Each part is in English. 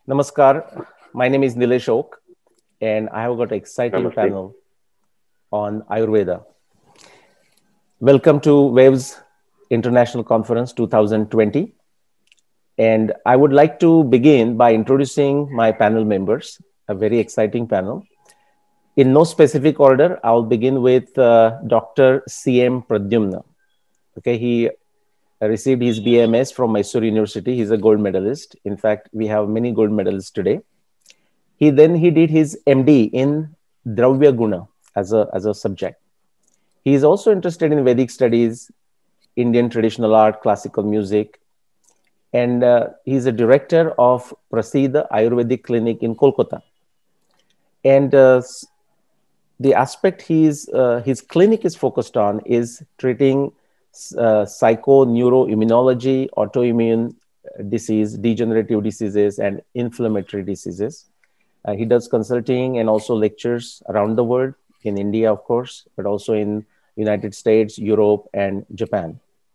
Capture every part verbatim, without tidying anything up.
Namaskar. My name is Nilesh Oak, and I have got an exciting Namaste. panel on Ayurveda. Welcome to Waves International Conference twenty twenty. And I would like to begin by introducing my panel members, a very exciting panel. In no specific order, I'll begin with uh, Doctor C M Pradyumna. Okay, he received his B M S from Mysore University. He's a gold medalist. In fact, we have many gold medalists today. He then he did his M D in Dravya Guna as a, as a subject. He is also interested in Vedic studies, Indian traditional art, classical music, and uh, he's a director of Prasiddha Ayurvedic Clinic in Kolkata. And uh, the aspect he's, uh, his clinic is focused on is treating uh, psycho-neuroimmunology, autoimmune disease, degenerative diseases, and inflammatory diseases. Uh, he does consulting and also lectures around the world, in India, of course, but also in United States, Europe, and Japan.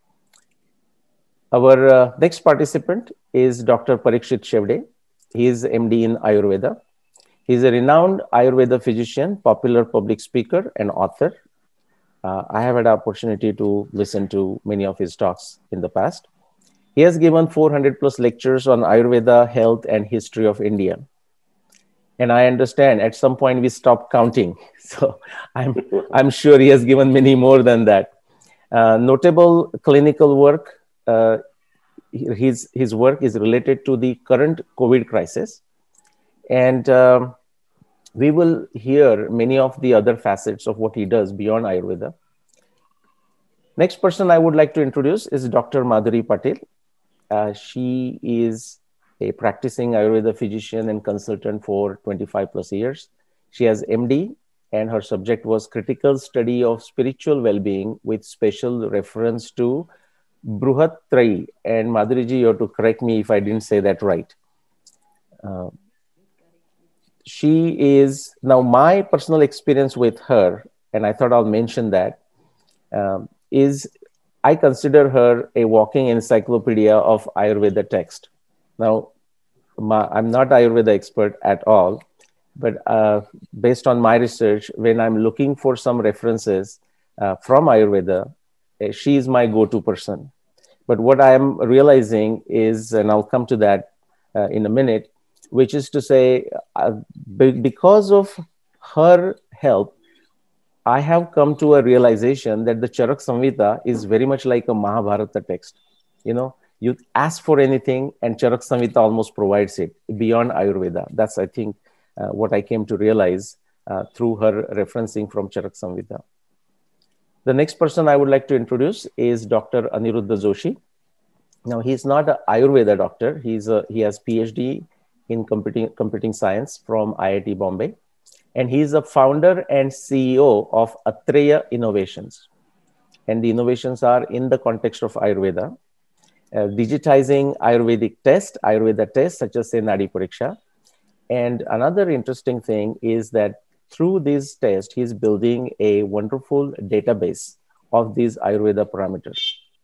Our uh, next participant is Doctor Parikshit Shevde. He is M D in Ayurveda. He is a renowned Ayurveda physician, popular public speaker, and author. Uh, I have had an opportunity to listen to many of his talks in the past. He has given four hundred plus lectures on Ayurveda, health, and history of India. And I understand at some point we stopped counting. So I'm, I'm sure he has given many more than that. Uh, notable clinical work, uh, his, his work is related to the current COVID crisis. And um, we will hear many of the other facets of what he does beyond Ayurveda. Next person I would like to introduce is Doctor Madhuri Patel. Uh, she is a practicing Ayurveda physician and consultant for twenty-five plus years. She has M D and her subject was critical study of spiritual well-being with special reference to Bruhat Trayi. And Madhuriji, you have to correct me if I didn't say that right. Uh, she is, now my personal experience with her, and I thought I'll mention that, um, is I consider her a walking encyclopedia of Ayurveda text. Now, my, I'm not Ayurveda expert at all, but uh, based on my research, when I'm looking for some references uh, from Ayurveda, uh, she is my go-to person. But what I am realizing is, and I'll come to that uh, in a minute, which is to say, uh, because of her help, I have come to a realization that the Charak Samhita is very much like a Mahabharata text. You know, you ask for anything and Charak Samhita almost provides it beyond Ayurveda. That's, I think, uh, what I came to realize uh, through her referencing from Charak Samhita. The next person I would like to introduce is Doctor Aniruddha Joshi. Now, he's not an Ayurveda doctor. He's a, he has PhD in computing, computing science from I I T Bombay. And he's a founder and C E O of Atreya Innovations. And the innovations are in the context of Ayurveda, uh, digitizing Ayurvedic tests, Ayurveda tests, such as say Nadi Pariksha. And another interesting thing is that through this test, he's building a wonderful database of these Ayurveda parameters.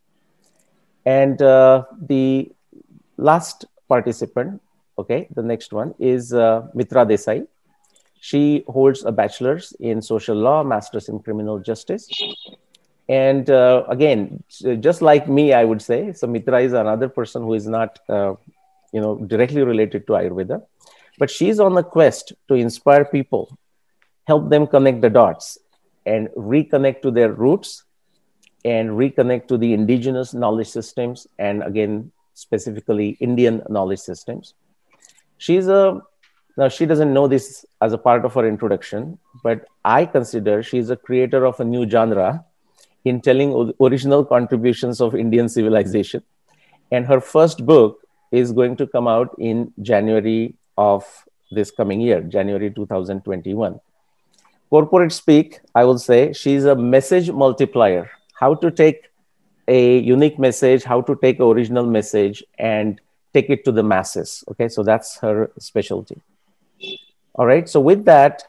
And uh, the last participant, okay, the next one is uh, Mitra Desai. She holds a bachelor's in social law, master's in criminal justice. And uh, again, just like me, I would say, so Mitra is another person who is not, uh, you know, directly related to Ayurveda, but she's on a quest to inspire people, help them connect the dots and reconnect to their roots and reconnect to the indigenous knowledge systems. And again, specifically Indian knowledge systems. She's a Now, she doesn't know this as a part of her introduction, but I consider she's a creator of a new genre in telling original contributions of Indian civilization. And her first book is going to come out in January of this coming year, January two thousand twenty-one. Corporate speak, I will say she's a message multiplier. How to take a unique message, how to take an original message and take it to the masses. Okay, so that's her specialty. All right, so with that,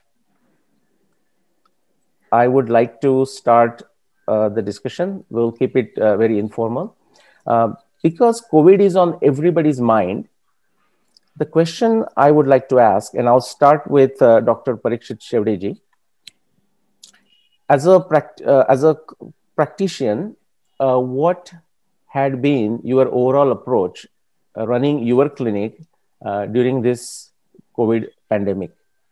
I would like to start uh, the discussion. We'll keep it uh, very informal. Uh, because COVID is on everybody's mind, The question I would like to ask, and I'll start with uh, Doctor Parikshit Shevdeji. As a, pract- uh, as a practitioner, uh, what had been your overall approach uh, running your clinic uh, during this COVID pandemic?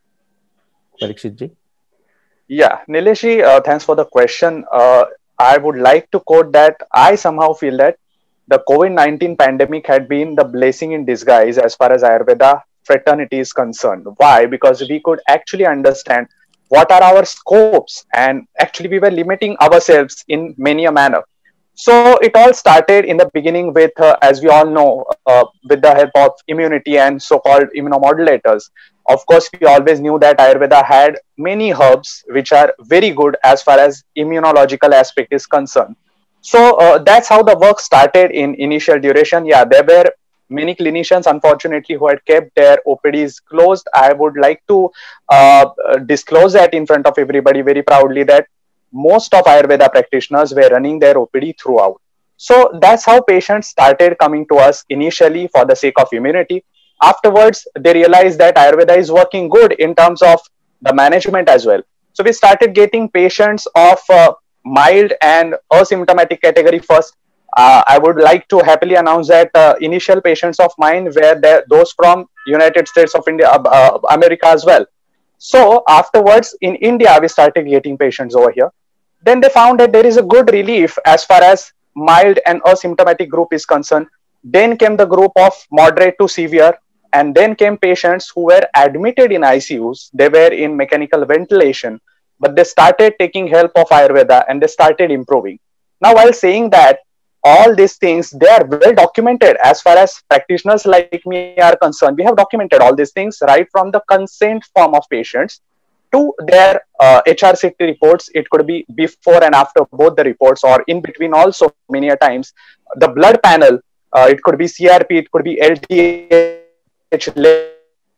Parikshitji? Yeah, Nileshi, uh, thanks for the question. Uh, I would like to quote that I somehow feel that the COVID nineteen pandemic had been the blessing in disguise as far as Ayurveda fraternity is concerned. Why? Because we could actually understand what are our scopes, and actually we were limiting ourselves in many a manner. So it all started in the beginning with, uh, as we all know, uh, with the help of immunity and so-called immunomodulators. Of course, we always knew that Ayurveda had many herbs which are very good as far as immunological aspect is concerned. So uh, that's how the work started in initial duration. Yeah, there were many clinicians, unfortunately, who had kept their O P Ds closed. I would like to uh, disclose that in front of everybody very proudly that most of Ayurveda practitioners were running their O P D throughout. So that's how patients started coming to us initially for the sake of immunity. Afterwards, they realized that Ayurveda is working good in terms of the management as well. So we started getting patients of uh, mild and asymptomatic category first. Uh, I would like to happily announce that uh, initial patients of mine were there, those from United States of India, uh, uh, America as well. So afterwards, in India, we started getting patients over here. Then they found that there is a good relief as far as mild and asymptomatic group is concerned. Then came the group of moderate to severe, and then came patients who were admitted in I C Us. They were in mechanical ventilation, but they started taking help of Ayurveda and they started improving. Now, while saying that, all these things, they are well documented as far as practitioners like me are concerned. We have documented all these things right from the consent form of patients to their uh, H R C T reports. It could be before and after both the reports, or in between also many a times. The blood panel, uh, it could be C R P, it could be L D H levels, it could be now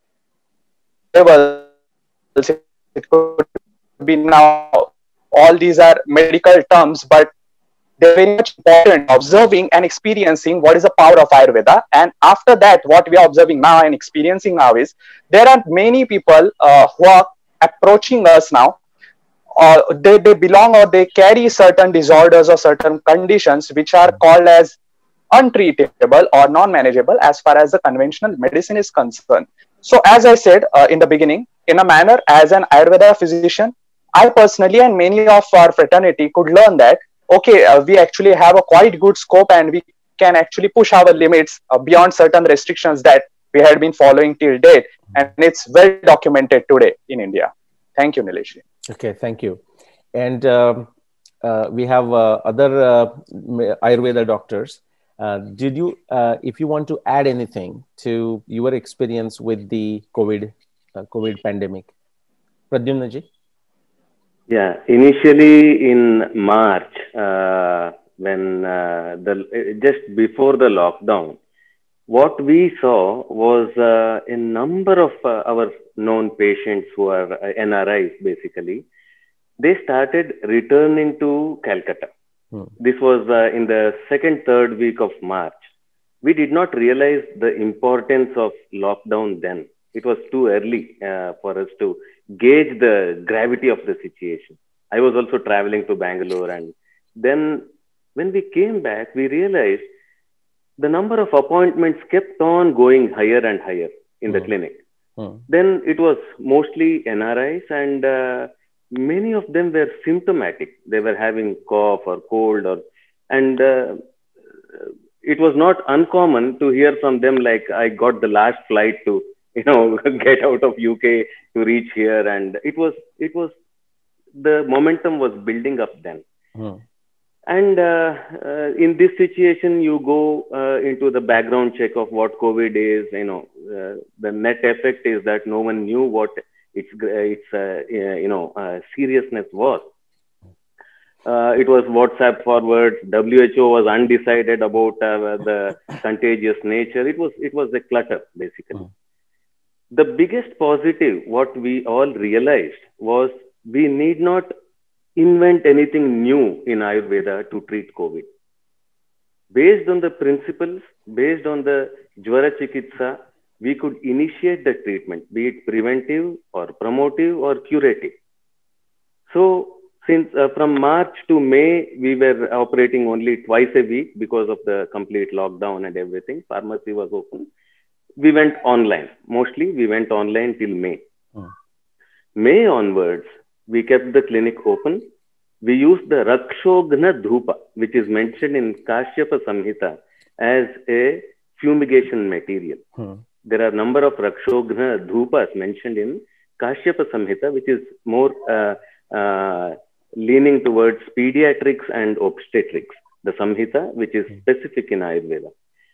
all these are medical terms, but they're very much important in observing and experiencing what is the power of Ayurveda. And after that, what we are observing now and experiencing now is there are many people uh, who are approaching us now, or they, they belong or they carry certain disorders or certain conditions which are called as untreatable or non-manageable as far as the conventional medicine is concerned. So as I said uh, in the beginning, in a manner, as an Ayurveda physician, I personally and many of our fraternity could learn that, okay, uh, we actually have a quite good scope and we can actually push our limits uh, beyond certain restrictions that we had been following till date. And it's well documented today in India. Thank you, Nilesh. Okay, thank you. And um, uh, we have uh, other uh, Ayurveda doctors. Uh, did you, uh, if you want to add anything to your experience with the COVID, uh, COVID pandemic, Pradyumnaji? Yeah, initially in March, uh, when uh, the just before the lockdown, what we saw was uh, a number of uh, our known patients who are uh, N R Is basically. They started returning to Calcutta. Hmm. This was uh, in the second, third week of March. We did not realize the importance of lockdown then. It was too early uh, for us to gauge the gravity of the situation. I was also traveling to Bangalore, and then when we came back, we realized the number of appointments kept on going higher and higher in the mm. clinic. Mm. Then it was mostly N R Is, and uh, many of them were symptomatic. They were having cough or cold, or and uh, it was not uncommon to hear from them like, I got the last flight to, you know, get out of U K to reach here. And it was, it was, the momentum was building up then. Hmm. And uh, uh, in this situation, you go uh, into the background check of what COVID is. You know, uh, the net effect is that no one knew what its, its uh, you know, uh, seriousness was. Uh, it was WhatsApp forwards. W H O was undecided about uh, the contagious nature. It was, it was a clutter, basically. Hmm. The biggest positive, what we all realized, was we need not invent anything new in Ayurveda to treat COVID. Based on the principles, based on the Jwara Chikitsa, we could initiate the treatment, be it preventive or promotive or curative. So since uh, from March to May, we were operating only twice a week because of the complete lockdown and everything. Pharmacy was open. We went online. Mostly we went online till May. Hmm. May onwards, we kept the clinic open. We used the Rakshogna Dhupa, which is mentioned in Kashyapa Samhita as a fumigation material. Hmm. There are a number of Rakshogna Dhupas mentioned in Kashyapa Samhita, which is more uh, uh, leaning towards pediatrics and obstetrics, the Samhita, which is specific in Ayurveda.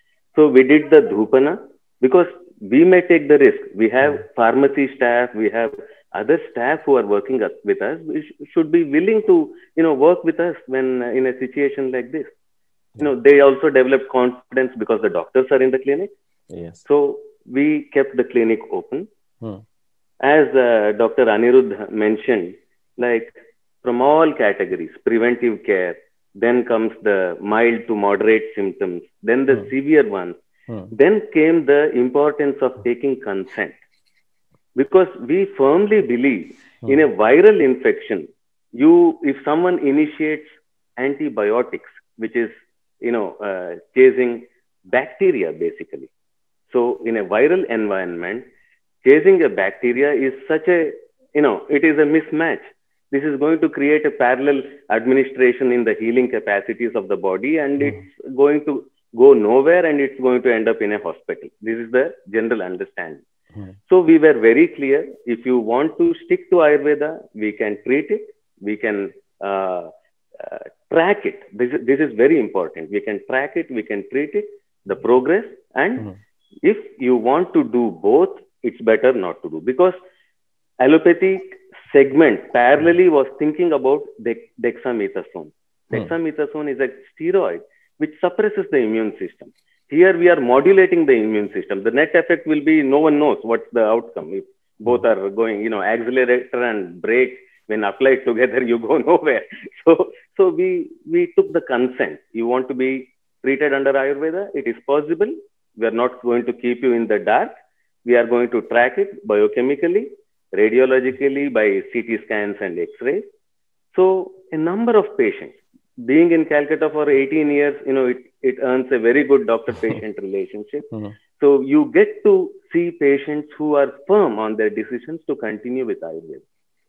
So we did the Dhupana because we may take the risk. We have pharmacy staff, we have other staff who are working with us. We sh- should be willing to, you know, work with us when uh, in a situation like this. You know, they also develop confidence because the doctors are in the clinic. Yes. So we kept the clinic open. Hmm. As uh, Doctor Anirudh mentioned, like from all categories, preventive care, then comes the mild to moderate symptoms, then the hmm. severe ones, hmm. then came the importance of taking consent. Because we firmly believe hmm. in a viral infection, you, if someone initiates antibiotics, which is, you know, uh, chasing bacteria basically. So in a viral environment, chasing a bacteria is such a, you know, it is a mismatch. This is going to create a parallel administration in the healing capacities of the body, and mm. it's going to go nowhere, and it's going to end up in a hospital. This is the general understanding. Mm. So we were very clear. If you want to stick to Ayurveda, we can treat it. We can uh, uh, track it. This is, this is very important. We can track it. We can treat it, the progress. And mm. if you want to do both, it's better not to do, because allopathic segment parallelly was thinking about de- dexamethasone. Dexamethasone is a steroid which suppresses the immune system. Here we are modulating the immune system. The net effect will be, no one knows what's the outcome. If both are going, you know, accelerator and brake, when applied together, you go nowhere. So, so we, we took the consent. You want to be treated under Ayurveda? It is possible. We are not going to keep you in the dark. We are going to track it biochemically, radiologically, by C T scans and X-rays. So a number of patients, being in Calcutta for eighteen years, you know, it, it earns a very good doctor-patient relationship. Mm-hmm. So you get to see patients who are firm on their decisions to continue with Ayurveda.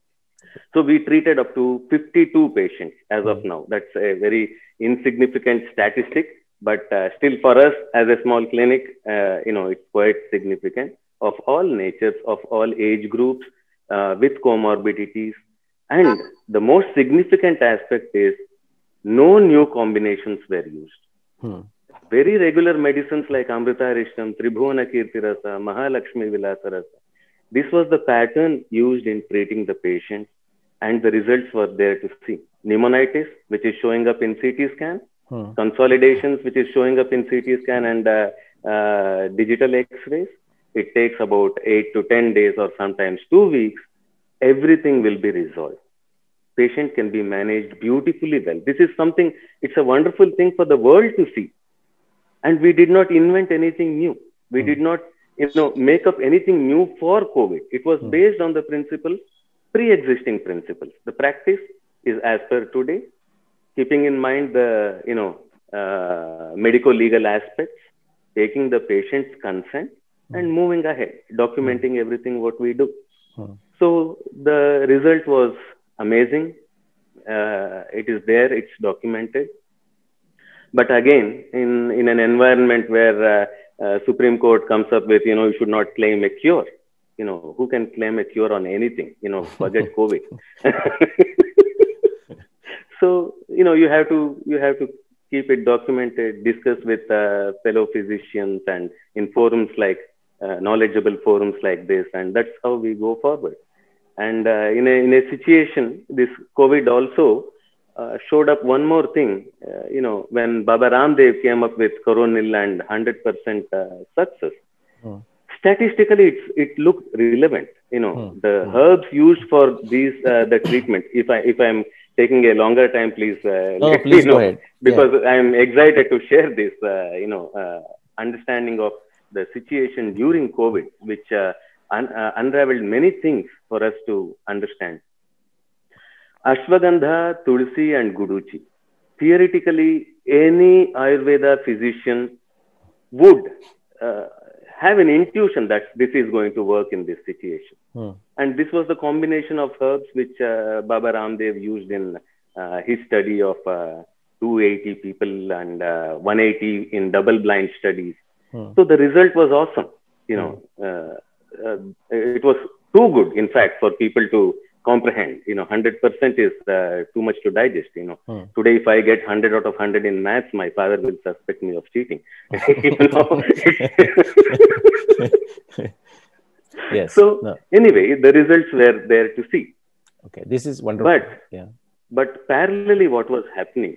So we treated up to fifty-two patients as of now. That's a very insignificant statistic, but uh, still for us as a small clinic, uh, you know, it's quite significant, of all natures, of all age groups, uh, with comorbidities. And the most significant aspect is no new combinations were used. Hmm. Very regular medicines like Amritarishtam, Tribhuvana Kirtirasa, Mahalakshmi Vilasarasa. This was the pattern used in treating the patient, and the results were there to see. Pneumonitis, which is showing up in C T scan, hmm. consolidations, which is showing up in C T scan and uh, uh, digital X-rays. It takes about eight to ten days or sometimes two weeks. Everything will be resolved. Patient can be managed beautifully well. This is something, it's a wonderful thing for the world to see. And we did not invent anything new. We mm. did not, you know, make up anything new for COVID. It was mm. based on the principle, pre-existing principles. The practice is as per today, keeping in mind the, you know, uh, medico-legal aspects, taking the patient's consent, and moving ahead, documenting everything what we do. Hmm. So the result was amazing. Uh, it is there, it's documented. But again, in, in an environment where uh, uh, Supreme Court comes up with, you know, you should not claim a cure. You know, who can claim a cure on anything? You know, forget COVID. So, you know, you have to, you have to keep it documented, discuss with uh, fellow physicians and in forums like Uh, knowledgeable forums like this, and that's how we go forward. And uh, in a in a situation, this COVID also uh, showed up one more thing. Uh, you know, when Baba Ramdev came up with Coronil and one hundred percent uh, success, hmm. statistically, it's, it looked relevant. You know, hmm. the hmm. herbs used for these uh, the treatment. If I if I'm taking a longer time, please uh, no, let please me know, go ahead. Because yeah. I'm excited to share this. Uh, you know, uh, understanding of the situation during COVID, which uh, un uh, unraveled many things for us to understand. Ashwagandha, Tulsi, and Guduchi. Theoretically, any Ayurveda physician would uh, have an intuition that this is going to work in this situation. Hmm. And this was the combination of herbs which uh, Baba Ramdev used in uh, his study of uh, two hundred eighty people and uh, one hundred eighty in double-blind studies. Hmm. So the result was awesome. You know, hmm. uh, uh, it was too good, in fact, for people to comprehend. You know, one hundred percent is uh, too much to digest. You know, hmm. today if I get one hundred out of one hundred in maths, my father will suspect me of cheating. You know? Yes. So no. Anyway, the results were there to see. Okay, this is wonderful. But yeah. But parallelly, what was happening?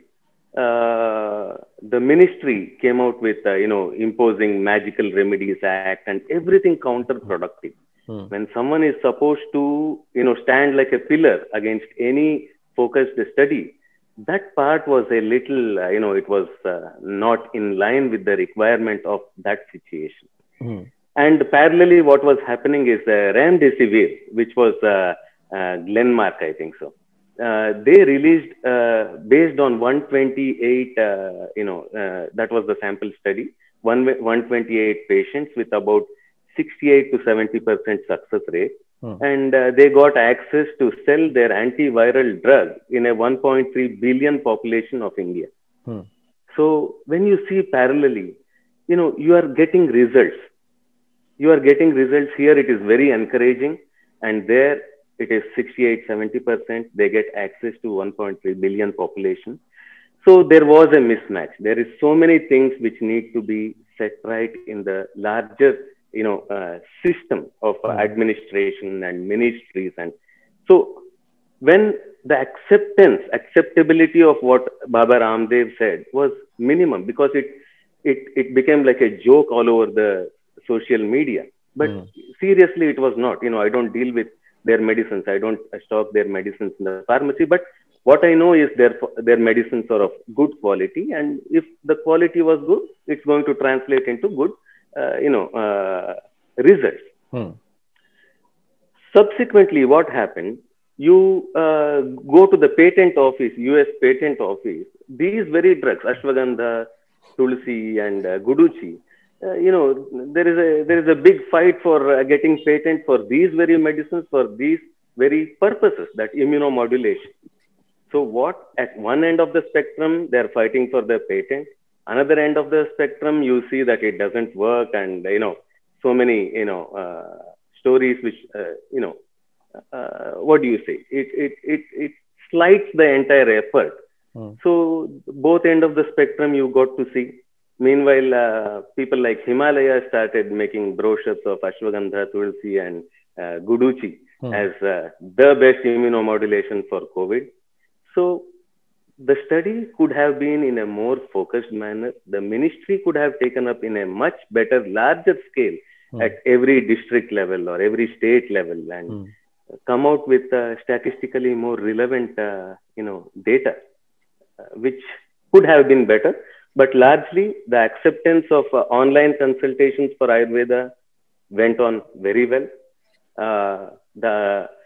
Uh, the ministry came out with uh, you know imposing Magical Remedies Act and everything counterproductive. Hmm. When someone is supposed to, you know, stand like a pillar against any focused study, that part was a little, uh, you know, it was uh, not in line with the requirement of that situation. Hmm. And parallelly, what was happening is uh, Remdesivir, which was uh, uh, Glenmark, I think so. Uh, they released uh, based on one twenty-eight, uh, you know, uh, that was the sample study, one hundred twenty-eight patients with about sixty-eight to seventy percent success rate. Hmm. And uh, they got access to sell their antiviral drug in a one point three billion population of India. Hmm. So when you see parallelly, you know, you are getting results. You are getting results here. It is very encouraging. And there it is sixty-eight, seventy percent. They get access to one point three billion population. So there was a mismatch. There is so many things which need to be set right in the larger you know, uh, system of uh, administration and ministries. And so when the acceptance, acceptability of what Baba Ramdev said was minimum, because it, it, it became like a joke all over the social media. But mm. seriously, it was not. You know, I don't deal with their medicines. I don't stock their medicines in the pharmacy. But what I know is their, their medicines are of good quality. And if the quality was good, it's going to translate into good Uh, you know, uh, results. Hmm. Subsequently, what happened? You uh, go to the patent office, U S patent office. These very drugs, Ashwagandha, Tulsi, and uh, Guduchi. Uh, you know, there is a there is a big fight for uh, getting patent for these very medicines for these very purposes, that immunomodulation. So, what at one end of the spectrum they are fighting for the patent. Another end of the spectrum, you see that it doesn't work, and you know, so many you know uh, stories which uh, you know, uh, what do you say? It it it it slights the entire effort. Hmm. So both end of the spectrum you got to see. Meanwhile, uh, people like Himalaya started making brochures of Ashwagandha, Tulsi, and uh, Guduchi hmm. as uh, the best immunomodulation for COVID. So the study could have been in a more focused manner. The ministry could have taken up in a much better, larger scale mm. at every district level or every state level and mm. come out with uh, statistically more relevant, uh, you know, data, uh, which could have been better. But largely, the acceptance of uh, online consultations for Ayurveda went on very well. Uh, the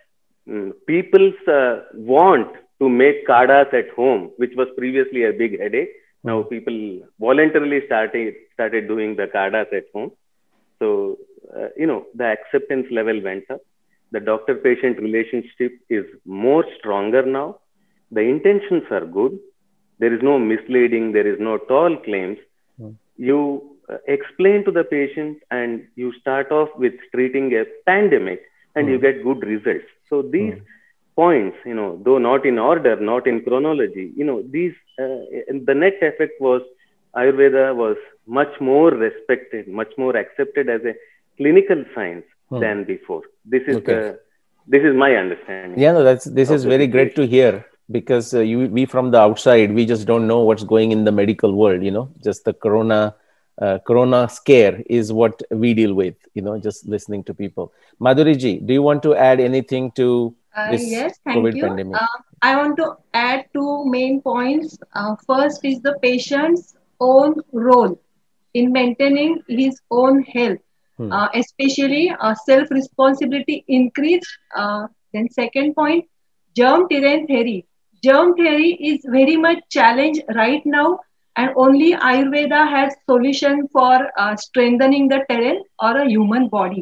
um, people's uh, want to make kadas at home, which was previously a big headache. Now people voluntarily started started doing the kadas at home. So, uh, you know, the acceptance level went up. The doctor-patient relationship is more stronger now. The intentions are good. There is no misleading. There is no tall claims. Mm. You uh, explain to the patient and you start off with treating a pandemic and mm. you get good results. So these mm. points, you know, though not in order, not in chronology, you know, these, uh, the net effect was Ayurveda was much more respected, much more accepted as a clinical science hmm. than before. This is okay. the, this is my understanding. Yeah, no, that's, this is very great to hear, because uh, you, we from the outside, we just don't know what's going in the medical world, you know, just the corona, uh, corona scare is what we deal with, you know, just listening to people. Madhuri ji, do you want to add anything to Uh, this yes, thank COVID you. pandemic? Uh, I want to add two main points. Uh, first is the patient's own role. in maintaining his own health, Hmm. uh, especially uh, self-responsibility increased. Uh, then second point, germ terrain theory. Germ theory is very much challenged right now, and only Ayurveda has solution for uh, strengthening the terrain or a human body.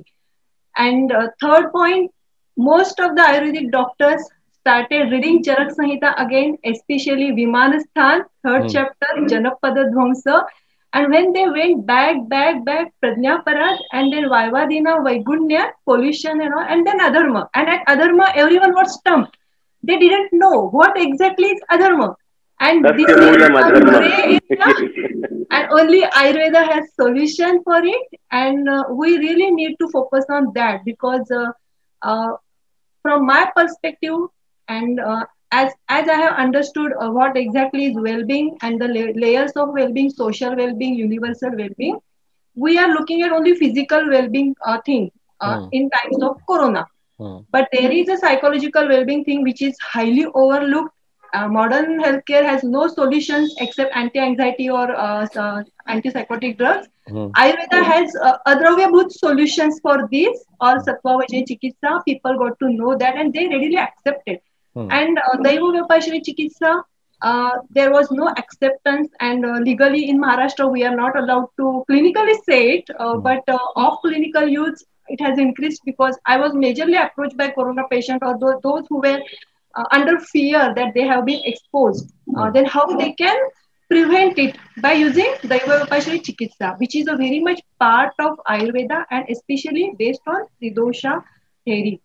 And uh, third point, most of the Ayurvedic doctors started reading Charak Samhita again, especially Vimanasthan, third Hmm. chapter, Janapada Dhvamsa. And when they went back, back, back, Prajnaparad, and then Vaivadina, Vaigunya, pollution, and all, and then Adharma. And at Adharma, everyone was stumped. They didn't know what exactly is Adharma. And this Tasya is moolam a adharmam. gray area, and only Ayurveda has solution for it, and uh, we really need to focus on that because uh, uh, from my perspective, and uh, as as I have understood uh, what exactly is well-being and the la- layers of well-being, social well-being, universal well-being, we are looking at only physical well-being uh, thing uh, Hmm. in times of corona. Hmm. But there is a psychological well-being thing which is highly overlooked. Uh, modern healthcare has no solutions except anti-anxiety or uh, uh, antipsychotic drugs. Hmm. Ayurveda has uh, adravya solutions for this, or Sattva Vajay Chikitsa. People got to know that and they readily accept it. Hmm. And uh, Daiva Vyapashini Chikitsa, uh, there was no acceptance, and uh, legally in Maharashtra we are not allowed to clinically say it, uh, Hmm. but uh, of clinical use it has increased because I was majorly approached by corona patients or those, those who were uh, under fear that they have been exposed. Uh, Hmm. then how they can prevent it by using Daiva Vyapashini Chikitsa, which is a very much part of Ayurveda and especially based on Tridosha theory.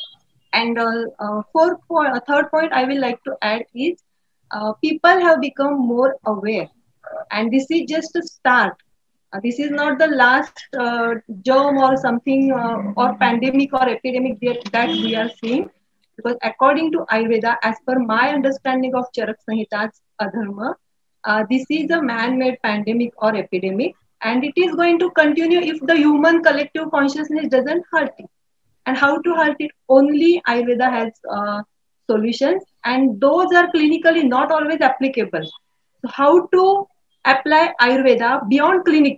And uh, uh, fourth point, uh, third point I will like to add is uh, people have become more aware, and this is just a start. Uh, this is not the last uh, germ or something uh, or pandemic or epidemic that, that we are seeing. Because according to Ayurveda, as per my understanding of Charak Samhita's Adharma, uh, this is a man-made pandemic or epidemic, and it is going to continue if the human collective consciousness doesn't halt it. And how to halt it? Only Ayurveda has uh, solutions, and those are clinically not always applicable. So how to apply Ayurveda beyond clinic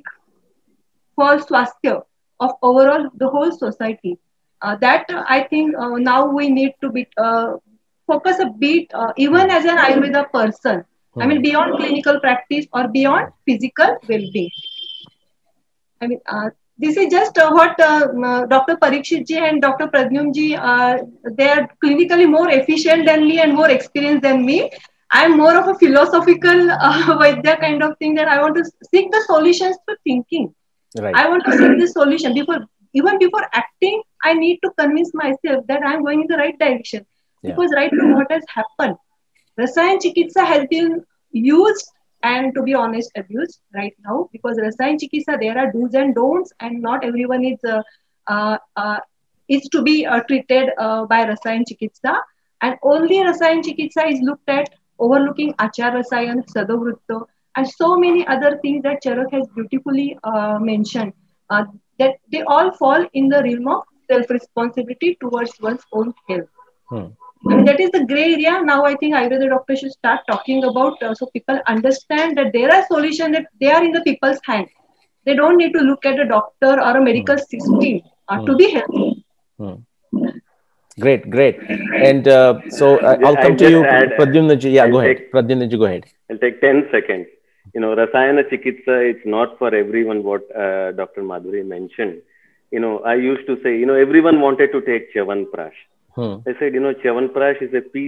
for swasthya of overall the whole society? Uh, that uh, I think uh, now we need to be uh, focus a bit, uh, even as an Ayurveda person. I Hmm. mean, beyond clinical practice or beyond physical well-being. I mean, uh, this is just uh, what uh, uh, Doctor Parikshit ji and Doctor Pradyum ji, uh, they are clinically more efficient than me and more experienced than me. I'm more of a philosophical uh, Vaidya kind of thing that I want to seek the solutions to thinking. Right. I want to seek the solution before, even before acting, I need to convince myself that I'm going in the right direction. Yeah. Because right now, what has happened? Rasayan Chikitsa has been used and, to be honest, abused right now because Rasayan Chikitsa, there are do's and don'ts, and not everyone is uh, uh, uh, is to be uh, treated uh, by Rasayan Chikitsa, and only Rasayan Chikitsa is looked at, overlooking Achar Rasayan, Sadavritta, and so many other things that Charak has beautifully uh, mentioned. Uh, that they all fall in the realm of self-responsibility towards one's own health. Hmm. I mean, that is the gray area. Now, I think Ayurveda doctors should start talking about uh, so people understand that there are solutions that they are in the people's hand. They don't need to look at a doctor or a medical system uh, to Hmm. be healthy. Hmm. Great, great. And uh, so uh, I'll I come to just you, add, Pradyumna ji. Yeah, I'll go ahead. take- Pradyumna ji, go ahead. I'll take ten seconds. You know, Rasayana Chikitsa, it's not for everyone what uh, Doctor Madhuri mentioned. You know, I used to say, you know, everyone wanted to take Chyawanprash. Hmm. I said, you know, Chyawanprash is a peace.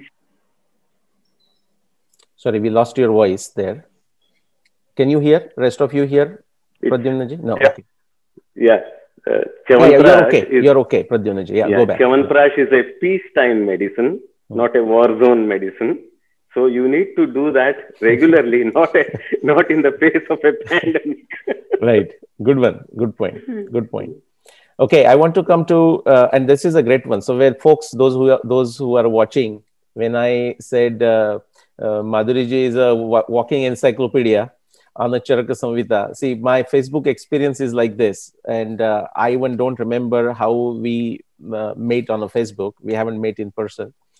Sorry, we lost your voice there. Can you hear? Rest of you hear, It's, Pradyumna ji? No, yeah. okay. Yeah. Uh, Yeah, yeah, you're Chyawanprash okay. is, You're okay, Pradyumna ji. Yeah, yeah, go back. Chyawanprash is a peacetime medicine, Hmm. not a war zone medicine. So you need to do that regularly, not a, not in the face of a pandemic. Right. Good one. Good point. Good point. Okay, I want to come to, uh, and this is a great one. So, where folks, those who are, those who are watching, when I said uh, uh, Madhuri ji is a wa- walking encyclopedia on the Charaka Samhita. See, my Facebook experience is like this, and uh, I even don't remember how we uh, met on a Facebook. We haven't met in person.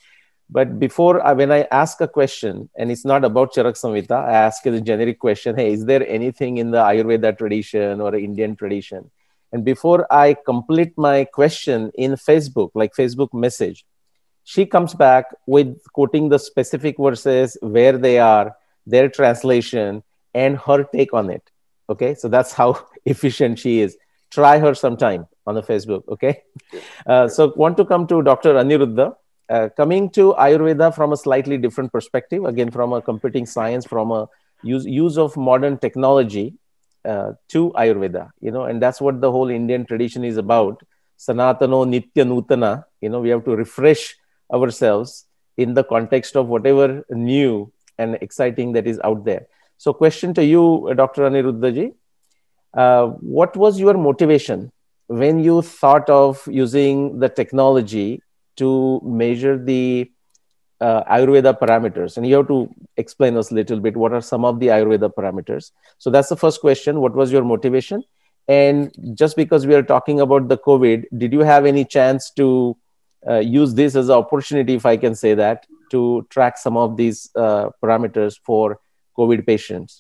But before, I, when I ask a question, and it's not about Charak Samhita, I ask as a generic question, hey, is there anything in the Ayurveda tradition or Indian tradition? And before I complete my question in Facebook, like Facebook message, she comes back with quoting the specific verses, where they are, their translation, and her take on it. Okay, so that's how efficient she is. Try her sometime on the Facebook. Okay, uh, so want to come to Doctor Aniruddha. Uh, coming to Ayurveda from a slightly different perspective, again from a computing science, from a use use of modern technology uh, to Ayurveda, you know, and that's what the whole Indian tradition is about. Sanatano Nitya Nutana. You know, we have to refresh ourselves in the context of whatever new and exciting that is out there. So, question to you, Doctor Aniruddha ji, uh, what was your motivation when you thought of using the technology to measure the uh, Ayurveda parameters? And you have to explain us a little bit what are some of the Ayurveda parameters. So that's the first question. What was your motivation? And just because we are talking about the COVID, did you have any chance to uh, use this as an opportunity, if I can say that, to track some of these uh, parameters for COVID patients?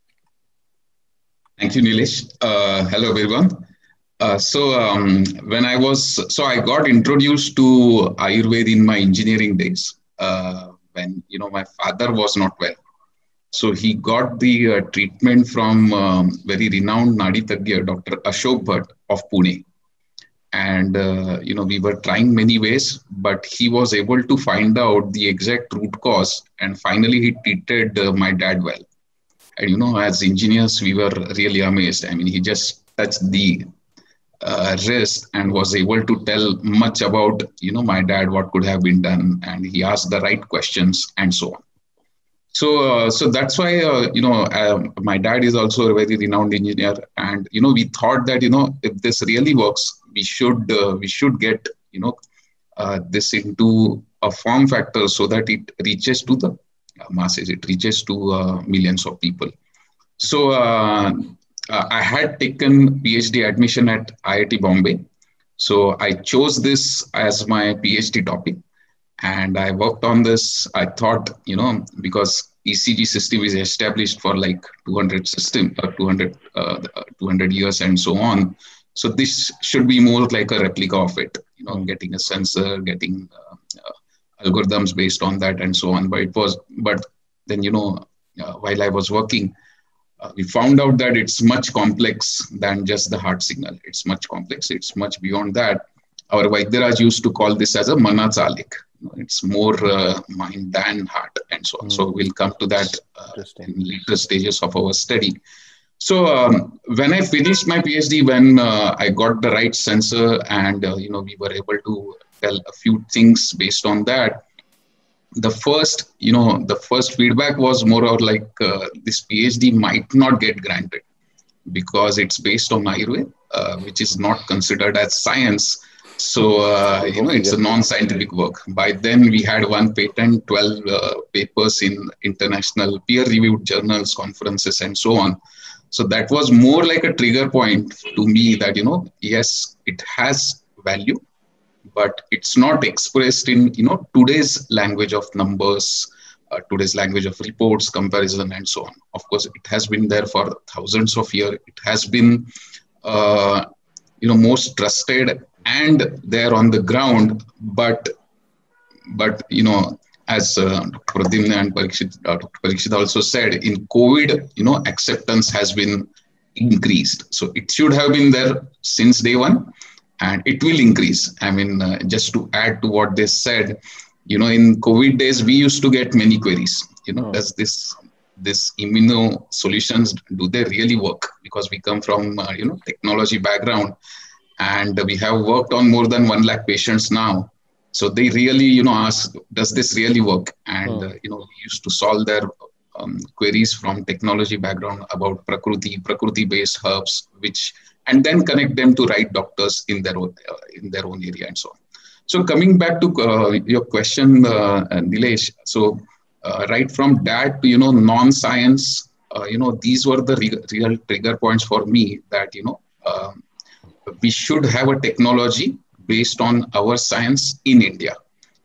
Thank you, Nilesh. Uh, hello, everyone. Uh, so um, when I was, so I got introduced to Ayurveda in my engineering days uh, when, you know, my father was not well. So he got the uh, treatment from um, very renowned Nadi Tagya, Doctor Ashok Bhatt of Pune. And, uh, you know, we were trying many ways, but he was able to find out the exact root cause. And finally, he treated uh, my dad well. And, you know, as engineers, we were really amazed. I mean, he just touched the Uh, wrist and was able to tell much about, you know, my dad, what could have been done. And he asked the right questions and so on. So, uh, so that's why, uh, you know, uh, my dad is also a very renowned engineer. And, you know, we thought that, you know, if this really works, we should, uh, we should get, you know, uh, this into a form factor so that it reaches to the masses, it reaches to uh, millions of people. So, uh, Uh, I had taken PhD admission at I I T Bombay. So I chose this as my PhD topic and I worked on this. I thought, you know, because E C G system is established for like two hundred system, uh, two hundred, uh, two hundred years and so on. So this should be more like a replica of it, you know, getting a sensor, getting uh, uh, algorithms based on that and so on. But it was, but then, you know, uh, while I was working, Uh, we found out that it's much complex than just the heart signal. It's much complex. It's much beyond that. Our Vaidyaraj used to call this as a manachalik. It's more uh, mind than heart and so on. Mm. So we'll come to that uh, in later stages of our study. So um, when I finished my PhD, when uh, I got the right sensor and, uh, you know, we were able to tell a few things based on that, the first, you know, the first feedback was more or like uh, this PhD might not get granted because it's based on Ayurveda, uh, which is not considered as science. So, uh, you know, it's a non-scientific work. By then we had one patent, twelve uh, papers in international peer-reviewed journals, conferences, and so on. So that was more like a trigger point to me that, you know, yes, it has value, but it's not expressed in, you know, today's language of numbers, uh, today's language of reports, comparison, and so on. Of course, it has been there for thousands of years. It has been, uh, you know, most trusted and there on the ground. But, but you know, as uh, Doctor Pradyumna and Parikshit, uh, Doctor Parikshit also said, in COVID, you know, acceptance has been increased. So it should have been there since day one. And it will increase. I mean, uh, just to add to what they said, you know, in COVID days, we used to get many queries. You know, oh. does this this immuno solutions, do they really work? Because we come from, uh, you know, technology background and we have worked on more than one lakh patients now. So they really, you know, ask, does this really work? And, oh. uh, you know, we used to solve their um, queries from technology background about Prakruti, Prakruti-based herbs, which and then connect them to right doctors in their own, uh, in their own area and so on. So coming back to uh, your question, uh, Nilesh, so uh, right from that to, you know, non-science, uh, you know, these were the re- real trigger points for me that, you know, uh, we should have a technology based on our science in India.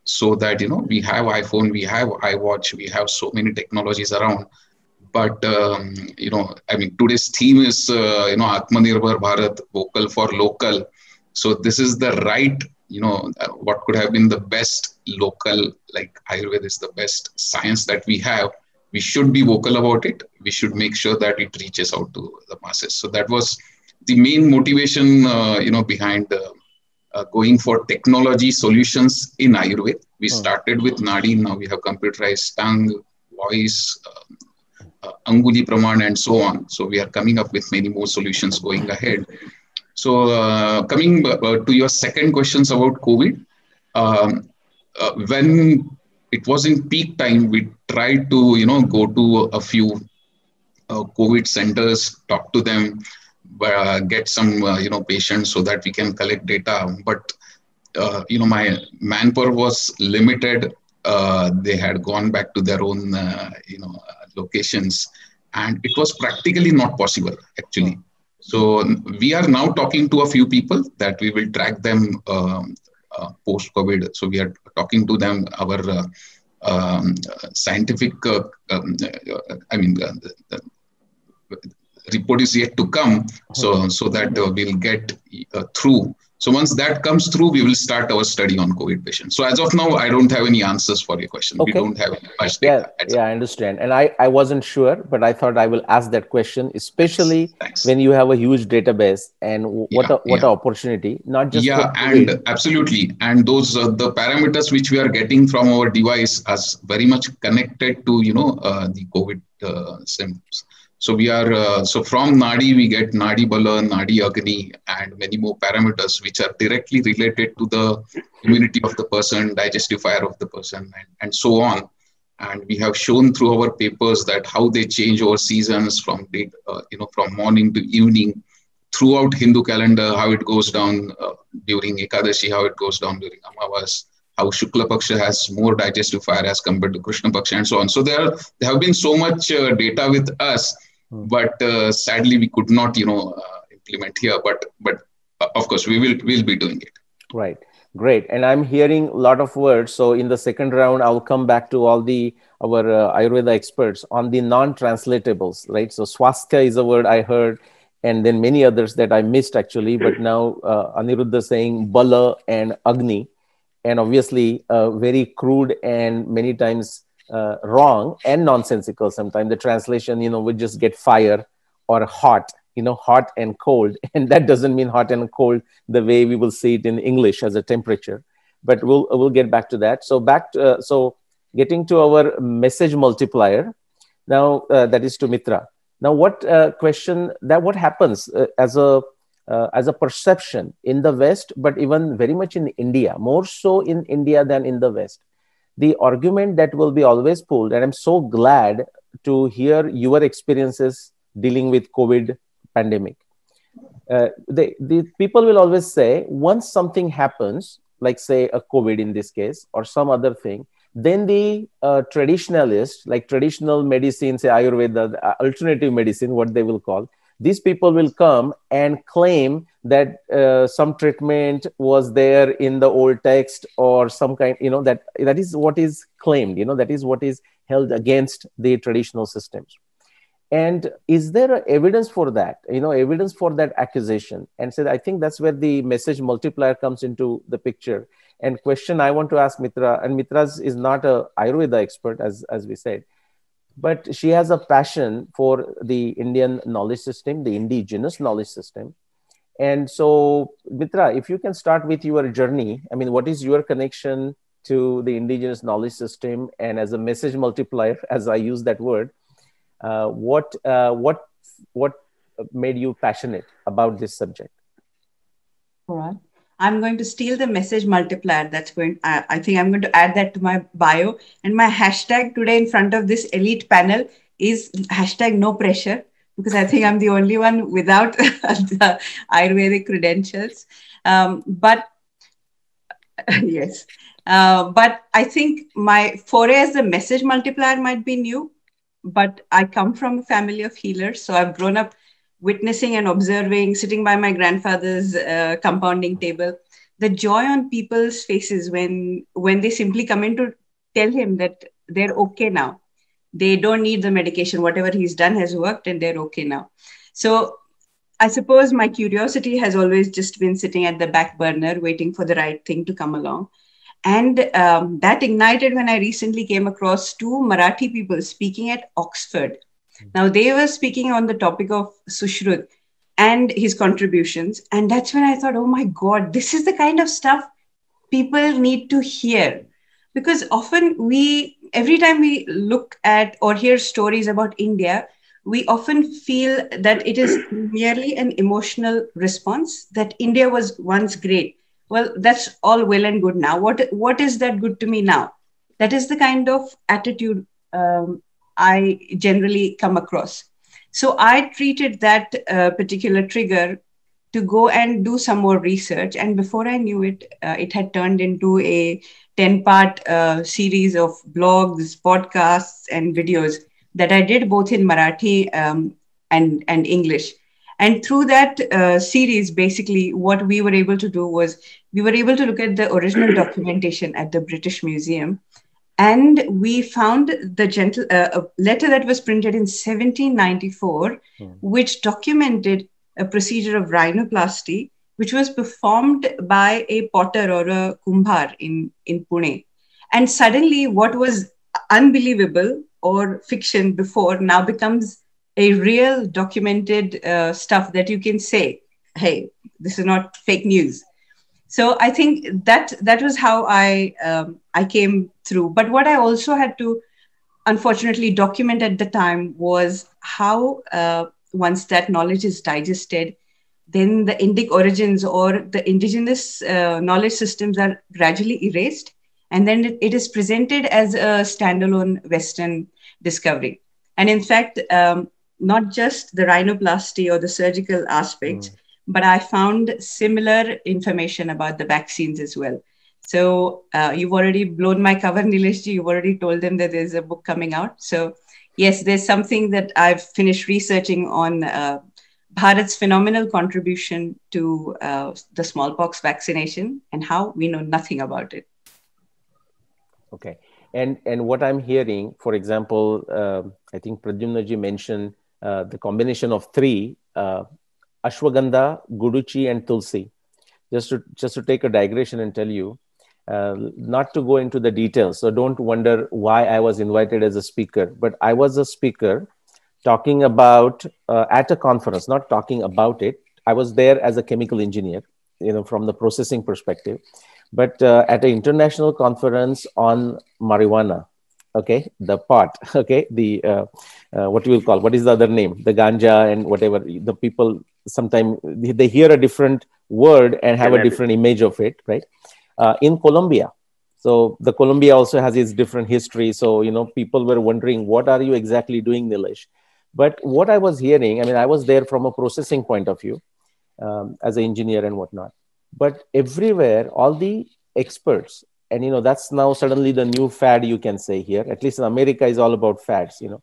so that, you know, we have iPhone, we have iWatch, we have so many technologies around. But, um, you know, I mean, today's theme is, uh, you know, Atmanirbhar Bharat, vocal for local. So this is the right, you know, uh, what could have been the best local, like Ayurveda is the best science that we have. We should be vocal about it. We should make sure that it reaches out to the masses. So that was the main motivation, uh, you know, behind uh, uh, going for technology solutions in Ayurveda. We started with Nadi, now we have computerized tongue, voice, uh, uh, Anguli Praman, and so on. So we are coming up with many more solutions going ahead. So uh, coming uh, to your second questions about COVID, um, uh, when it was in peak time, we tried to, you know, go to a few uh, COVID centers, talk to them, uh, get some, uh, you know, patients so that we can collect data. But, uh, you know, my manpower was limited. Uh, they had gone back to their own, uh, you know, locations, and it was practically not possible, actually. So we are now talking to a few people that we will track them um, uh, post-COVID. So we are talking to them, our uh, um, scientific, uh, um, uh, I mean, uh, the, the report is yet to come, so, so that uh, we'll get uh, through. So once that comes through, we will start our study on COVID patients. So as of now, I don't have any answers for your question. Okay. We don't have any much data. Yeah, yeah, I understand. And I, I wasn't sure, but I thought I will ask that question, especially Thanks. when you have a huge database, and what Yeah, a, what yeah. an opportunity, not just Yeah, for and COVID. absolutely. And those, uh, the parameters which we are getting from our device as very much connected to, you know, uh, the COVID uh, symptoms. So we are, uh, so from Nadi, we get Nadi Bala, Nadi Agni, and many more parameters which are directly related to the immunity of the person, digestive fire of the person, and, and so on. And we have shown through our papers that how they change over seasons from, day, uh, you know, from morning to evening, throughout Hindu calendar, how it goes down uh, during Ekadashi, how it goes down during Amavas, how Shukla Paksha has more digestive fire as compared to Krishna Paksha, and so on. So there, there have been so much uh, data with us, but uh, sadly we could not, you know, uh, implement here. But but uh, of course we will will be doing it. Right, great. And I'm hearing a lot of words. So in the second round, I'll come back to all the our uh, Ayurveda experts on the non-translatables. Right. So swastika is a word I heard, and then many others that I missed actually. But now uh, Aniruddha saying Bala and Agni, and obviously uh, very crude and many times uh, wrong and nonsensical. Sometimes the translation, you know, would just get fire or hot, you know, hot and cold. And that doesn't mean hot and cold the way we will see it in English as a temperature. But we'll we'll get back to that. So back to, uh, so getting to our message multiplier. Now uh, that is to Mitra. Now what uh, question that what happens uh, as a uh, as a perception in the West, but even very much in India, more so in India than in the West. The argument that will be always pulled, and I'm so glad to hear your experiences dealing with COVID pandemic. Uh, the, the people will always say, once something happens, like say a COVID in this case, or some other thing, then the uh, traditionalists, like traditional medicine, say Ayurveda, uh, alternative medicine, what they will call, these people will come and claim that uh, some treatment was there in the old text or some kind, you know, that that is what is claimed, you know, that is what is held against the traditional systems. And is there evidence for that, you know, evidence for that accusation? And so I think that's where the message multiplier comes into the picture. And question I want to ask Mitra, and Mitra is not a Ayurveda expert, as, as we said, but she has a passion for the Indian knowledge system, the indigenous knowledge system. And so, Mitra, if you can start with your journey, I mean, what is your connection to the indigenous knowledge system? And as a message multiplier, as I use that word, uh, what, uh, what, what made you passionate about this subject? All right. I'm going to steal the message multiplier. That's going, I, I think I'm going to add that to my bio. And my hashtag today in front of this elite panel is hashtag no pressure, because I think I'm the only one without the Ayurvedic credentials. Um, but yes, uh, but I think my foray as a message multiplier might be new, but I come from a family of healers. So I've grown up witnessing and observing, sitting by my grandfather's uh, compounding table. the joy on people's faces when when they simply come in to tell him that they're okay now. They don't need the medication. Whatever he's done has worked and they're okay now. So I suppose my curiosity has always just been sitting at the back burner, waiting for the right thing to come along. And um, that ignited when I recently came across two Marathi people speaking at Oxford. Now, they were speaking on the topic of Sushrut and his contributions. And that's when I thought, oh my God, this is the kind of stuff people need to hear. Because often we, every time we look at or hear stories about India, we often feel that it is merely an emotional response, that India was once great. Well, that's all well and good now. What, what is that good to me now? That is the kind of attitude um, I generally come across. So I treated that uh, particular trigger to go and do some more research. And before I knew it, uh, it had turned into a ten-part uh, series of blogs, podcasts, and videos that I did both in Marathi um, and, and English. And through that uh, series, basically, what we were able to do was we were able to look at the original documentation at the British Museum. And we found the gentle, uh, a letter that was printed in seventeen ninety-four, mm. which documented a procedure of rhinoplasty, which was performed by a potter or a kumbhar in, in Pune. And suddenly what was unbelievable or fiction before now becomes a real documented uh, stuff that you can say, hey, this is not fake news. So I think that that was how I um, I came through. But what I also had to, unfortunately, document at the time was how uh, once that knowledge is digested, then the Indic origins or the indigenous uh, knowledge systems are gradually erased. And then it, it is presented as a standalone Western discovery. And in fact, um, not just the rhinoplasty or the surgical aspects, mm. but I found similar information about the vaccines as well. So uh, you've already blown my cover, Nileshji. You've already told them that there's a book coming out. So yes, there's something that I've finished researching on uh, Bharat's phenomenal contribution to uh, the smallpox vaccination and how we know nothing about it. Okay. And, and what I'm hearing, for example, uh, I think Pradyumnaji mentioned uh, the combination of three, uh, Ashwagandha, Guduchi, and Tulsi. Just to, just to take a digression and tell you, uh, not to go into the details, so don't wonder why I was invited as a speaker, but I was a speaker talking about, uh, at a conference, not talking about it. I was there as a chemical engineer, you know, from the processing perspective, but uh, at an international conference on marijuana, okay, the pot, okay, the, uh, uh, what you will call, what is the other name? The ganja and whatever, the people sometimes, they hear a different word and have a different image of it, right? Uh, in Colombia. So the Colombia also has its different history. So, you know, people were wondering, what are you exactly doing, Nilesh? But what I was hearing, I mean, I was there from a processing point of view um, as an engineer and whatnot. But everywhere, all the experts, and, you know, that's now suddenly the new fad, you can say here, at least in America is all about fads, you know,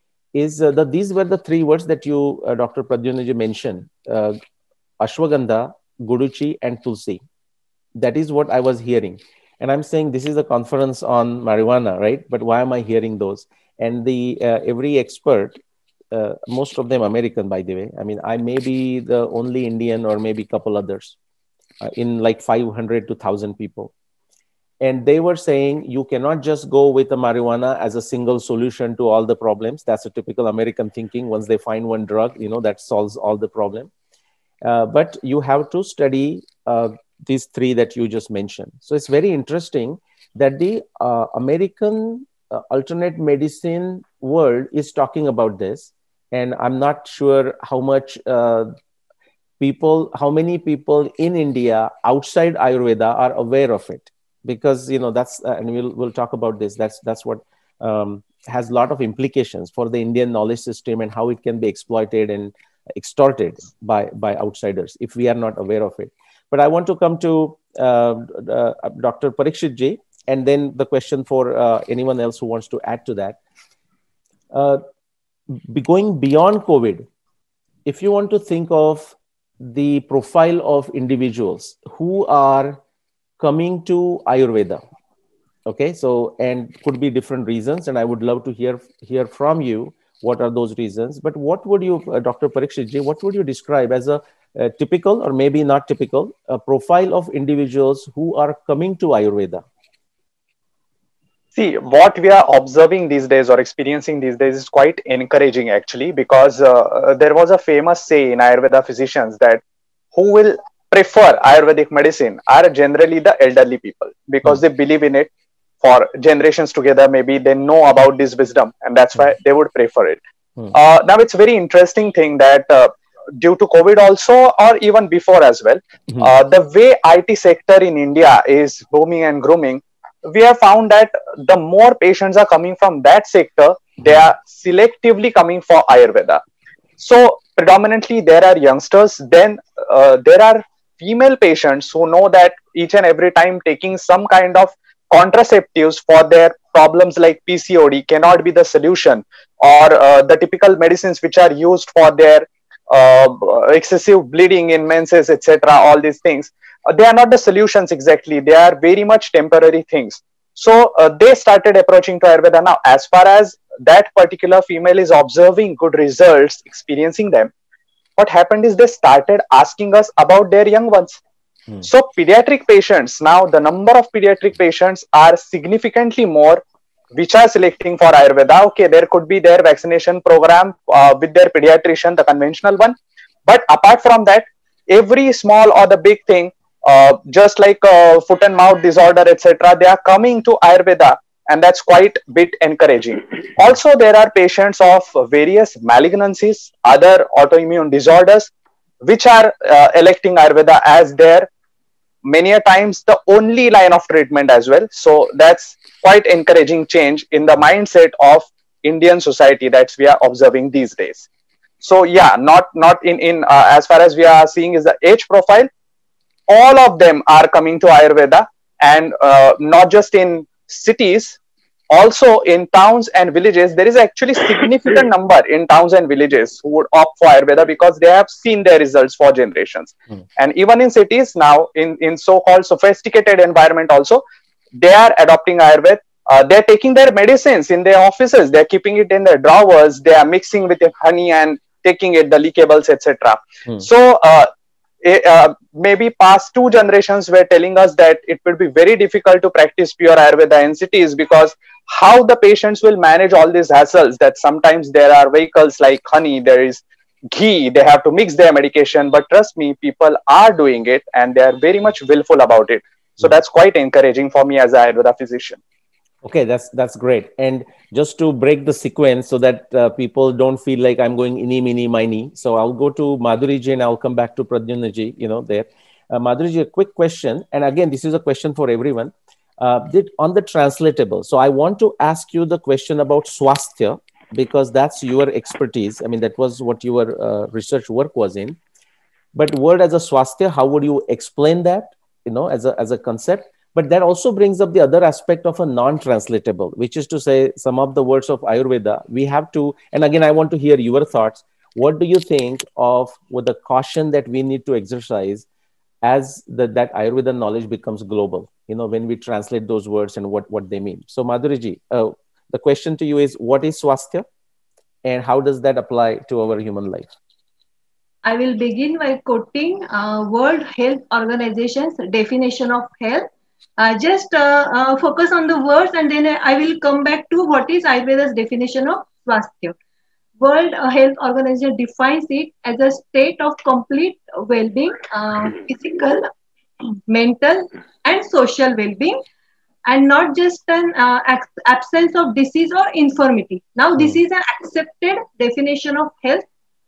is uh, that these were the three words that you, uh, Doctor Pradyumnaji mentioned, uh, Ashwagandha, Guduchi, and Tulsi. That is what I was hearing. And I'm saying this is a conference on marijuana, right? But why am I hearing those? And the uh, every expert, uh, most of them American, by the way. I mean, I may be the only Indian or maybe a couple others uh, in like five hundred to one thousand people. And they were saying you cannot just go with the marijuana as a single solution to all the problems. That's a typical American thinking. Once they find one drug, you know, that solves all the problem. Uh, but you have to study uh, these three that you just mentioned. So it's very interesting that the uh, American uh, alternate medicine world is talking about this. And I'm not sure how much uh, people, how many people in India outside Ayurveda are aware of it. Because, you know, that's, uh, and we'll, we'll talk about this, that's, that's what um, has a lot of implications for the Indian knowledge system and how it can be exploited and extorted by, by outsiders if we are not aware of it. But I want to come to uh, uh, Doctor Parikshit Ji, and then the question for uh, anyone else who wants to add to that. Uh, be going beyond COVID, if you want to think of the profile of individuals who are coming to Ayurveda. Okay, so and could be different reasons, and I would love to hear hear from you what are those reasons. But what would you, uh, Doctor Parikshit ji, what would you describe as a, a typical or maybe not typical a profile of individuals who are coming to Ayurveda? See, what we are observing these days or experiencing these days is quite encouraging actually, because uh, there was a famous say in Ayurveda physicians that who will prefer Ayurvedic medicine are generally the elderly people, because mm. they believe in it for generations together. Maybe they know about this wisdom and that's why they would prefer it. Mm. Uh, now, it's very interesting thing that uh, due to COVID also, or even before as well, mm-hmm. uh, the way I T sector in India is booming and grooming, we have found that the more patients are coming from that sector, they are selectively coming for Ayurveda. So predominantly there are youngsters, then uh, there are female patients who know that each and every time taking some kind of contraceptives for their problems like P C O D cannot be the solution, or uh, the typical medicines which are used for their uh, excessive bleeding in menses, et cetera. All these things, uh, they are not the solutions exactly. They are very much temporary things. So uh, they started approaching to Ayurveda. Now, as far as that particular female is observing good results, experiencing them, what happened is they started asking us about their young ones. Hmm. So pediatric patients, now the number of pediatric patients are significantly more, which are selecting for Ayurveda. Okay, there could be their vaccination program uh, with their pediatrician, the conventional one. But apart from that, every small or the big thing, uh, just like uh, foot and mouth disorder, et cetera, they are coming to Ayurveda, and that's quite a bit encouraging. Also, there are patients of various malignancies, other autoimmune disorders, which are uh, electing Ayurveda as their many a times the only line of treatment as well. So that's quite encouraging change in the mindset of Indian society that we are observing these days. So yeah, not not in in uh, as far as we are seeing is the age profile, all of them are coming to Ayurveda, and uh, not just in cities, also in towns and villages. There is actually significant number in towns and villages who would opt for Ayurveda because they have seen their results for generations. Mm. And even in cities now, in, in so-called sophisticated environment also, they are adopting Ayurveda. Uh, they're taking their medicines in their offices. They're keeping it in their drawers. They are mixing with the honey and taking it, the leakables, et cetera. Mm. So uh, uh, maybe past two generations were telling us that it would be very difficult to practice pure Ayurveda in cities, because how the patients will manage all these hassles, that sometimes there are vehicles like honey, there is ghee, they have to mix their medication. But trust me, people are doing it and they are very much willful about it. So that's quite encouraging for me as an Ayurveda physician. Okay, that's that's great. And just to break the sequence so that uh, people don't feel like I'm going ini, mini, miny. So I'll go to Madhuri ji and I'll come back to Pradyumna ji, you know, there. Uh, Madhuri ji, a quick question. And again, this is a question for everyone. Uh, did, on the translatable. So I want to ask you the question about swasthya, because that's your expertise. I mean, that was what your uh, research work was in. But word as a swasthya, how would you explain that, you know, as a, as a concept? But that also brings up the other aspect of a non-translatable, which is to say some of the words of Ayurveda, we have to, and again, I want to hear your thoughts. What do you think of with the caution that we need to exercise as the, that Ayurveda knowledge becomes global, you know, when we translate those words and what, what they mean? So Madhuri ji, uh, the question to you is, what is swasthya and how does that apply to our human life? I will begin by quoting uh, World Health Organization's definition of health. Uh, just uh, uh, focus on the words, and then I will come back to what is Ayurveda's definition of swasthya. World Health Organization defines it as a state of complete well-being, uh, physical, mental, and social well-being, and not just an uh, absence of disease or infirmity. Now, this is an accepted definition of health,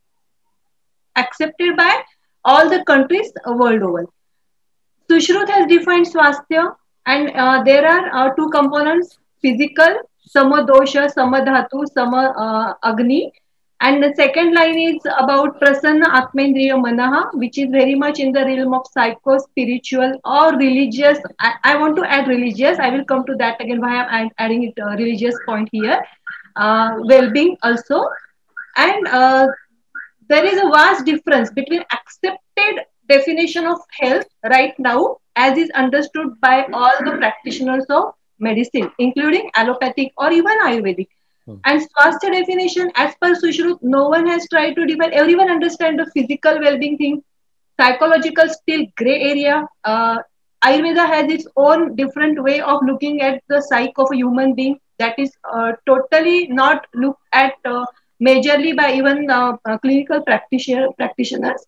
accepted by all the countries world over. Sushruta has defined swasthya, and uh, there are uh, two components: physical, samadosha, samadhatu, sama uh, agni, and the second line is about prasanna atmendriya manaha, which is very much in the realm of psycho, spiritual, or religious. I, I want to add religious. I will come to that again. Why I'm adding it uh, religious point here. Uh, well-being also, and uh, there is a vast difference between accepted definition of health right now as is understood by all the practitioners of medicine, including allopathic or even Ayurvedic. Hmm. And Swasthya definition, as per Sushruta, no one has tried to define. Everyone understands the physical well-being thing. Psychological still gray area. Uh, Ayurveda has its own different way of looking at the psyche of a human being that is uh, totally not looked at uh, majorly by even uh, uh, clinical practitioner, practitioners.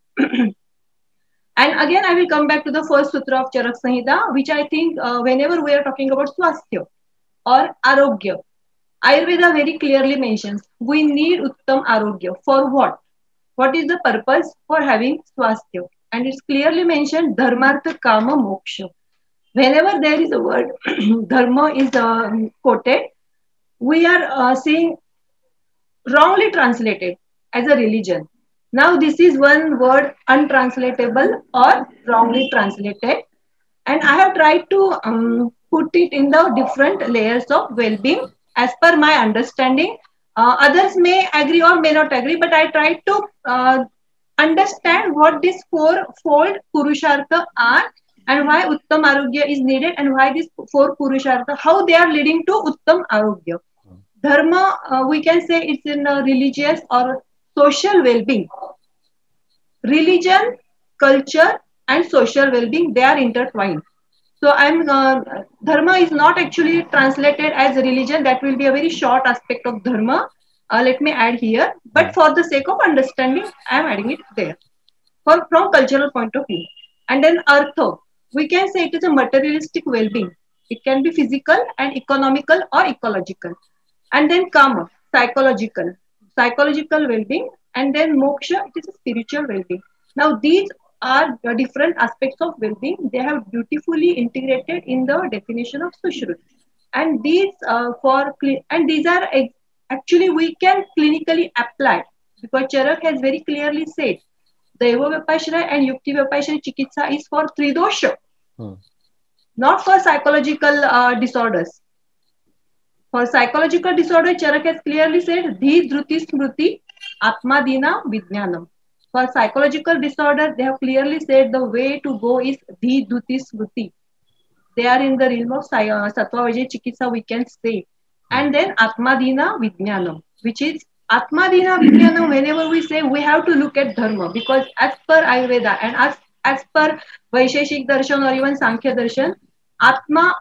And again, I will come back to the first sutra of Charak Samhita, which I think uh, whenever we are talking about swasthya or arogya, Ayurveda very clearly mentions we need uttam arogya. For what? What is the purpose for having swasthya? And it's clearly mentioned dharmartha kama moksha. Whenever there is a word dharma is uh, quoted, we are uh, saying wrongly translated as a religion. Now, this is one word untranslatable or wrongly translated, and I have tried to um, put it in the different layers of well-being as per my understanding. Uh, others may agree or may not agree, but I tried to uh, understand what these four-fold Purushartha are and why Uttam Arogya is needed and why these four Purushartha, how they are leading to Uttam Arogya. Dharma, uh, we can say it's in uh, religious or social well-being. Religion, culture, and social well-being, they are intertwined. So I'm uh, dharma is not actually translated as religion. That will be a very short aspect of dharma. Uh, let me add here. But for the sake of understanding, I am adding it there. For from cultural point of view. And then artha, we can say it is a materialistic well-being. It can be physical and economical or ecological. And then kama, psychological, psychological well-being. And then moksha, it is a spiritual well-being. Now these are the different aspects of well-being. They have beautifully integrated in the definition of Sushruta. And these uh, for and these are ex- actually we can clinically apply because Charak has very clearly said Daiva Vyapashray and Yukti Vyapashray Chikitsa is for Tridosha, Hmm. not for psychological uh, disorders. For psychological disorder, Charak has clearly said Dhi Dhruti Smruti Atma Dina Vijnanam. For psychological disorder, they have clearly said the way to go is Dhi Dhuti Smruti. They are in the realm of uh, Sattva Vijay Chikitsa, we can say. And then Atmadina Vijnanam, which is Atmadina Vijnanam, whenever we say we have to look at Dharma, because as per Ayurveda and as, as per Vaisheshik Darshan or even Sankhya Darshan, Atma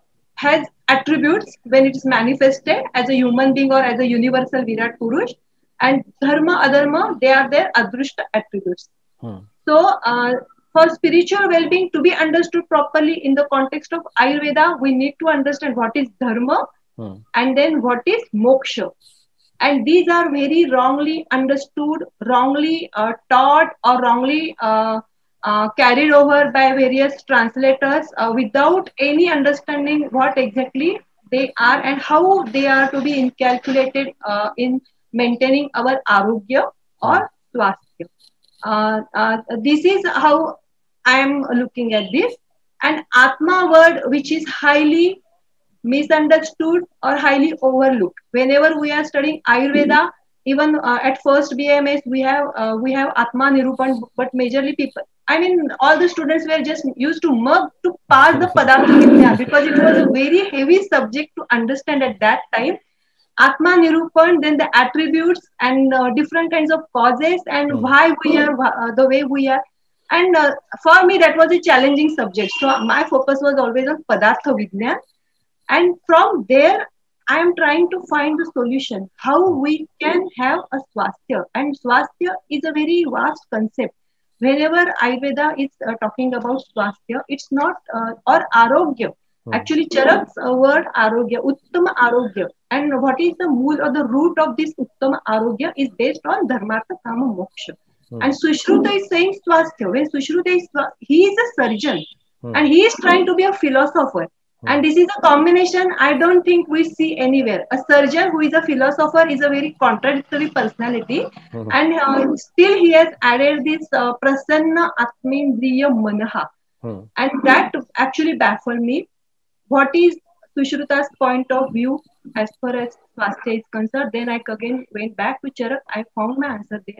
has attributes when it is manifested as a human being or as a universal Virat Purush, and Dharma, Adharma, they are their Adrushta attributes. Hmm. So, uh, for spiritual well-being to be understood properly in the context of Ayurveda, we need to understand what is Dharma Hmm. and then what is Moksha. And these are very wrongly understood, wrongly uh, taught, or wrongly uh, uh, carried over by various translators uh, without any understanding what exactly they are and how they are to be incalculated uh, in maintaining our arogya or swasthya. Uh, uh, this is how I am looking at this. And Atma word, which is highly misunderstood or highly overlooked. Whenever we are studying Ayurveda, even uh, at first B M S, we have uh, we have Atma Nirupan, but majorly people. I mean, all the students were just used to mug to pass the Padartha Vidya because it was a very heavy subject to understand at that time. Atma Nirupan, then the attributes and uh, different kinds of causes and Hmm. why we are uh, the way we are. And uh, for me, that was a challenging subject. So my focus was always on Padartha Vidya. And from there, I am trying to find the solution how we can have a swasthya. And swasthya is a very vast concept. Whenever Ayurveda is uh, talking about swasthya, it's not, uh, or arogya. Hmm. Actually, Charak's uh, word arogya, uttama arogya. And what is the mool or the root of this uttama arogya is based on dharmartha kama moksha. Hmm. And Sushruta is saying swasthya. When Sushruta is, swa- he is a surgeon Hmm. and he is trying to be a philosopher. And this is a combination I don't think we see anywhere. A surgeon who is a philosopher is a very contradictory personality. Hmm. And uh, still he has added this uh, prasanna atmendriya manaha. Hmm. And that actually baffled me. What is Sushruta's point of view as far as swasthya is concerned? Then I again went back to Charak. I found my answer there.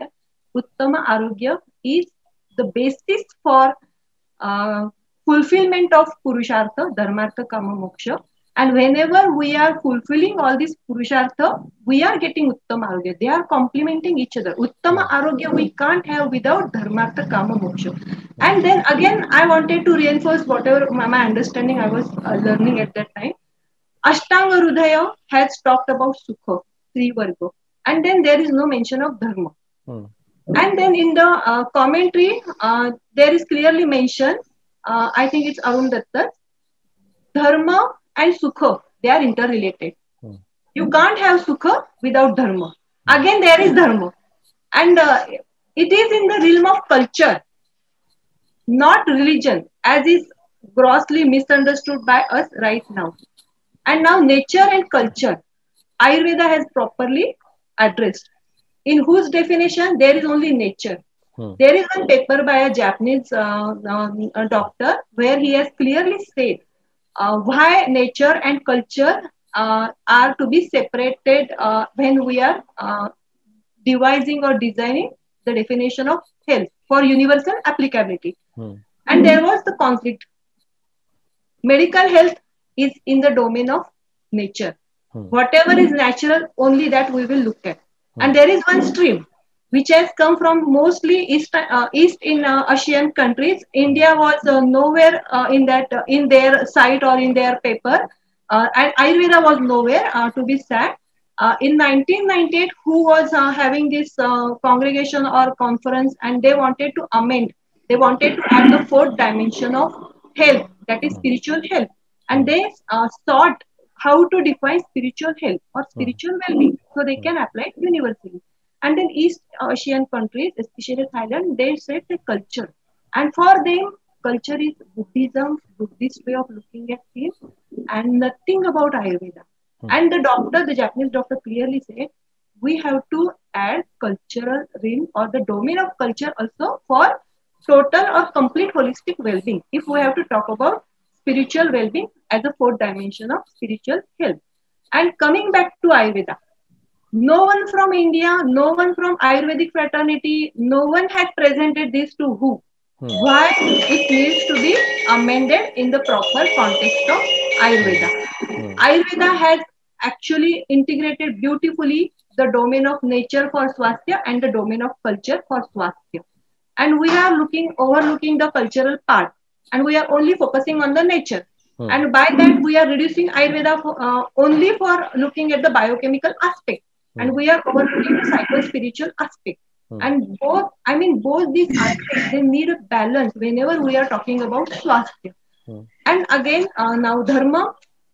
Uttama Arogya is the basis for uh, fulfillment of Purushartha, Dharmartha, Kama, Moksha. And whenever we are fulfilling all these Purushartha, we are getting Uttama Arogya. They are complementing each other. Uttama Arogya we can't have without Dharmartha, Kama, Moksha. And then again, I wanted to reinforce whatever my, my understanding I was uh, learning at that time. Ashtanga Hridaya has talked about Sukha, three Varga. And then there is no mention of Dharma. Hmm. And then in the uh, commentary, uh, there is clearly mentioned, uh, I think it's Arun Datta, Dharma and Sukha, they are interrelated. Hmm. You can't have Sukha without Dharma. Again, there is Dharma. And uh, it is in the realm of culture, not religion, as is grossly misunderstood by us right now. And now nature and culture, Ayurveda has properly addressed, in whose definition there is only nature. Hmm. There is one paper by a Japanese uh, uh, doctor where he has clearly said uh, why nature and culture uh, are to be separated uh, when we are uh, devising or designing the definition of health for universal applicability. Hmm. And there was the conflict. Medical health is in the domain of nature. Hmm. Whatever is natural, only that we will look at. Hmm. And there is one stream which has come from mostly East, uh, East in uh, Asian countries. India was uh, nowhere uh, in that uh, in their site or in their paper, uh, and Ayurveda was nowhere uh, to be said. Uh, in nineteen ninety-eight, who was uh, having this uh, congregation or conference, and they wanted to amend. They wanted to add the fourth dimension of health, that is spiritual health, and they uh, sought how to define spiritual health or spiritual well-being so they can apply it universally. And in East Asian countries, especially Thailand, they said the culture. And for them, culture is Buddhism, Buddhist way of looking at things, and nothing about Ayurveda. Hmm. And the doctor, the Japanese doctor clearly said, we have to add cultural realm or the domain of culture also for total or complete holistic well-being. If we have to talk about spiritual well-being as a fourth dimension of spiritual health. And coming back to Ayurveda, no one from India, no one from Ayurvedic fraternity, no one had presented this to who? Hmm. Why it needs to be amended in the proper context of Ayurveda. Hmm. Ayurveda has actually integrated beautifully the domain of nature for Swasthya and the domain of culture for Swasthya. And we are looking, overlooking the cultural part, and we are only focusing on the nature. Hmm. And by that, we are reducing Ayurveda for, uh, only for looking at the biochemical aspect. Hmm. And we are overlooking the psycho-spiritual aspect. Hmm. And both, I mean, both these aspects, they need a balance whenever we are talking about Swasthya. Hmm. And again, uh, now Dharma,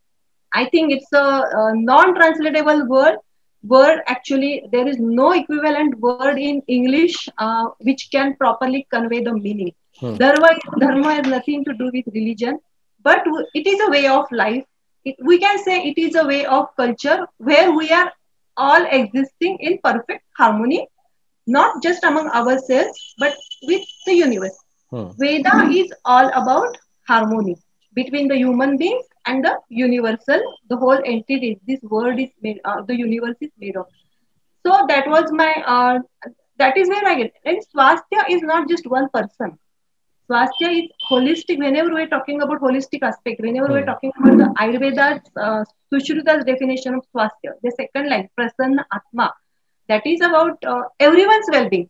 I think it's a, a non-translatable word. Word actually, there is no equivalent word in English uh, which can properly convey the meaning. Hmm. Dharma, dharma has nothing to do with religion, but it is a way of life. It, we can say it is a way of culture where we are all existing in perfect harmony, not just among ourselves, but with the universe. Hmm. Veda is all about harmony between the human beings and the universal, the whole entity, this world is made, uh, the universe is made of. So that was my, uh, that is where I get. And Swasthya is not just one person. Swasthya is holistic. Whenever we're talking about holistic aspect, whenever hmm. we're talking about the Ayurveda's, uh, Sushruta's definition of Swasthya, the second line, Prasanna Atma, that is about uh, everyone's well-being.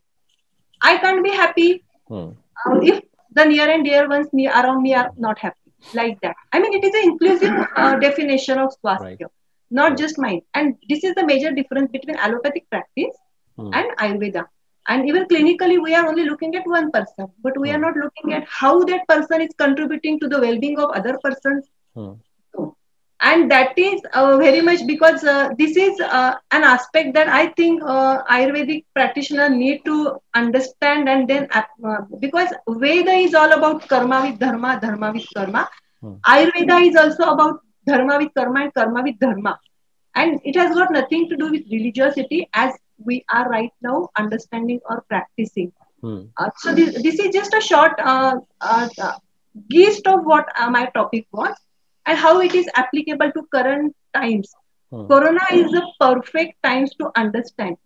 I can't be happy hmm. uh, if the near and dear ones near, around me are not happy. Like that. I mean, it is an inclusive uh, definition of Swasthya, right. not right. just mine. And this is the major difference between allopathic practice hmm. and Ayurveda. And even clinically, we are only looking at one person, but we hmm. are not looking at how that person is contributing to the well-being of other persons. Hmm. And that is uh, very much because uh, this is uh, an aspect that I think uh, Ayurvedic practitioner need to understand, and then uh, because Veda is all about karma with dharma, dharma with karma. Hmm. Ayurveda is also about dharma with karma and karma with dharma. And it has got nothing to do with religiosity as we are right now understanding or practicing. Hmm. Uh, so this, this is just a short uh, uh, uh, gist of what uh, my topic was. And how it is applicable to current times. Hmm. Corona is the perfect times to understand.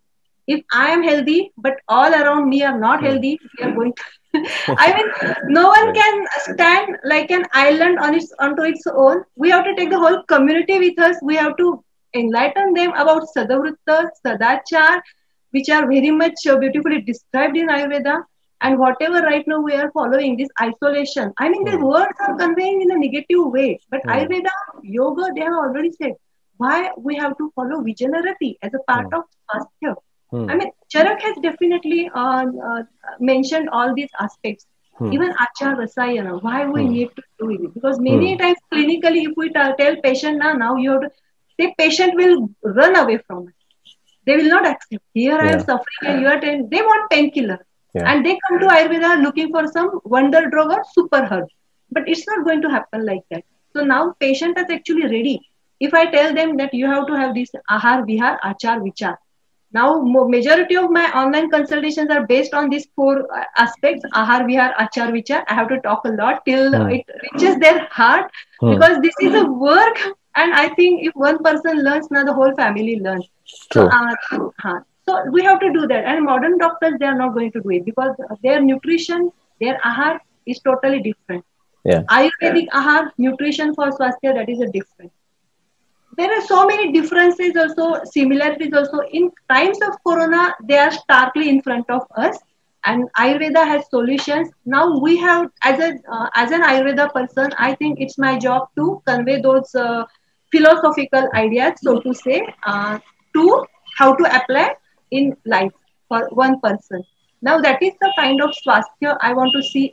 If I am healthy, but all around me are not healthy, we are going to. I mean, no one can stand like an island on its onto its own. We have to take the whole community with us. We have to enlighten them about Sadavritta, Sadachar, which are very much uh, beautifully described in Ayurveda. And whatever right now we are following, this isolation. I mean, the Hmm. words are conveying in a negative way. But Hmm. Ayurveda, yoga, they have already said why we have to follow Vijayanarati as a part Hmm. of Swasthya. Hmm. I mean, Charak has definitely uh, uh, mentioned all these aspects. Hmm. Even Achar Rasayana, why we Hmm. need to do it. Because Hmm. many times clinically, if we tell, tell patient now, now you have to, the patient will run away from us. They will not accept. Here I am Yeah. suffering and you are telling, they want painkiller. Yeah. And they come to Ayurveda looking for some wonder drug or super herb. But it's not going to happen like that. So now patient is actually ready. If I tell them that you have to have this ahar, vihar, achar, vichar. Now mo- majority of my online consultations are based on these four uh, aspects: ahar, vihar, achar, vichar. I have to talk a lot till Hmm. it reaches their heart, Hmm. because this is a work. And I think if one person learns, now the whole family learns. So, True. uh, huh. So we have to do that. And modern doctors, they are not going to do it because their nutrition, their ahar is totally different. Yeah. Ayurvedic ahar, nutrition for swasthya, that is a different. There are so many differences also, similarities also. In times of Corona, they are starkly in front of us. And Ayurveda has solutions. Now we have, as a uh, as an Ayurveda person, I think it's my job to convey those uh, philosophical ideas, so to say, uh, to how to apply in life for one person. Now that is the kind of swasthya I want to see.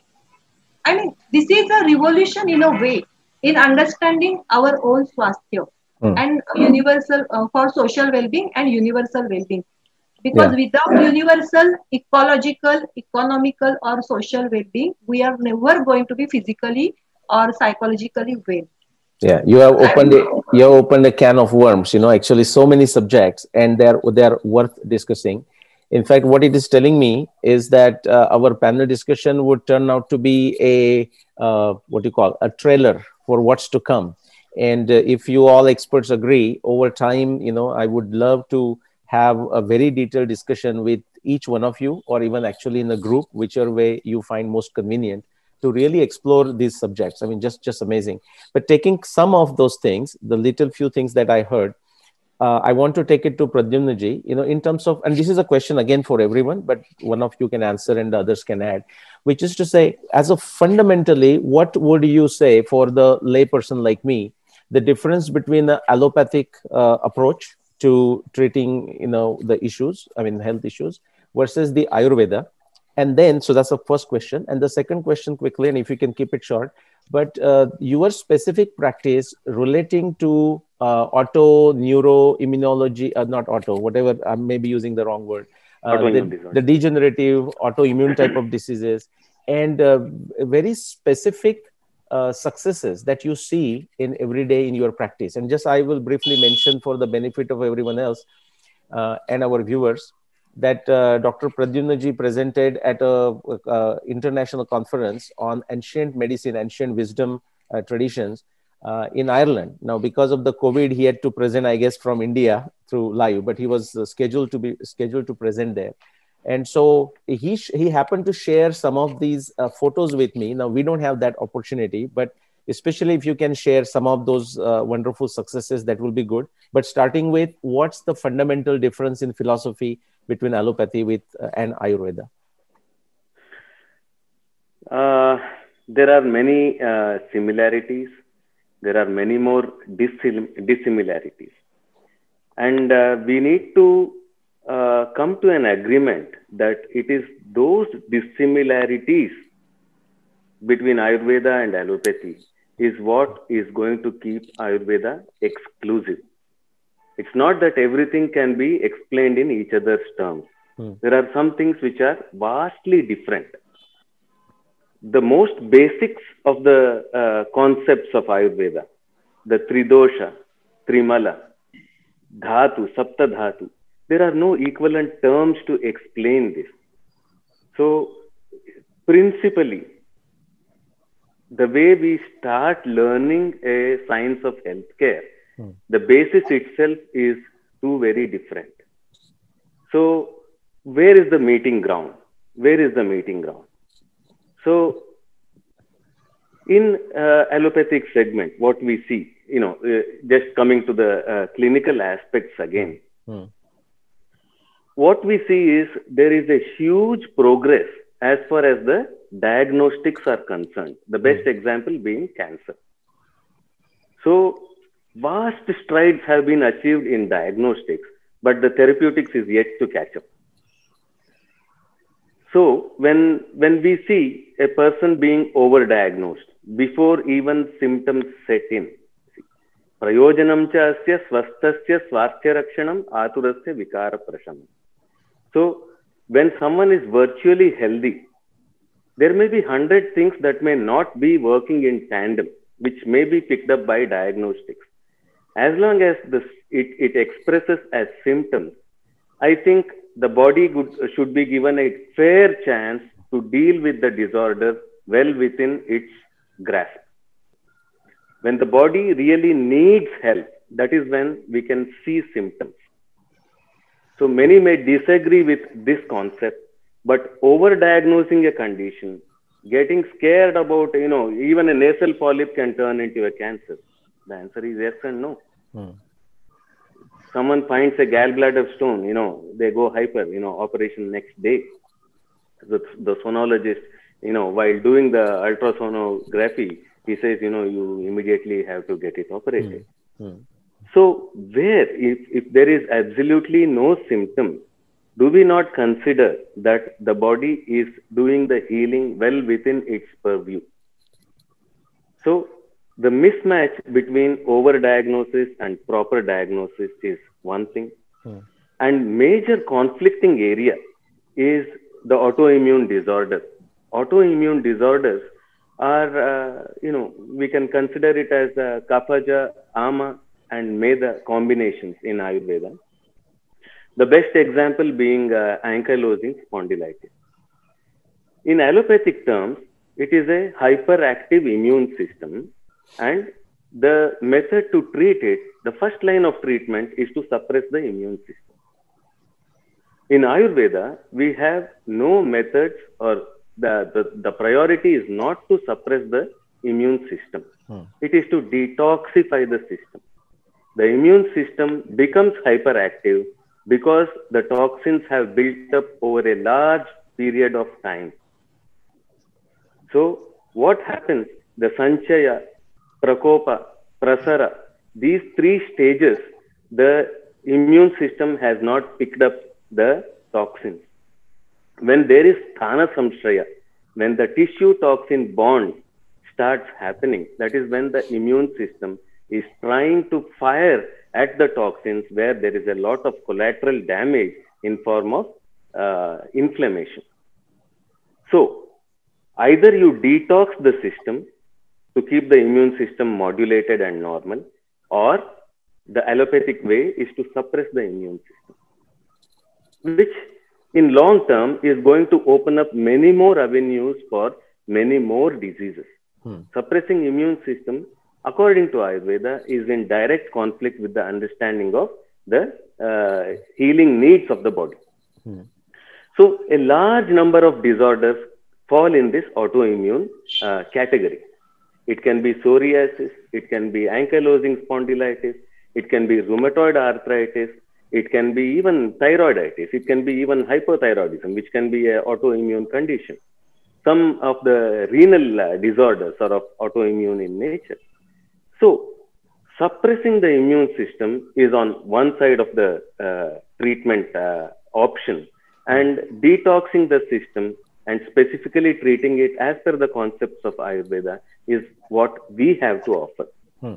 I mean, this is a revolution in a way in understanding our own swasthya Hmm. and universal uh, for social well-being and universal well-being. Because Yeah. without universal ecological, economical, or social well-being, we are never going to be physically or psychologically well. Yeah. You have opened a, you have opened a can of worms. You know, actually, so many subjects, and they're they're worth discussing. In fact, what it is telling me is that uh, our panel discussion would turn out to be a uh, what do you call a trailer for what's to come. And uh, if you all experts agree, over time, you know, I would love to have a very detailed discussion with each one of you, or even actually in a group, whichever way you find most convenient, to really explore these subjects. I mean, just just amazing. But taking some of those things, the little few things that I heard, uh, I want to take it to Pradyumnaji, you know, in terms of, and this is a question again for everyone, but one of you can answer and the others can add, which is to say, as of fundamentally, what would you say for the layperson like me, the difference between the allopathic uh, approach to treating, you know, the issues, I mean, health issues, versus the Ayurveda? And then, so that's the first question. And the second question quickly, and if you can keep it short, but uh, your specific practice relating to uh, auto neuro immunology, uh, not auto, whatever, I may be using the wrong word, uh, Autoimmune the, the disorder. degenerative autoimmune type of diseases, and uh, very specific uh, successes that you see in every day in your practice. And just I will briefly mention for the benefit of everyone else uh, and our viewers that uh, Doctor Pradyumnaji presented at a uh, international conference on ancient medicine, ancient wisdom uh, traditions uh, in Ireland. Now, because of the COVID, he had to present, I guess, from India through live, but he was uh, scheduled to be scheduled to present there. And so he he happened to share some of these uh, photos with me. Now we don't have that opportunity, but especially if you can share some of those uh, wonderful successes, that will be good. But starting with, what's the fundamental difference in philosophy between allopathy with uh, and Ayurveda? Uh, there are many uh, similarities. There are many more dissim- dissimilarities. And uh, we need to uh, come to an agreement that it is those dissimilarities between Ayurveda and allopathy is what is going to keep Ayurveda exclusive. It's not that everything can be explained in each other's terms. Hmm. There are some things which are vastly different. The most basics of the uh, concepts of Ayurveda, the Tridosha, Trimala, Dhatu, Sapta Dhatu, there are no equivalent terms to explain this. So, principally, the way we start learning a science of healthcare, hmm. the basis itself is two very different. So, where is the meeting ground? Where is the meeting ground? So in uh, allopathic segment, what we see, you know, uh, just coming to the uh, clinical aspects again, mm. what we see is there is a huge progress as far as the diagnostics are concerned. The best mm. example being cancer. So vast strides have been achieved in diagnostics, but the therapeutics is yet to catch up. So when, when we see a person being overdiagnosed before even symptoms set in, prayojanam cha asya swasthasya swarthya rakshanam aturasya vikara prashanam. So when someone is virtually healthy, there may be hundred things that may not be working in tandem, which may be picked up by diagnostics. As long as this, it, it expresses as symptoms, I think the body could, should be given a fair chance to deal with the disorder well within its grasp. When the body really needs help, that is when we can see symptoms. So many may disagree with this concept, but overdiagnosing a condition, getting scared about, you know, even a nasal polyp can turn into a cancer. The answer is yes and no. Hmm. Someone finds a gallbladder stone, you know, they go hyper, you know, operation next day. The, the sonologist, you know, while doing the ultrasonography, he says, you know, you immediately have to get it operated. Hmm. Hmm. So where, if, if there is absolutely no symptom, do we not consider that the body is doing the healing well within its purview? So the mismatch between overdiagnosis and proper diagnosis is one thing. Hmm. And major conflicting area is the autoimmune disorder. Autoimmune disorders are, uh, you know, we can consider it as uh, Kaphaja, Ama, and Meda combinations in Ayurveda. The best example being uh, ankylosing spondylitis. In allopathic terms, it is a hyperactive immune system, and the method to treat it, the first line of treatment is to suppress the immune system. In Ayurveda, we have no methods, or the, the, the priority is not to suppress the immune system. Hmm. It is to detoxify the system. The immune system becomes hyperactive because the toxins have built up over a large period of time. So what happens? The Sanchaya, Prakopa, Prasara, these three stages, the immune system has not picked up the toxins. When there is Sthana Samshraya, when the tissue toxin bond starts happening, that is when the immune system is trying to fire at the toxins where there is a lot of collateral damage in form of uh, inflammation. So either you detox the system to keep the immune system modulated and normal, or the allopathic way is to suppress the immune system, which in long term is going to open up many more avenues for many more diseases. Hmm. Suppressing immune system, according to Ayurveda, is in direct conflict with the understanding of the uh, healing needs of the body. Hmm. So a large number of disorders fall in this autoimmune uh, category. It can be psoriasis, it can be ankylosing spondylitis, it can be rheumatoid arthritis, it can be even thyroiditis, it can be even hypothyroidism, which can be an autoimmune condition. Some of the renal uh, disorders are of autoimmune in nature. So suppressing the immune system is on one side of the uh, treatment uh, option, and detoxing the system and specifically treating it as per the concepts of Ayurveda is what we have to offer. Hmm.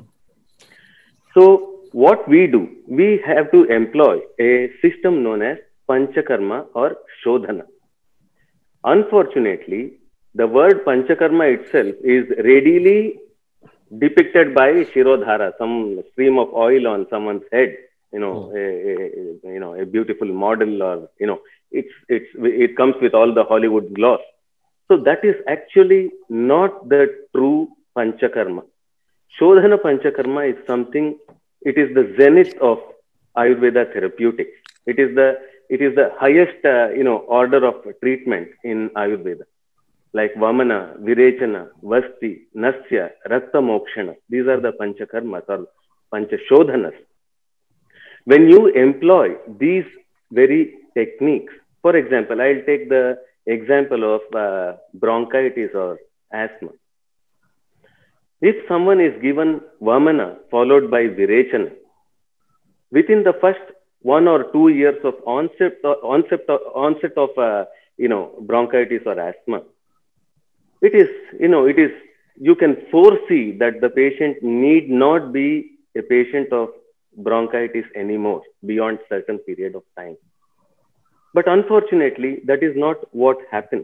So what we do, we have to employ a system known as Panchakarma or Shodhana. Unfortunately, the word Panchakarma itself is readily depicted by Shirodhara, some stream of oil on someone's head, you know, hmm. a, a, you know, a beautiful model, or, you know, it's, it's, it comes with all the Hollywood gloss. So that is actually not the true Panchakarma. Shodhana Panchakarma is something, it is the zenith of Ayurveda therapeutics. It is the it is the highest, uh, you know, order of treatment in Ayurveda. Like Vamana, Virechana, Vasti, Nasya, Rakta Mokshana. These are the Panchakarmas or Panchashodhanas. When you employ these very techniques, for example, I'll take the example of uh, bronchitis or asthma. If someone is given Vamana followed by Virechana, within the first one or two years of onset, onset, onset of, uh, you know, bronchitis or asthma, it is, you know, it is, you can foresee that the patient need not be a patient of bronchitis anymore beyond certain period of time. But unfortunately, that is not what happens.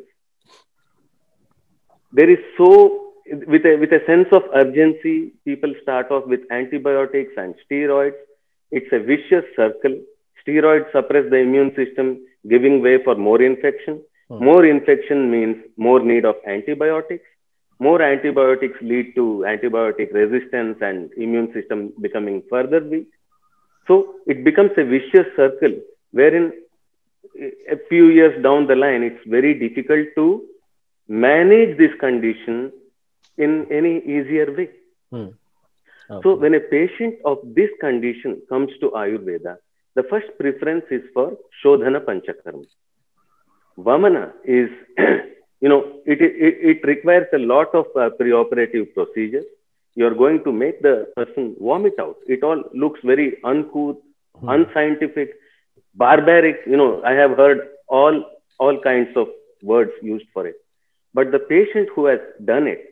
There is so, with a, with a sense of urgency, people start off with antibiotics and steroids. It's a vicious circle. Steroids suppress the immune system, giving way for more infection. Hmm. More infection means more need of antibiotics. More antibiotics lead to antibiotic resistance and immune system becoming further weak. So it becomes a vicious circle wherein a few years down the line, it's very difficult to manage this condition in any easier way. Hmm. Okay. So when a patient of this condition comes to Ayurveda, the first preference is for Shodhana Panchakarma. Vamana is, you know, it, it, it requires a lot of uh, preoperative procedures. You're going to make the person vomit out. It all looks very uncouth, hmm. unscientific, barbaric. You know, I have heard all, all kinds of words used for it. But the patient who has done it,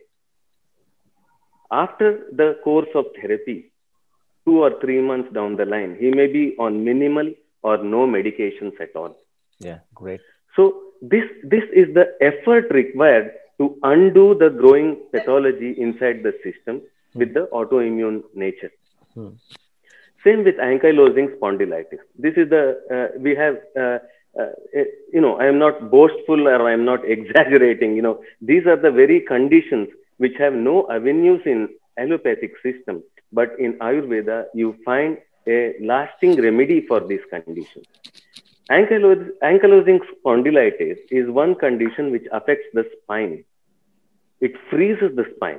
after the course of therapy, two or three months down the line, he may be on minimal or no medications at all. Yeah, great. So this, this is the effort required to undo the growing pathology inside the system hmm. with the autoimmune nature. Hmm. Same with ankylosing spondylitis. This is the, uh, we have, uh, uh, you know, I am not boastful or I am not exaggerating, you know, these are the very conditions which have no avenues in allopathic system, but in Ayurveda, you find a lasting remedy for these conditions. Ankylosing, ankylosing spondylitis is one condition which affects the spine. It freezes the spine.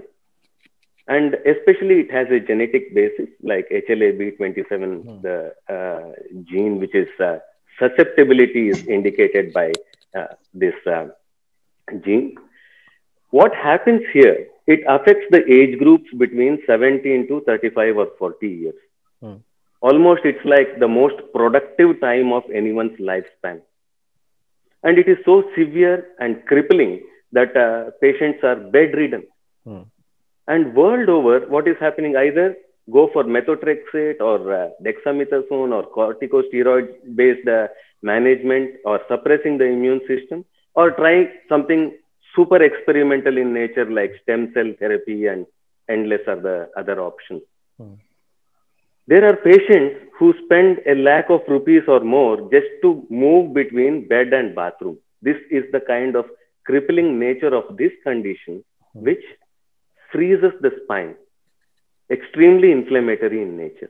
And especially it has a genetic basis like H L A B twenty-seven, hmm. the uh, gene which is uh, susceptibility is indicated by uh, this uh, gene. What happens here, it affects the age groups between seventeen to thirty-five or forty years. Hmm. Almost it's like the most productive time of anyone's lifespan. And it is so severe and crippling that uh, patients are bedridden. Hmm. And world over, what is happening, either go for methotrexate or uh, dexamethasone or corticosteroid-based uh, management or suppressing the immune system, or try something super experimental in nature like stem cell therapy, and endless are the other options. Hmm. There are patients who spend a lakh of rupees or more just to move between bed and bathroom. This is the kind of crippling nature of this condition, hmm. which freezes the spine, extremely inflammatory in nature.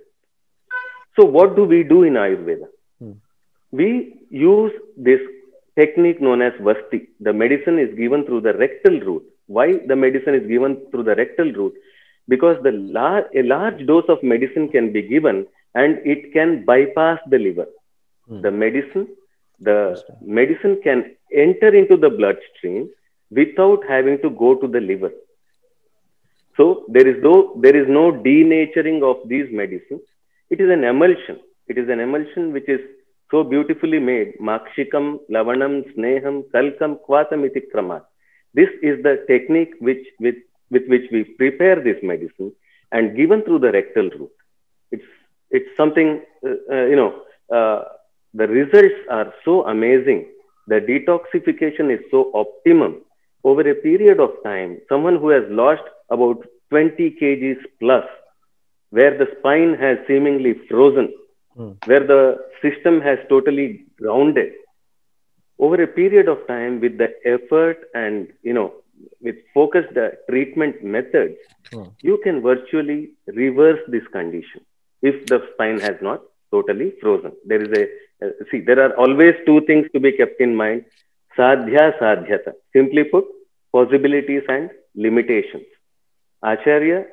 So what do we do in Ayurveda? Hmm. We use this technique known as Vasti. The medicine is given through the rectal route. Why the medicine is given through the rectal route? Because the lar a large dose of medicine can be given and it can bypass the liver. Hmm. The medicine, the medicine can enter into the bloodstream without having to go to the liver. So there is no, there is no denaturing of these medicines. It is an emulsion. It is an emulsion which is so beautifully made. Makshikam, Lavanam, Sneham, Kalkam, Kvatamiti Kramat. This is the technique which, with, with which we prepare this medicine and given through the rectal route. It's, it's something, uh, uh, you know, uh, the results are so amazing. The detoxification is so optimum. Over a period of time, someone who has lost about twenty kilograms plus, where the spine has seemingly frozen, hmm. where the system has totally grounded, over a period of time with the effort and, you know, with focused uh, treatment methods, hmm. you can virtually reverse this condition if the spine has not totally frozen. There is a Uh, see, there are always two things to be kept in mind. Sadhya, sadhyata. Simply put, possibilities and limitations. Acharya,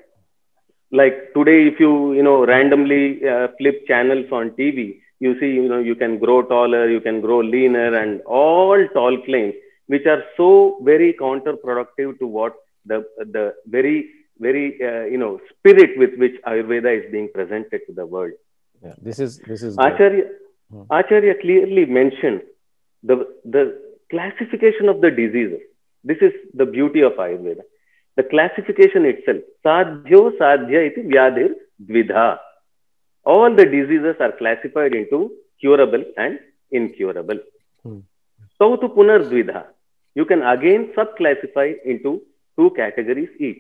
like today, if you, you know, randomly uh, flip channels on T V, you see, you know, you can grow taller, you can grow leaner, and all tall claims, which are so very counterproductive to what the, the very, very, uh, you know, spirit with which Ayurveda is being presented to the world. Yeah, this is, this is Acharya, hmm. Acharya clearly mentioned the, the classification of the diseases. This is the beauty of Ayurveda. The classification itself, sadhyo sadhya iti vyadhir dvidha. All the diseases are classified into curable and incurable. Hmm. So to punar dvidha, you can again subclassify into two categories each.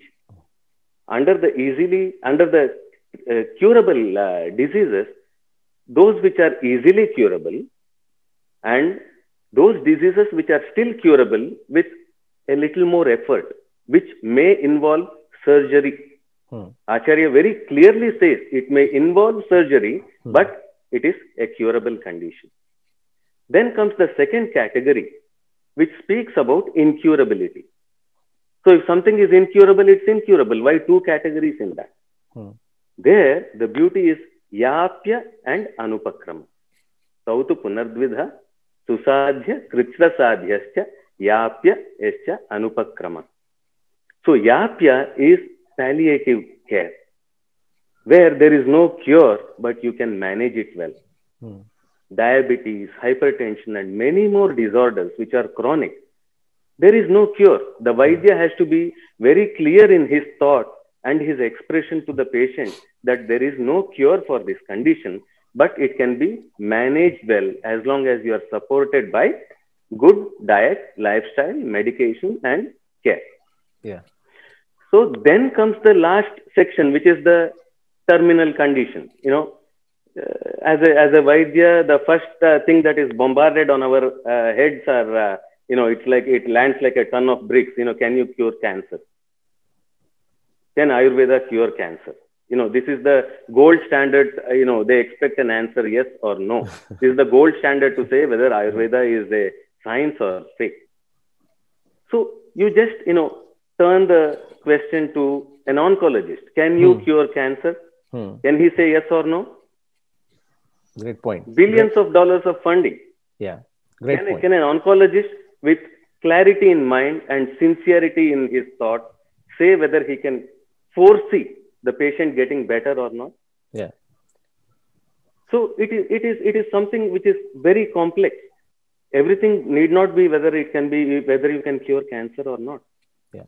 Under the easily, under the uh, curable uh, diseases, those which are easily curable and those diseases which are still curable with a little more effort, which may involve surgery. Hmm. Acharya very clearly says it may involve surgery, hmm. but it is a curable condition. Then comes the second category, which speaks about incurability. So if something is incurable, it's incurable. Why two categories in that? Hmm. There, the beauty is yapya and anupakrama. Sautu punardvidha, susadhya, kritra sadhyascha, yapya escha anupakrama. So yapya is palliative care, where there is no cure, but you can manage it well. Hmm. Diabetes, hypertension, and many more disorders which are chronic, there is no cure. The Vaidya has to be very clear in his thought and his expression to the patient that there is no cure for this condition, but it can be managed well as long as you are supported by good diet, lifestyle, medication, and care. Yeah. So then comes the last section, which is the terminal condition. You know, uh, as a as a Vaidya, the first uh, thing that is bombarded on our uh, heads are, uh, you know, it's like it lands like a ton of bricks. You know, can you cure cancer? Can Ayurveda cure cancer? You know, this is the gold standard. Uh, you know, they expect an answer yes or no. This is the gold standard to say whether Ayurveda is a science or faith. So you just, you know, turn the question to an oncologist. Can you hmm. cure cancer? Hmm. Can he say yes or no? Great point. Billions Great. of dollars of funding. Yeah, great can, point. Can an oncologist with clarity in mind and sincerity in his thought say whether he can foresee the patient getting better or not? Yeah. So it is, it is, it is something which is very complex. Everything need not be whether it can be, whether you can cure cancer or not. Yeah.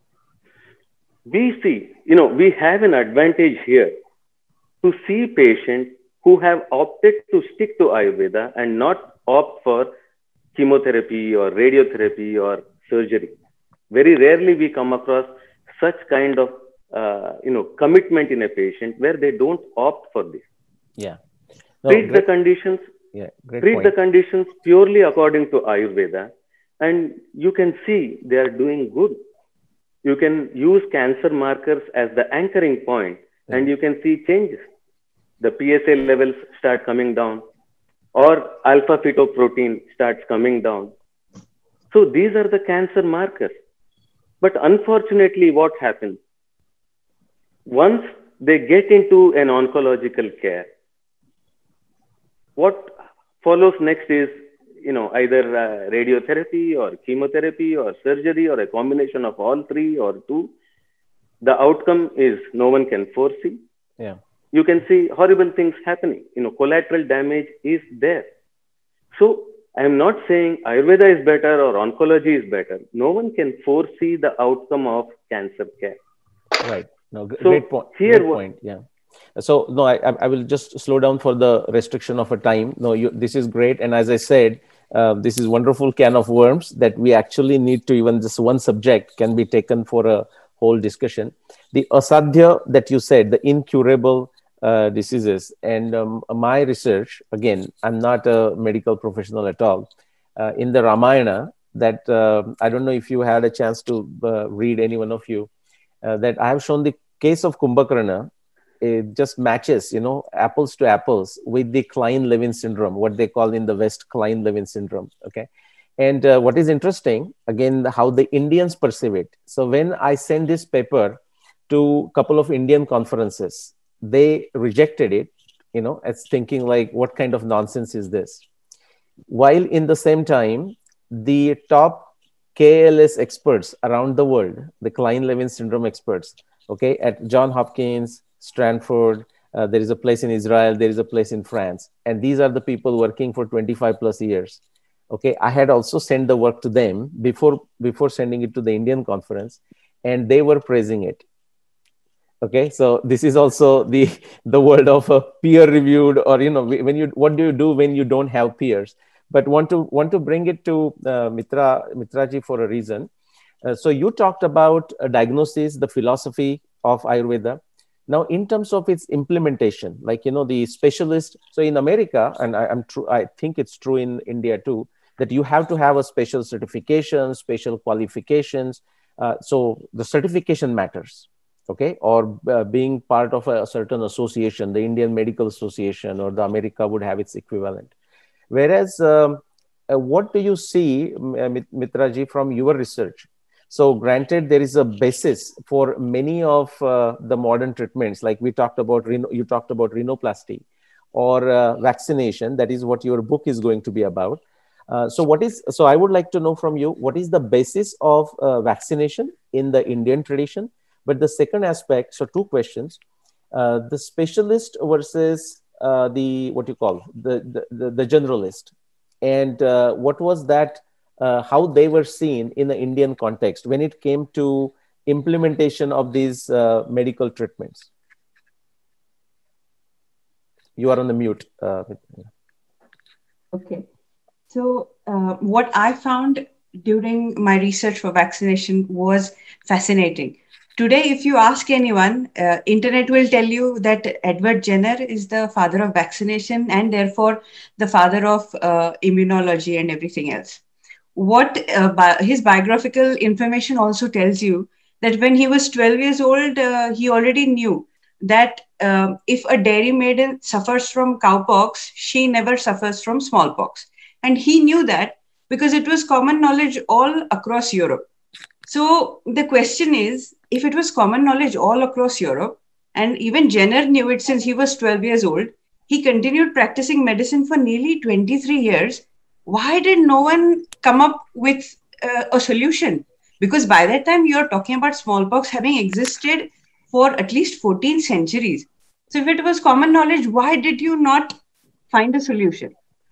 We see, you know, we have an advantage here to see patients who have opted to stick to Ayurveda and not opt for chemotherapy or radiotherapy or surgery. Very rarely we come across such kind of, uh, you know, commitment in a patient where they don't opt for this. Yeah. No, treat great, the conditions, yeah, great treat point. the conditions purely according to Ayurveda, and you can see they are doing good. You can use cancer markers as the anchoring point, yeah. and you can see changes. The P S A levels start coming down, or alpha fetoprotein starts coming down. So these are the cancer markers. But unfortunately, what happens? Once they get into an oncological care, what follows next is, you know, either uh, radiotherapy or chemotherapy or surgery or a combination of all three or two. The outcome is no one can foresee. Yeah. You can see horrible things happening. You know, collateral damage is there. So I am not saying Ayurveda is better or oncology is better. No one can foresee the outcome of cancer care. Right. No, g- so great point. Here, great point. Yeah. So no, I, I will just slow down for the restriction of a time. No, you, this is great. And as I said, uh, this is wonderful can of worms that we actually need to, even this one subject can be taken for a whole discussion. The asadhya that you said, the incurable uh, diseases, and um, my research, again, I'm not a medical professional at all, uh, in the Ramayana, that uh, I don't know if you had a chance to uh, read, any one of you, uh, that I have shown the case of Kumbhakarna, it just matches, you know, apples to apples with the Klein-Levin syndrome, what they call in the West Klein-Levin syndrome. Okay. And uh, what is interesting, again, how the Indians perceive it. So when I sent this paper to a couple of Indian conferences, they rejected it, you know, as thinking like, what kind of nonsense is this? While in the same time, the top K L S experts around the world, the Klein-Levin syndrome experts, okay, at Johns Hopkins, Stanford, uh, there is a place in Israel, there is a place in France. And these are the people working for twenty-five plus years. Okay, I had also sent the work to them before, before sending it to the Indian conference, and they were praising it. Okay, so this is also the, the world of a peer-reviewed, or, you know, when you, what do you do when you don't have peers? But want to, want to bring it to uh, Mitra, Mitraji for a reason. Uh, so you talked about a diagnosis, the philosophy of Ayurveda. Now, in terms of its implementation, like, you know, the specialist, so in America, and I, I'm true, I think it's true in India too, that you have to have a special certification, special qualifications. Uh, so the certification matters, okay? Or uh, being part of a, a certain association, the Indian Medical Association or the America would have its equivalent. Whereas, um, uh, what do you see, Mitraji, from your research? So granted, there is a basis for many of uh, the modern treatments, like we talked about, rhino, you talked about rhinoplasty or uh, vaccination. That is what your book is going to be about. Uh, so what is, so I would like to know from you, what is the basis of uh, vaccination in the Indian tradition? But the second aspect, so two questions, uh, the specialist versus uh, the, what you call, the, the, the generalist. And uh, what was that, uh, how they were seen in the Indian context when it came to implementation of these uh, medical treatments? You are on the mute. Uh, okay. So uh, what I found during my research for vaccination was fascinating. Today, if you ask anyone, uh, internet will tell you that Edward Jenner is the father of vaccination and therefore the father of uh, immunology and everything else. What uh, bi- his biographical information also tells you that when he was twelve years old, uh, he already knew that um, if a dairy maiden suffers from cowpox, she never suffers from smallpox. And he knew that because it was common knowledge all across Europe. So the question is, if it was common knowledge all across Europe, and even Jenner knew it since he was twelve years old, he continued practicing medicine for nearly twenty-three years. Why did no one come up with uh, a solution? Because by that time, you're talking about smallpox having existed for at least fourteen centuries. So if it was common knowledge, why did you not find a solution?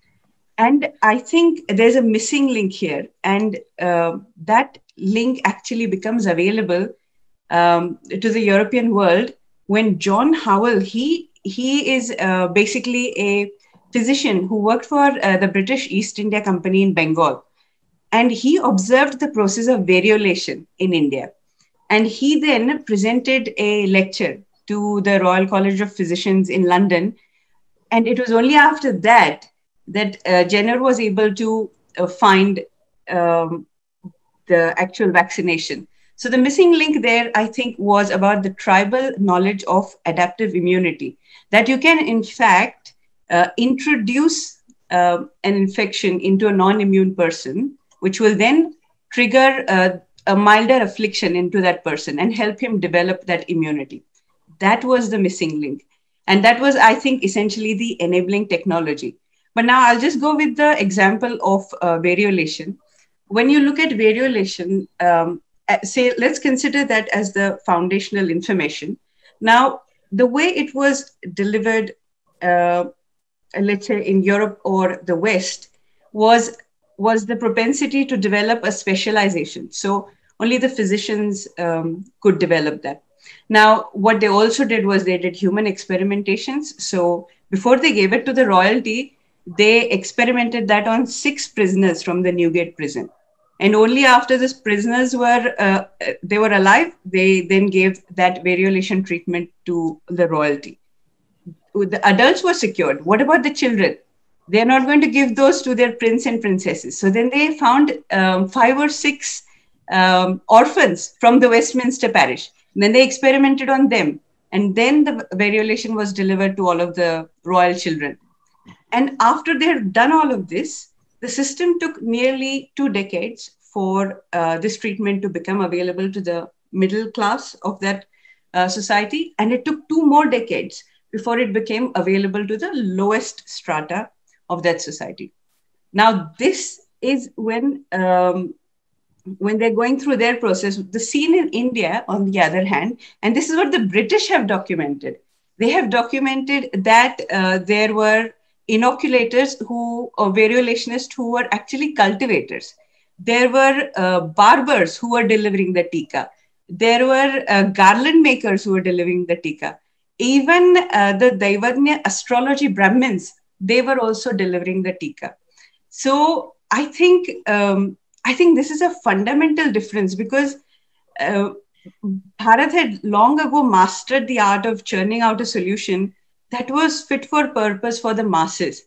And I think there's a missing link here. And uh, that link actually becomes available um, to the European world when John Howell, he, he is uh, basically a physician who worked for uh, the British East India Company in Bengal. And he observed the process of variolation in India. And he then presented a lecture to the Royal College of Physicians in London. And it was only after that that uh, Jenner was able to uh, find um, the actual vaccination. So the missing link there, I think, was about the tribal knowledge of adaptive immunity, that you can, in fact, uh, introduce uh, an infection into a non-immune person, which will then trigger uh, a milder affliction into that person and help him develop that immunity. That was the missing link. And that was, I think, essentially the enabling technology. But now I'll just go with the example of uh, variolation. When you look at variolation, um, say, let's consider that as the foundational information. Now, the way it was delivered, uh, let's say in Europe or the West, was, was the propensity to develop a specialization. So only the physicians um, could develop that. Now, what they also did was they did human experimentations. So before they gave it to the royalty, they experimented that on six prisoners from the Newgate prison. And only after these prisoners were, uh, they were alive, they then gave that variolation treatment to the royalty. The adults were secured. What about the children? They're not going to give those to their prince and princesses. So then they found um, five or six um, orphans from the Westminster parish. And then they experimented on them. And then the variolation was delivered to all of the royal children. And after they had done all of this, the system took nearly two decades for uh, this treatment to become available to the middle class of that uh, society. And it took two more decades before it became available to the lowest strata of that society. Now, this is when, um, when they're going through their process. The scene in India, on the other hand, and this is what the British have documented. They have documented that uh, there were inoculators who, or variolationists who were actually cultivators. There were uh, barbers who were delivering the tika. There were uh, garland makers who were delivering the tika. Even uh, the Daivanya astrology Brahmins, they were also delivering the tika. So I think um, I think this is a fundamental difference, because uh, Bharat had long ago mastered the art of churning out a solution that was fit for purpose for the masses.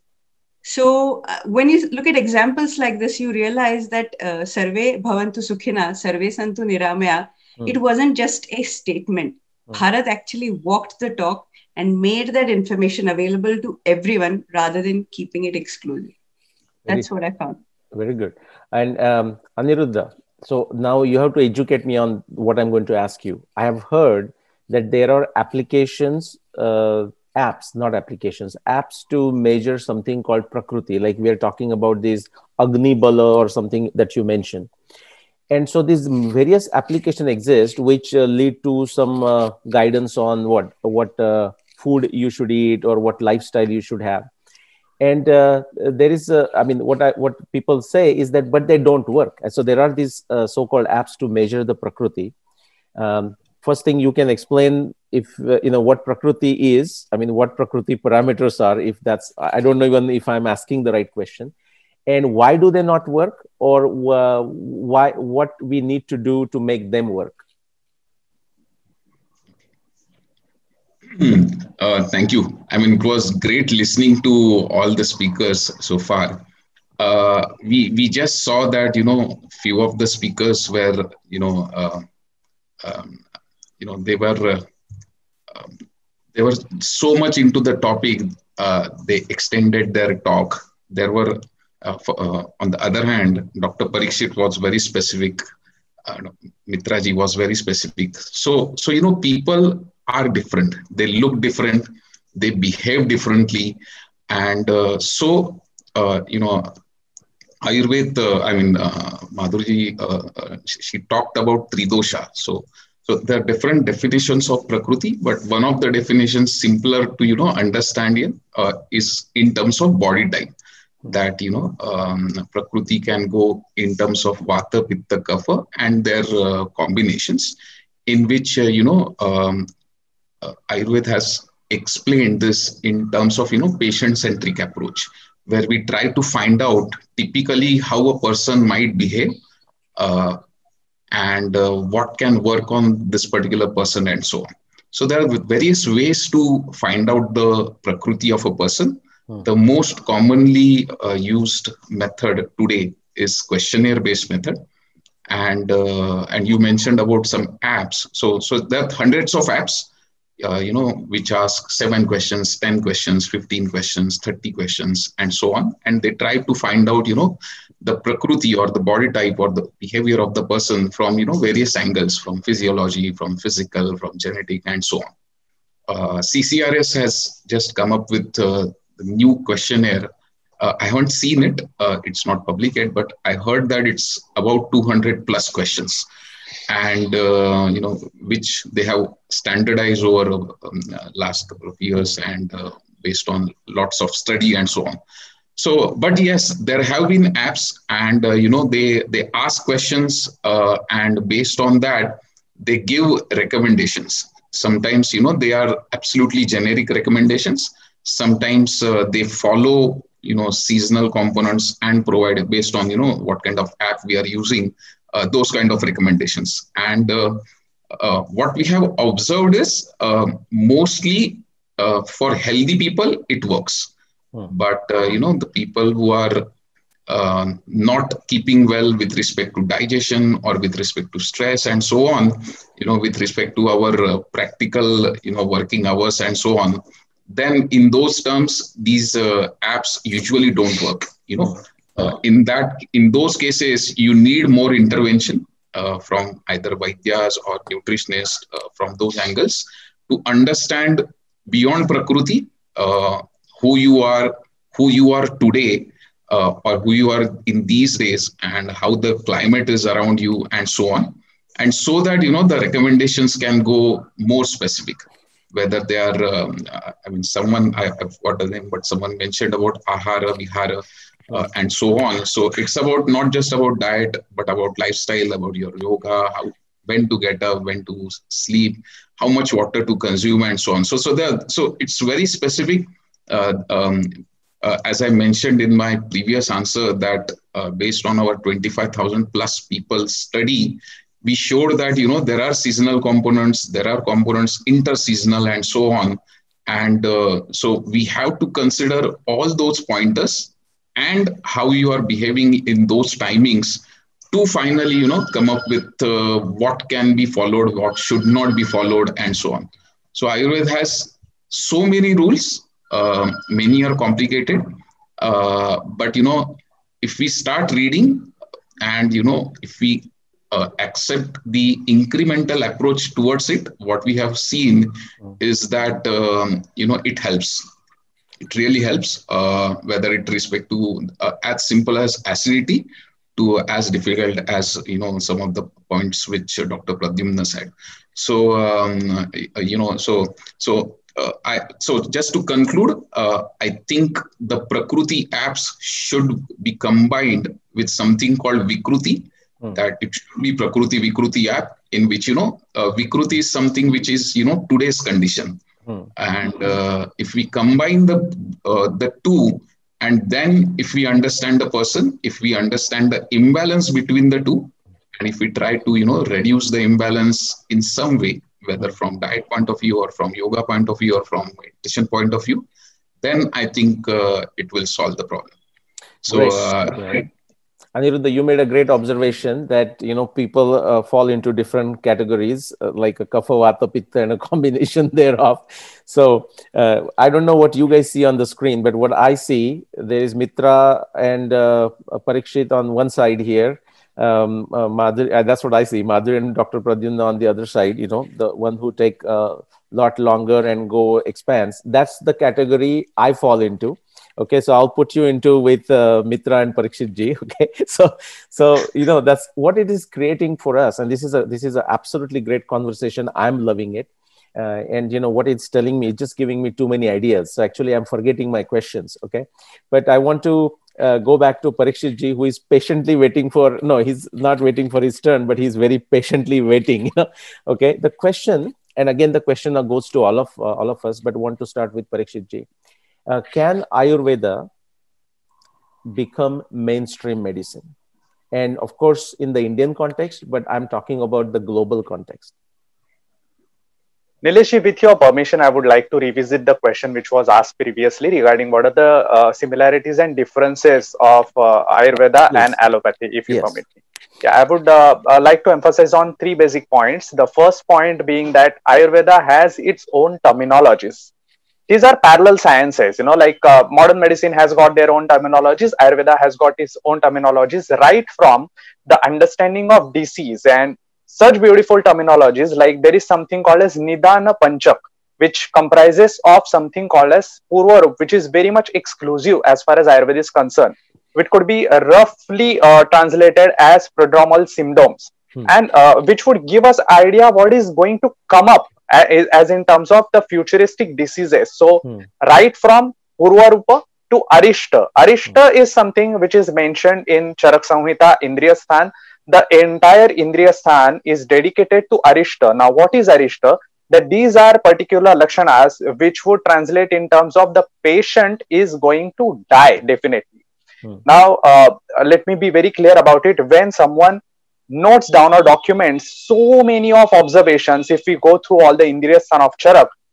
So uh, when you look at examples like this, you realize that uh, Sarve Bhavantu Sukhina, Sarve Santu Niramaya, mm. it wasn't just a statement. Mm. Bharat actually walked the talk and made that information available to everyone rather than keeping it exclusive. That's very, what I found. Very good. And um, Aniruddha, so now you have to educate me on what I'm going to ask you. I have heard that there are applications, uh, apps, not applications, apps to measure something called Prakruti, like we are talking about this Agni Bala or something that you mentioned. And so these various applications exist which uh, lead to some uh, guidance on what, what uh, food you should eat or what lifestyle you should have. And uh, there is, uh, I mean, what I, what people say is that, but they don't work. And so there are these uh, so-called apps to measure the Prakruti. Um, first thing you can explain if, uh, you know, what Prakruti is, I mean, what Prakruti parameters are, if that's, I don't know even if I'm asking the right question. And why do they not work, or uh, why, what we need to do to make them work? Uh, thank you. I mean, it was great listening to all the speakers so far. Uh, we we just saw that, you know, few of the speakers were, you know, uh, um, you know, they were uh, um, they were so much into the topic. Uh, they extended their talk. There were, uh, for, uh, on the other hand, Doctor Parikshit was very specific. Uh, Mitraji was very specific. So so you know, people are different, they look different, they behave differently. And uh, so, uh, you know, Ayurveda, uh, I mean, uh, Madhurji, uh, uh, she, she talked about Tridosha. So, so there are different definitions of Prakriti, but one of the definitions simpler to, you know, understand here uh, is in terms of body type. That, you know, um, Prakriti can go in terms of Vata, Pitta, Kapha and their uh, combinations, in which, uh, you know, um, Uh, Ayurveda has explained this in terms of, you know, patient-centric approach, where we try to find out typically how a person might behave uh, and uh, what can work on this particular person and so on. So there are various ways to find out the Prakriti of a person. Hmm. The most commonly uh, used method today is questionnaire-based method. And, uh, and you mentioned about some apps. So, so there are hundreds of apps. Uh, you know, which ask seven questions, ten questions, fifteen questions, thirty questions, and so on. And they try to find out, you know, the Prakriti or the body type or the behavior of the person from, you know, various angles, from physiology, from physical, from genetic, and so on. Uh, C C R S has just come up with uh, the new questionnaire. Uh, I haven't seen it. Uh, it's not public yet, but I heard that it's about two hundred plus questions. And, uh, you know, which they have standardized over um, uh, last couple of years and uh, based on lots of study and so on. So, but yes, there have been apps and, uh, you know, they, they ask questions uh, and based on that, they give recommendations. Sometimes, you know, they are absolutely generic recommendations. Sometimes uh, they follow, you know, seasonal components and provide based on, you know, what kind of app we are using. Uh, those kind of recommendations. And uh, uh, what we have observed is uh, mostly uh, for healthy people, it works. Hmm. But, uh, you know, the people who are uh, not keeping well with respect to digestion or with respect to stress and so on, you know, with respect to our uh, practical, you know, working hours and so on, then in those terms, these uh, apps usually don't work. You know, uh, in that, in those cases, you need more intervention uh, from either Vaidyas or nutritionists uh, from those angles to understand beyond Prakriti uh, who you are, who you are today, uh, or who you are in these days, and how the climate is around you, and so on. And so that, you know, the recommendations can go more specific, whether they are, um, I mean, someone, I, I forgot the name, but someone mentioned about Ahara, Vihara, uh, and so on. So it's about not just about diet, but about lifestyle, about your yoga, how, when to get up, when to sleep, how much water to consume, and so on. So, so there, so it's very specific. Uh, um, uh, as I mentioned in my previous answer, that uh, based on our twenty-five thousand plus people study, we showed that, you know, there are seasonal components, there are components interseasonal, and so on. And uh, so we have to consider all those pointers and how you are behaving in those timings to finally, you know, come up with uh, what can be followed, what should not be followed, and so on. So Ayurveda has so many rules, uh, many are complicated, uh, but, you know, if we start reading and, you know, if we Uh, accept the incremental approach towards it, what we have seen is that, um, you know, it helps. It really helps, uh, whether it respect to uh, as simple as acidity to as difficult as, you know, some of the points which uh, Doctor Pradyumna said. So, um, uh, you know, so, so, uh, I, so just to conclude, uh, I think the Prakriti apps should be combined with something called Vikruti. Hmm. That it should be Prakriti Vikruti app, in which, you know, uh, Vikruti is something which is, you know, today's condition. Hmm. And uh, if we combine the uh, the two, and then if we understand the person, if we understand the imbalance between the two, and if we try to, you know, reduce the imbalance in some way, whether from diet point of view or from yoga point of view or from meditation point of view, then I think uh, it will solve the problem. So, uh, right. Aniruddha, you made a great observation that, you know, people uh, fall into different categories, uh, like a kapha, vata, pitta, and a combination thereof. So uh, I don't know what you guys see on the screen, but what I see, there is Mitra and uh, Parikshit on one side here. Um, uh, Madhuri, uh, that's what I see. Madhuri and Doctor Pradyumna on the other side, you know, the one who take a lot longer and go expands. That's the category I fall into. Okay, so I'll put you into with uh, Mitra and Parikshit ji. Okay, so so you know, that's what it is creating for us, and this is a this is an absolutely great conversation. I'm loving it, uh, and you know what it's telling me, it's just giving me too many ideas. So actually, I'm forgetting my questions. Okay, but I want to uh, go back to Parikshit ji, who is patiently waiting for. No, he's not waiting for his turn, but he's very patiently waiting. You know? Okay, the question, and again, the question goes to all of uh, all of us, but want to start with Parikshit ji. Uh, can Ayurveda become mainstream medicine? And of course, in the Indian context, but I'm talking about the global context. Nileshi, with your permission, I would like to revisit the question which was asked previously regarding what are the uh, similarities and differences of uh, Ayurveda yes. and allopathy, if you yes. permit me. Yeah, I would uh, uh, like to emphasize on three basic points. The first point being that Ayurveda has its own terminologies. These are parallel sciences, you know, like uh, modern medicine has got their own terminologies. Ayurveda has got its own terminologies, right from the understanding of disease and such beautiful terminologies. Like there is something called as Nidana Panchak, which comprises of something called as Purvarup, which is very much exclusive as far as Ayurveda is concerned. It could be uh, roughly uh, translated as prodromal symptoms, hmm. and uh, which would give us idea what is going to come up as in terms of the futuristic diseases. So hmm. right from Purvarupa to Arishta. Arishta hmm. is something which is mentioned in Charak Samhita, Indriyasthan. The entire Indriyasthan is dedicated to Arishta. Now, what is Arishta? That these are particular lakshanas which would translate in terms of the patient is going to die, definitely. Hmm. Now, uh, let me be very clear about it. When someone notes down or documents so many of observations, if we go through all the Indriyasthan of Charak,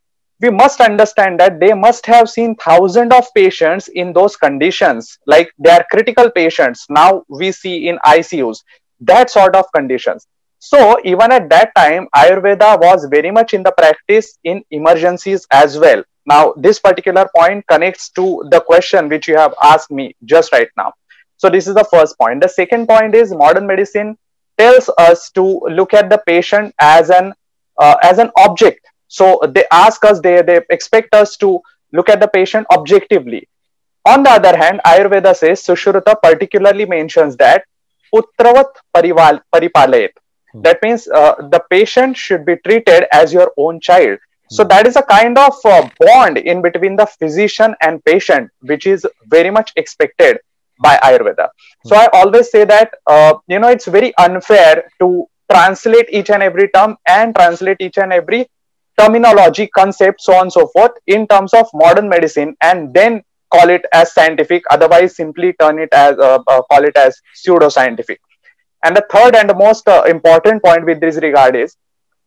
we must understand that they must have seen thousands of patients in those conditions, like they are critical patients. Now we see in I C Us, that sort of conditions. So even at that time, Ayurveda was very much in the practice in emergencies as well. Now, this particular point connects to the question which you have asked me just right now. So this is the first point. The second point is modern medicine tells us to look at the patient as an uh, as an object. So they ask us, they, they expect us to look at the patient objectively. On the other hand, Ayurveda says, Sushruta particularly mentions that Putravat parival, paripalayet. That means uh, the patient should be treated as your own child. So that is a kind of uh, bond in between the physician and patient, which is very much expected by Ayurveda. So I always say that, uh, you know, it's very unfair to translate each and every term and translate each and every terminology, concept, so on and so forth in terms of modern medicine and then call it as scientific. Otherwise, simply turn it as, uh, uh, call it as pseudo-scientific. And the third and the most uh, important point with this regard is,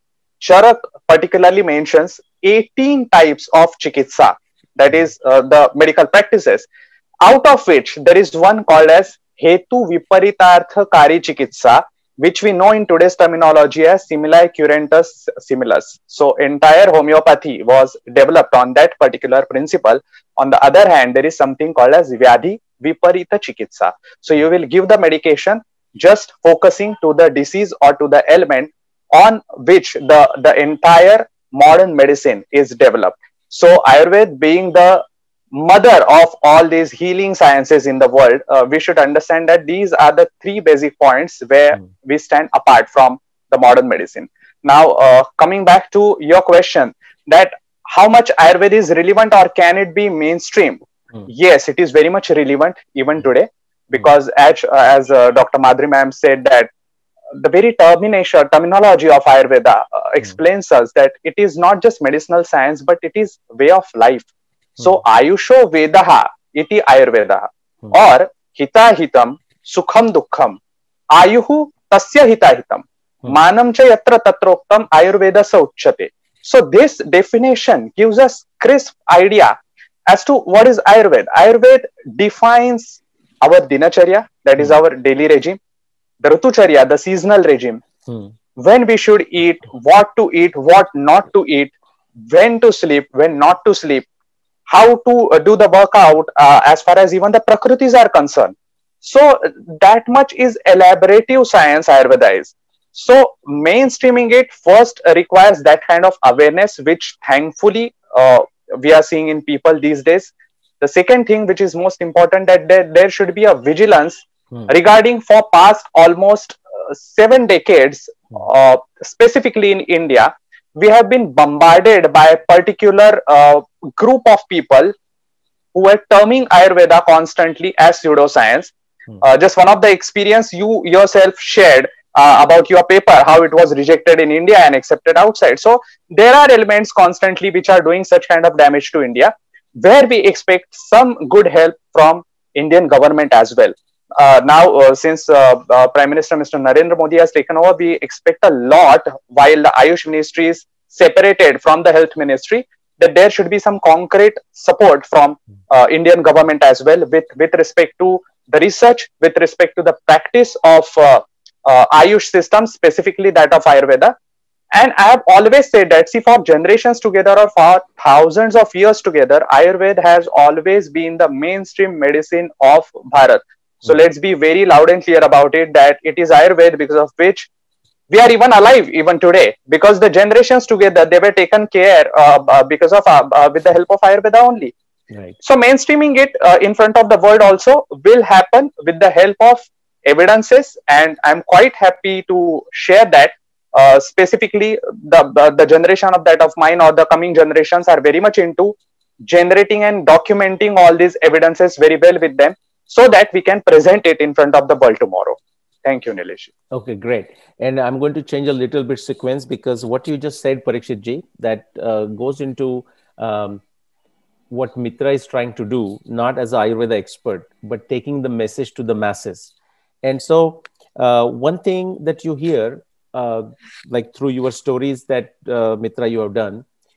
Charak particularly mentions eighteen types of chikitsa, that is uh, the medical practices, out of which there is one called as Hetu Viparitartha Kari Chikitsa, which we know in today's terminology as simili curentus similus. So entire homeopathy was developed on that particular principle. On the other hand, there is something called as Vyadhi Viparita Chikitsa. So you will give the medication just focusing to the disease or to the ailment on which the, the entire modern medicine is developed. So Ayurveda being the mother of all these healing sciences in the world, uh, we should understand that these are the three basic points where mm. we stand apart from the modern medicine. Now, uh, coming back to your question that how much Ayurveda is relevant or can it be mainstream? Mm. Yes, it is very much relevant even today, because as, uh, as uh, Doctor Madhuri ma'am said that the very termination, terminology of Ayurveda uh, explains mm. us that it is not just medicinal science, but it is way of life. Mm. So, Ayusho Vedaha iti Ayurveda mm. or Hita Hitam Sukham Dukkham Ayuhu Tasya Hita Hitam mm. Manam cha yatra tatroktam Ayurveda sa uchyate. So, this definition gives us crisp idea as to what is Ayurveda. Ayurveda defines our dinacharya, that is our daily regime, the Ritucharya, the seasonal regime, hmm. when we should eat, what to eat, what not to eat, when to sleep, when not to sleep, how to uh, do the workout uh, as far as even the prakritis are concerned. So that much is elaborative science Ayurveda is. So mainstreaming it first requires that kind of awareness, which thankfully uh, we are seeing in people these days. The second thing, which is most important, that there, there should be a vigilance hmm. regarding for past almost uh, seven decades, uh, specifically in India, we have been bombarded by a particular uh, group of people who are terming Ayurveda constantly as pseudoscience. Hmm. Uh, just one of the experience you yourself shared uh, about your paper, how it was rejected in India and accepted outside. So there are elements constantly which are doing such kind of damage to India, where we expect some good help from Indian government as well. Uh, now, uh, since uh, uh, Prime Minister Mister Narendra Modi has taken over, we expect a lot, while the Ayush Ministry is separated from the Health Ministry, that there should be some concrete support from uh, Indian government as well with, with respect to the research, with respect to the practice of uh, uh, Ayush system, specifically that of Ayurveda. And I have always said that, see, for generations together or for thousands of years together, Ayurveda has always been the mainstream medicine of Bharat. So mm-hmm. let's be very loud and clear about it, that it is Ayurveda because of which we are even alive even today, because the generations together, they were taken care uh, uh, because of, uh, uh, with the help of Ayurveda only. Right. So mainstreaming it uh, in front of the world also will happen with the help of evidences. And I'm quite happy to share that. Uh, specifically, the, the the generation of that of mine or the coming generations are very much into generating and documenting all these evidences very well with them, so that we can present it in front of the world tomorrow. Thank you, Nilesh. Okay, great. And I'm going to change a little bit sequence, because what you just said, Parikshit ji, that uh, goes into um, what Mitra is trying to do, not as an Ayurveda expert, but taking the message to the masses. And so uh, one thing that you hear, Uh, like through your stories that uh, Mitra you have done,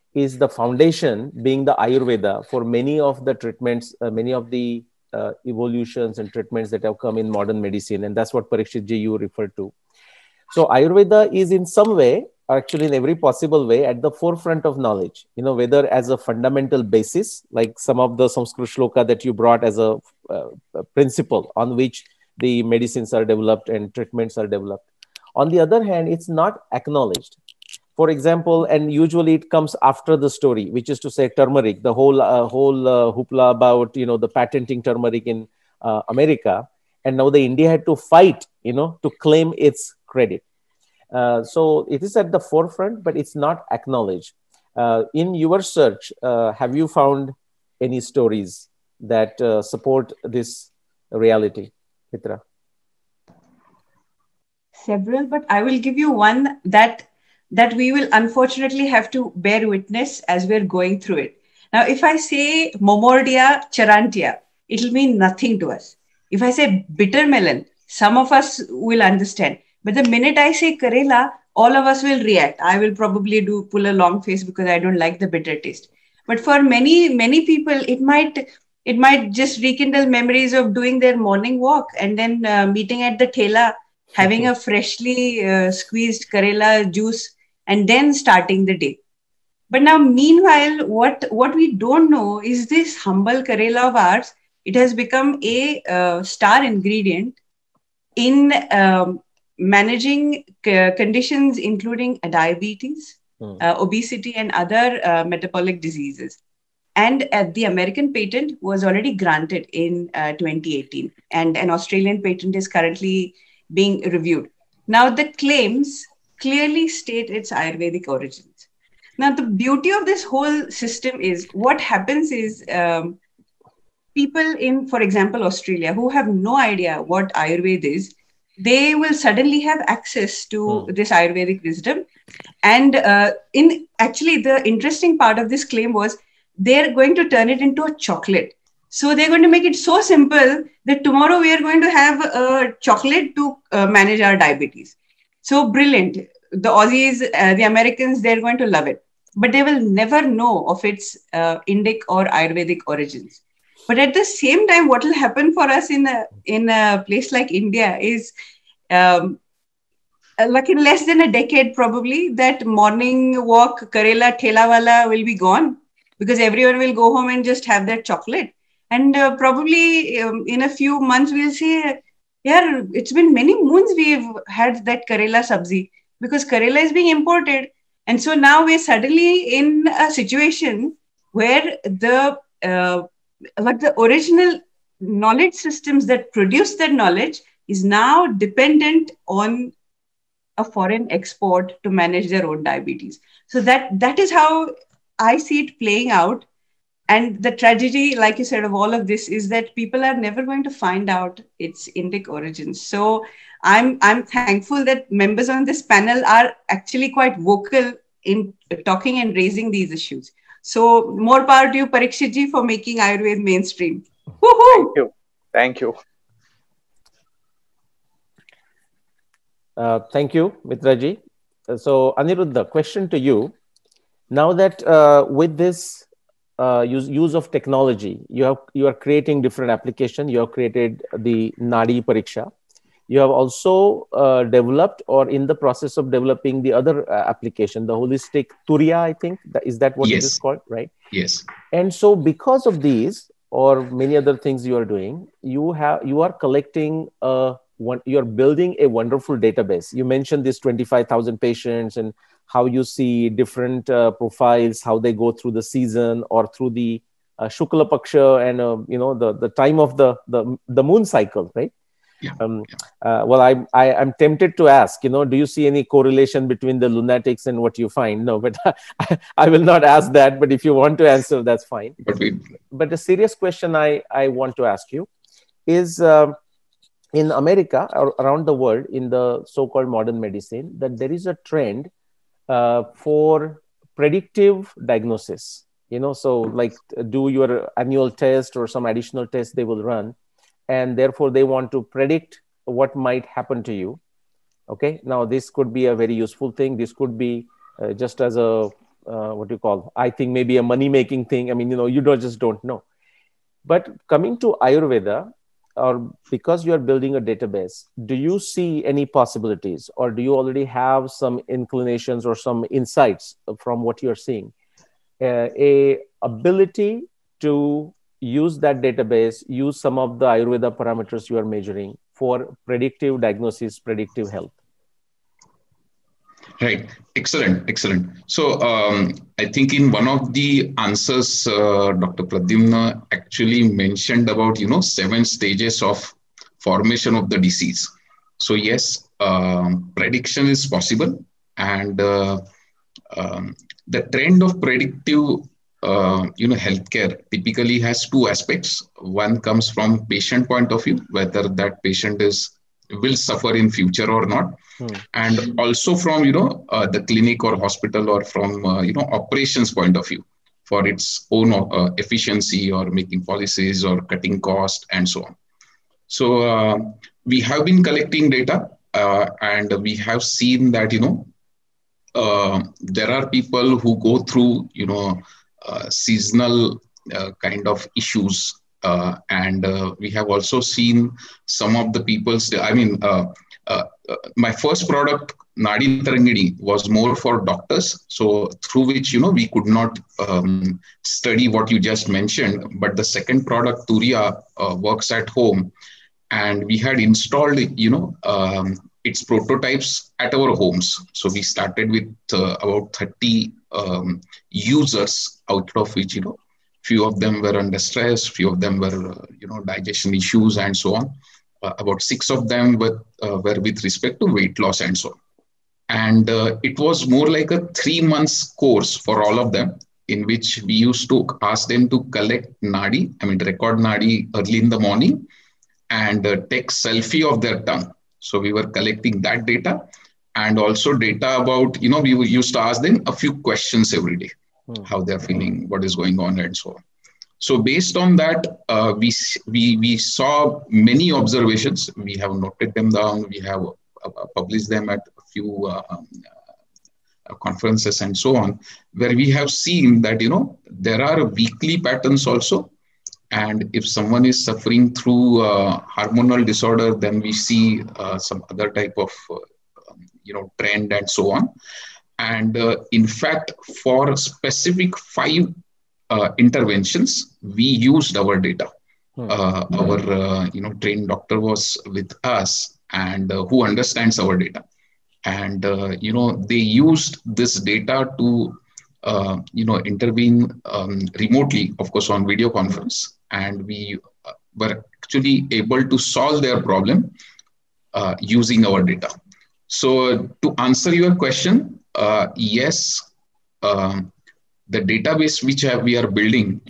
is the foundation being the Ayurveda for many of the treatments, uh, many of the uh, evolutions and treatments that have come in modern medicine. And that's what Parikshit ji you referred to. So Ayurveda is in some way, actually in every possible way, at the forefront of knowledge, you know, whether as a fundamental basis, like some of the Sanskrit shloka that you brought as a, uh, a principle on which the medicines are developed and treatments are developed. On the other hand, it's not acknowledged. For example, and usually it comes after the story, which is to say turmeric, the whole uh, whole uh, hoopla about, you know, the patenting turmeric in uh, America. And now the India had to fight, you know, to claim its credit. Uh, so it is at the forefront, but it's not acknowledged. Uh, in your search, uh, have you found any stories that uh, support this reality, Mitra? Several, but I will give you one that that we will unfortunately have to bear witness as we're going through it. Now, if I say Momordia charantia, it'll mean nothing to us. If I say bitter melon, some of us will understand. But the minute I say Karela, all of us will react. I will probably do pull a long face because I don't like the bitter taste. But for many, many people, it might it might just rekindle memories of doing their morning walk and then uh, meeting at the thela, having a freshly uh, squeezed Karela juice, and then starting the day. But now, meanwhile, what, what we don't know is this humble Karela of ours, it has become a uh, star ingredient in um, managing c- conditions including diabetes, mm. uh, obesity, and other uh, metabolic diseases. And uh, the American patent was already granted in uh, twenty eighteen, and an Australian patent is currently being reviewed. Now, the claims clearly state its Ayurvedic origins. Now, the beauty of this whole system is what happens is um, people in, for example, Australia, who have no idea what Ayurveda is, they will suddenly have access to hmm. this Ayurvedic wisdom. And uh, in actually, the interesting part of this claim was they're going to turn it into a chocolate. So they're going to make it so simple that tomorrow we are going to have a chocolate to uh, manage our diabetes. So brilliant. The Aussies, uh, the Americans, they're going to love it. But they will never know of its uh, Indic or Ayurvedic origins. But at the same time, what will happen for us in a, in a place like India is, um, like in less than a decade probably, that morning walk, Karela, Thela wala will be gone because everyone will go home and just have that chocolate. And uh, probably um, in a few months, we'll say, yeah, it's been many moons we've had that Karela sabzi because Karela is being imported. And so now we're suddenly in a situation where the uh, like the original knowledge systems that produce that knowledge is now dependent on a foreign export to manage their own diabetes. So that that is how I see it playing out. And the tragedy, like you said, of all of this is that people are never going to find out its Indic origins. So I'm I'm thankful that members on this panel are actually quite vocal in talking and raising these issues. So more power to you, Parikshit ji, for making Ayurveda mainstream. Woohoo! Thank you. Thank you. Uh, thank you, Mitra ji. Uh, so Aniruddha, question to you. Now that uh, with this uh, use, use of technology, you have you are creating different applications. You have created the Nadi Pariksha. You have also uh, developed or in the process of developing the other uh, application, the holistic Turiya, I think. That, is that what yes. it is called, right? Yes. And so because of these or many other things you are doing, you have you are collecting, a, one, you are building a wonderful database. You mentioned this twenty-five thousand patients and how you see different uh, profiles, how they go through the season or through the uh, Shukla Paksha and, uh, you know, the, the time of the, the, the moon cycle, right? Yeah. Um, uh, well, I, I, I'm tempted to ask, you know, do you see any correlation between the lunatics and what you find? No, but I, I will not ask that. But if you want to answer, that's fine. But, we, but the serious question I, I want to ask you is um, in America or around the world in the so-called modern medicine, that there is a trend uh, for predictive diagnosis. You know, so like do your annual test or some additional test they will run. And therefore, they want to predict what might happen to you. Okay. Now, this could be a very useful thing. This could be uh, just as a uh, what do you call, I think maybe a money-making thing. I mean, you know, you don't just don't know. But coming to Ayurveda, or because you are building a database, do you see any possibilities, or do you already have some inclinations or some insights from what you're seeing? Uh, a ability to use that database, use some of the Ayurveda parameters you are measuring for predictive diagnosis, predictive health. Right. Excellent. Excellent. So um, I think in one of the answers, uh, Doctor Pradyumna actually mentioned about, you know, seven stages of formation of the disease. So yes, um, prediction is possible. And uh, um, the trend of predictive, uh, you know, healthcare typically has two aspects. One comes from patient point of view, whether that patient is will suffer in future or not. Hmm. And also from, you know, uh, the clinic or hospital, or from, uh, you know, operations point of view for its own uh, efficiency, or making policies, or cutting cost, and so on. So uh, we have been collecting data uh, and we have seen that, you know, uh, there are people who go through, you know, uh, seasonal uh, kind of issues. Uh, and uh, we have also seen some of the people's, I mean, uh, uh, uh, my first product, Nadi Tarangini, was more for doctors. So through which, you know, we could not um, study what you just mentioned. But the second product, Turiya, uh, works at home. And we had installed, you know, um, its prototypes at our homes. So we started with uh, about thirty um, users, out of which, you know, few of them were under stress, few of them were, uh, you know, digestion issues, and so on. Uh, about six of them were, uh, were with respect to weight loss and so on. And uh, it was more like a three months course for all of them, in which we used to ask them to collect Nadi, I mean, record Nadi early in the morning, and uh, take selfie of their tongue. So we were collecting that data, and also data about, you know, we used to ask them a few questions every day. How they're feeling, what is going on, and so on. So based on that, uh, we, we, we saw many observations. We have noted them down. We have uh, published them at a few uh, uh, conferences and so on, where we have seen that, you know, there are weekly patterns also. And if someone is suffering through uh, hormonal disorder, then we see uh, some other type of, uh, you know, trend and so on. And uh, in fact, for specific five uh, interventions, we used our data. Uh, our uh, you know, trained doctor was with us, and uh, who understands our data. And uh, you know, they used this data to uh, you know, intervene um, remotely, of course, on video conference, and we uh, were actually able to solve their problem uh, using our data. So to answer your question, uh, yes, um, the database which we are building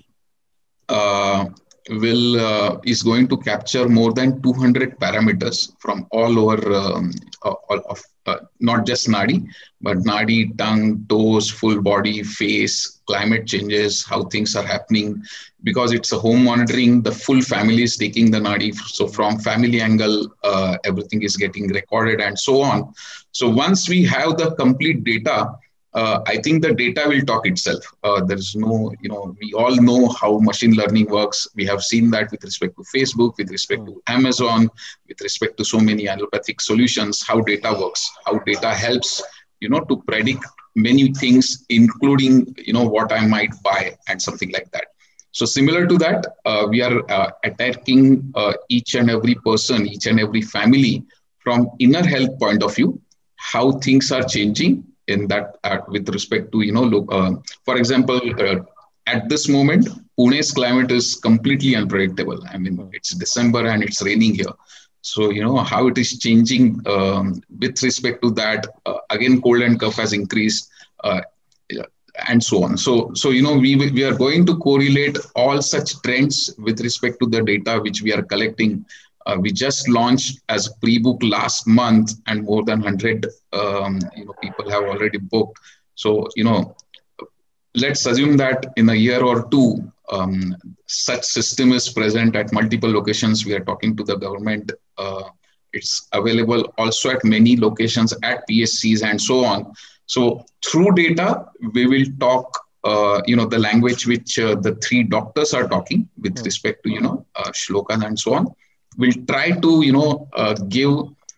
uh, will uh, is going to capture more than two hundred parameters from all over, um, all of uh, not just Nadi, but Nadi, tongue, toes, full body, face, climate changes, how things are happening. Because it's a home monitoring, the full family is taking the Nadi. So from family angle, uh, everything is getting recorded and so on. So once we have the complete data, uh, I think the data will talk itself. Uh, there's no, you know, we all know how machine learning works. We have seen that with respect to Facebook, with respect to Amazon, with respect to so many allopathic solutions, how data works, how data helps, you know, to predict many things, including, you know, what I might buy and something like that. So similar to that, uh, we are uh, attacking uh, each and every person, each and every family from inner health point of view, how things are changing in that uh, with respect to, you know, look, uh, for example, uh, at this moment, Pune's climate is completely unpredictable. I mean, it's December and it's raining here. So, you know, how it is changing um, with respect to that, uh, again, cold and cough has increased. Uh, and so on. So, so you know, we, we are going to correlate all such trends with respect to the data which we are collecting. Uh, we just launched as a pre-book last month, and more than one hundred um, you know, people have already booked. So, you know, let's assume that in a year or two, um, such system is present at multiple locations. We are talking to the government. Uh, it's available also at many locations at P S Cs and so on. So through data, we will talk, uh, you know, the language which uh, the three doctors are talking with Hmm. respect to, you know, uh, shlokas and so on. We'll try to, you know, uh, give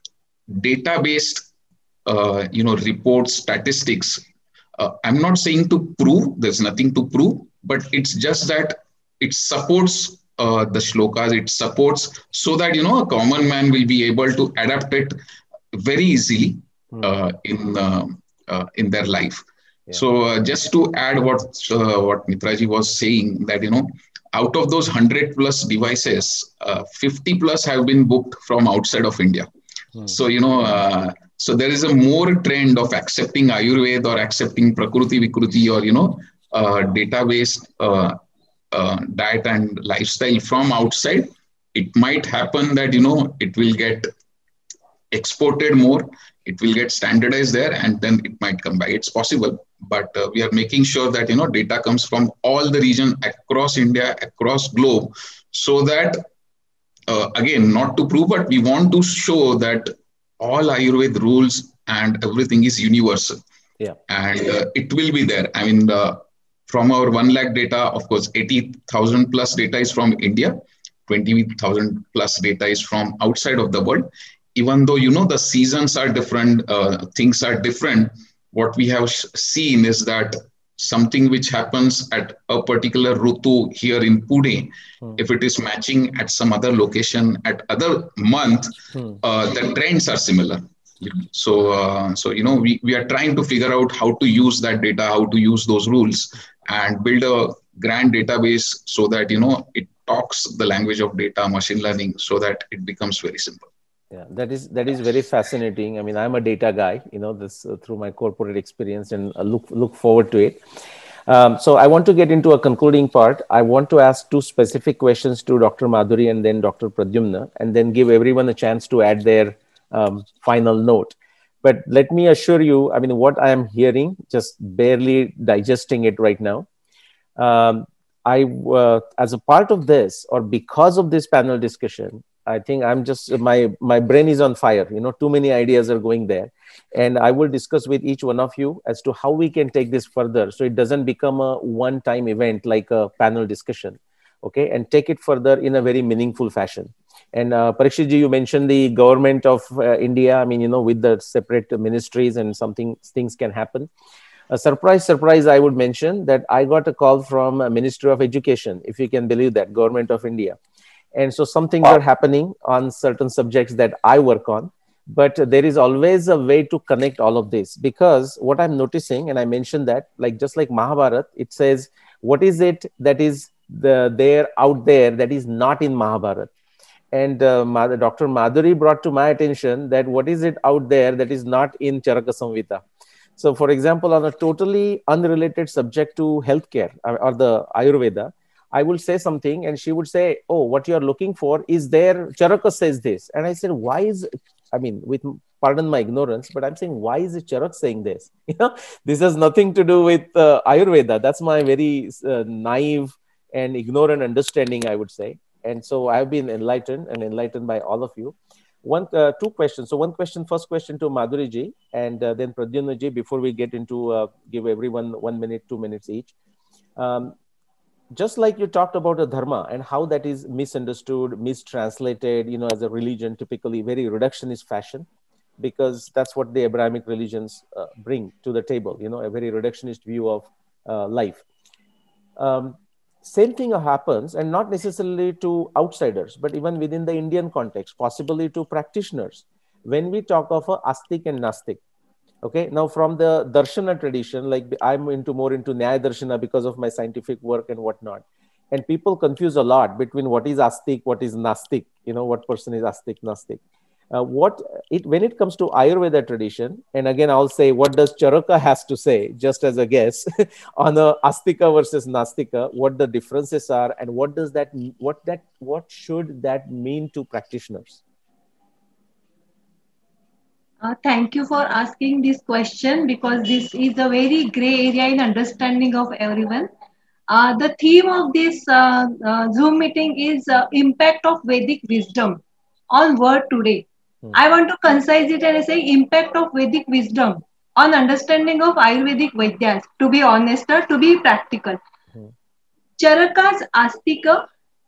data-based, uh, you know, reports, statistics. Uh, I'm not saying to prove, there's nothing to prove, but it's just that it supports uh, the shlokas, it supports so that, you know, a common man will be able to adapt it very easily Hmm. uh, in uh, uh, in their life. Yeah. So uh, just to add what uh, what Mitraji was saying, that, you know, out of those one hundred plus devices, uh, fifty plus have been booked from outside of India. Hmm. So, you know, uh, so there is a more trend of accepting Ayurveda or accepting Prakruti Vikruti, or, you know, uh, database uh, uh, diet and lifestyle from outside. It might happen that, you know, it will get exported more, it will get standardized there, and then it might come back. It's possible, but uh, we are making sure that, you know, data comes from all the region across India, across globe, so that uh, again, not to prove, but we want to show that all Ayurveda rules and everything is universal. Yeah. And uh, it will be there. I mean, uh, from our one lakh data, of course, eighty thousand plus data is from India, twenty thousand plus data is from outside of the world. Even though, you know, the seasons are different, uh, things are different, what we have seen is that something which happens at a particular Rutu here in Pune, Hmm. if it is matching at some other location at other month, Hmm. uh, the trends are similar. So, uh, so you know, we, we are trying to figure out how to use that data, how to use those rules, and build a grand database so that, you know, it talks the language of data, machine learning, so that it becomes very simple. Yeah, that is that is very fascinating. I mean, I'm a data guy, you know, this uh, through my corporate experience, and uh, look look forward to it. Um, so I want to get into a concluding part. I want to ask two specific questions to Doctor Madhuri and then Doctor Pradyumna, and then give everyone a chance to add their um, final note. But let me assure you, I mean, what I am hearing, just barely digesting it right now. Um, I, uh, as a part of this, or because of this panel discussion, I think I'm just, my, my brain is on fire. You know, too many ideas are going there. And I will discuss with each one of you as to how we can take this further, so it doesn't become a one-time event like a panel discussion, okay? And take it further in a very meaningful fashion. And uh, Parikshit ji, you mentioned the government of uh, India. I mean, you know, with the separate ministries and something, things can happen. A surprise, surprise, I would mention that I got a call from a Ministry of Education, if you can believe that, Government of India. And so some things Wow. are happening on certain subjects that I work on. But there is always a way to connect all of this, because what I'm noticing, and I mentioned that, like just like Mahabharata, it says, what is it that is the there out there that is not in Mahabharata? And uh, Doctor Madhuri brought to my attention that what is it out there that is not in Charaka Samhita. So, for example, on a totally unrelated subject to healthcare or, or the Ayurveda, I will say something and she would say, oh, what you're looking for is there, Charaka says this. And I said, why is, I mean, with pardon my ignorance, but I'm saying, why is Charaka saying this? You know, this has nothing to do with uh, Ayurveda. That's my very uh, naive and ignorant understanding, I would say. And so I've been enlightened and enlightened by all of you. One, uh, two questions. So one question, first question to Madhuri ji, and uh, then Pradyumna ji, before we get into, uh, give everyone one minute, two minutes each. Um, just like you talked about a dharma and how that is misunderstood, mistranslated, you know, as a religion, typically very reductionist fashion, because that's what the Abrahamic religions uh, bring to the table, you know, a very reductionist view of uh, life. Um, Same thing happens, and not necessarily to outsiders, but even within the Indian context, possibly to practitioners, when we talk of a astik and nastik. Okay, now from the Darshana tradition, like I'm into more into Nyaya Darshana because of my scientific work and whatnot. And people confuse a lot between what is astik, what is nastik, you know, what person is astik, nastik. Uh, what it when it comes to Ayurveda tradition, and again I'll say, what does Charaka has to say, just as a guess, on a Astika versus Nastika, what the differences are, and what does that what that what should that mean to practitioners? Uh, thank you for asking this question, because this is a very gray area in understanding of everyone. Uh, the theme of this uh, uh, Zoom meeting is uh, impact of Vedic wisdom on world today. Hmm. I want to concise it and say impact of Vedic wisdom on understanding of Ayurvedic Vaidyas, to be honest or to be practical. Hmm. Charaka's Astika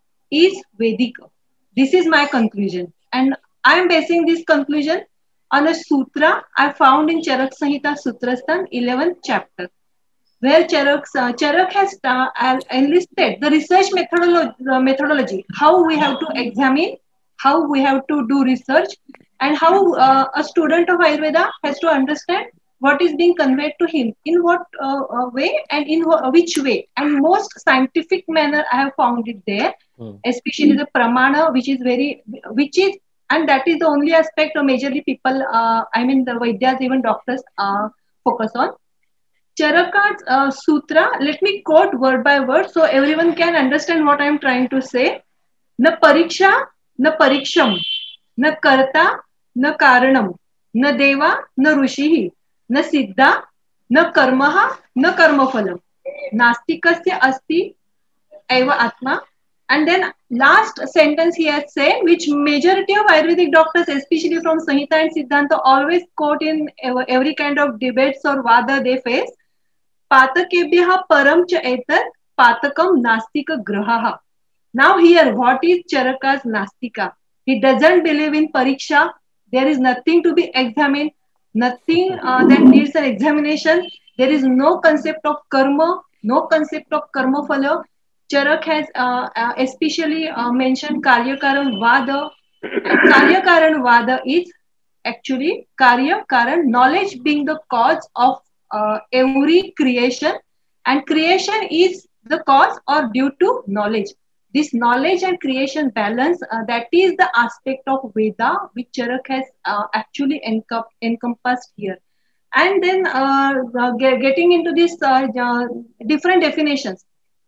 is Vedika. This is my conclusion. And I am basing this conclusion on a sutra I found in Charak Samhita Sutrasthana, eleventh chapter, where Charak, uh, Charak has uh, enlisted the research methodolo- uh, methodology, how we have to examine, how we have to do research, and how uh, a student of Ayurveda has to understand what is being conveyed to him, in what uh, uh, way and in wh- which way. And most scientific manner I have found it there, Hmm. especially the pramana, which is very, which is, and that is the only aspect or majorly people, uh, I mean the Vaidyas, even doctors uh, focus on. Charaka's uh, sutra, let me quote word by word so everyone can understand what I am trying to say. Na pariksha, na pariksham, na karta, na karanam, na deva, na rushihi, na siddha, na karmaha, na karmafalam. Nastikasya asti eva atma. And then last sentence he has said, which majority of Ayurvedic doctors, especially from Samhita and Siddhanta, always quote in every kind of debates or vada they face. Patakebhyaha param cha etat patakam nastika grahaha. Now here, what is Charaka's Nastika? He doesn't believe in pariksha. There is nothing to be examined, nothing uh, that needs an examination. There is no concept of karma, no concept of karma phala. Charak has uh, uh, especially uh, mentioned Karyakaran Vada. And Karyakaran Vada is actually Karya Karan, knowledge being the cause of uh, every creation, and creation is the cause or due to knowledge. This knowledge and creation balance, uh, that is the aspect of Veda which Charak has uh, actually encom- encompassed here. And then uh, uh, ge- getting into this uh, uh, different definitions.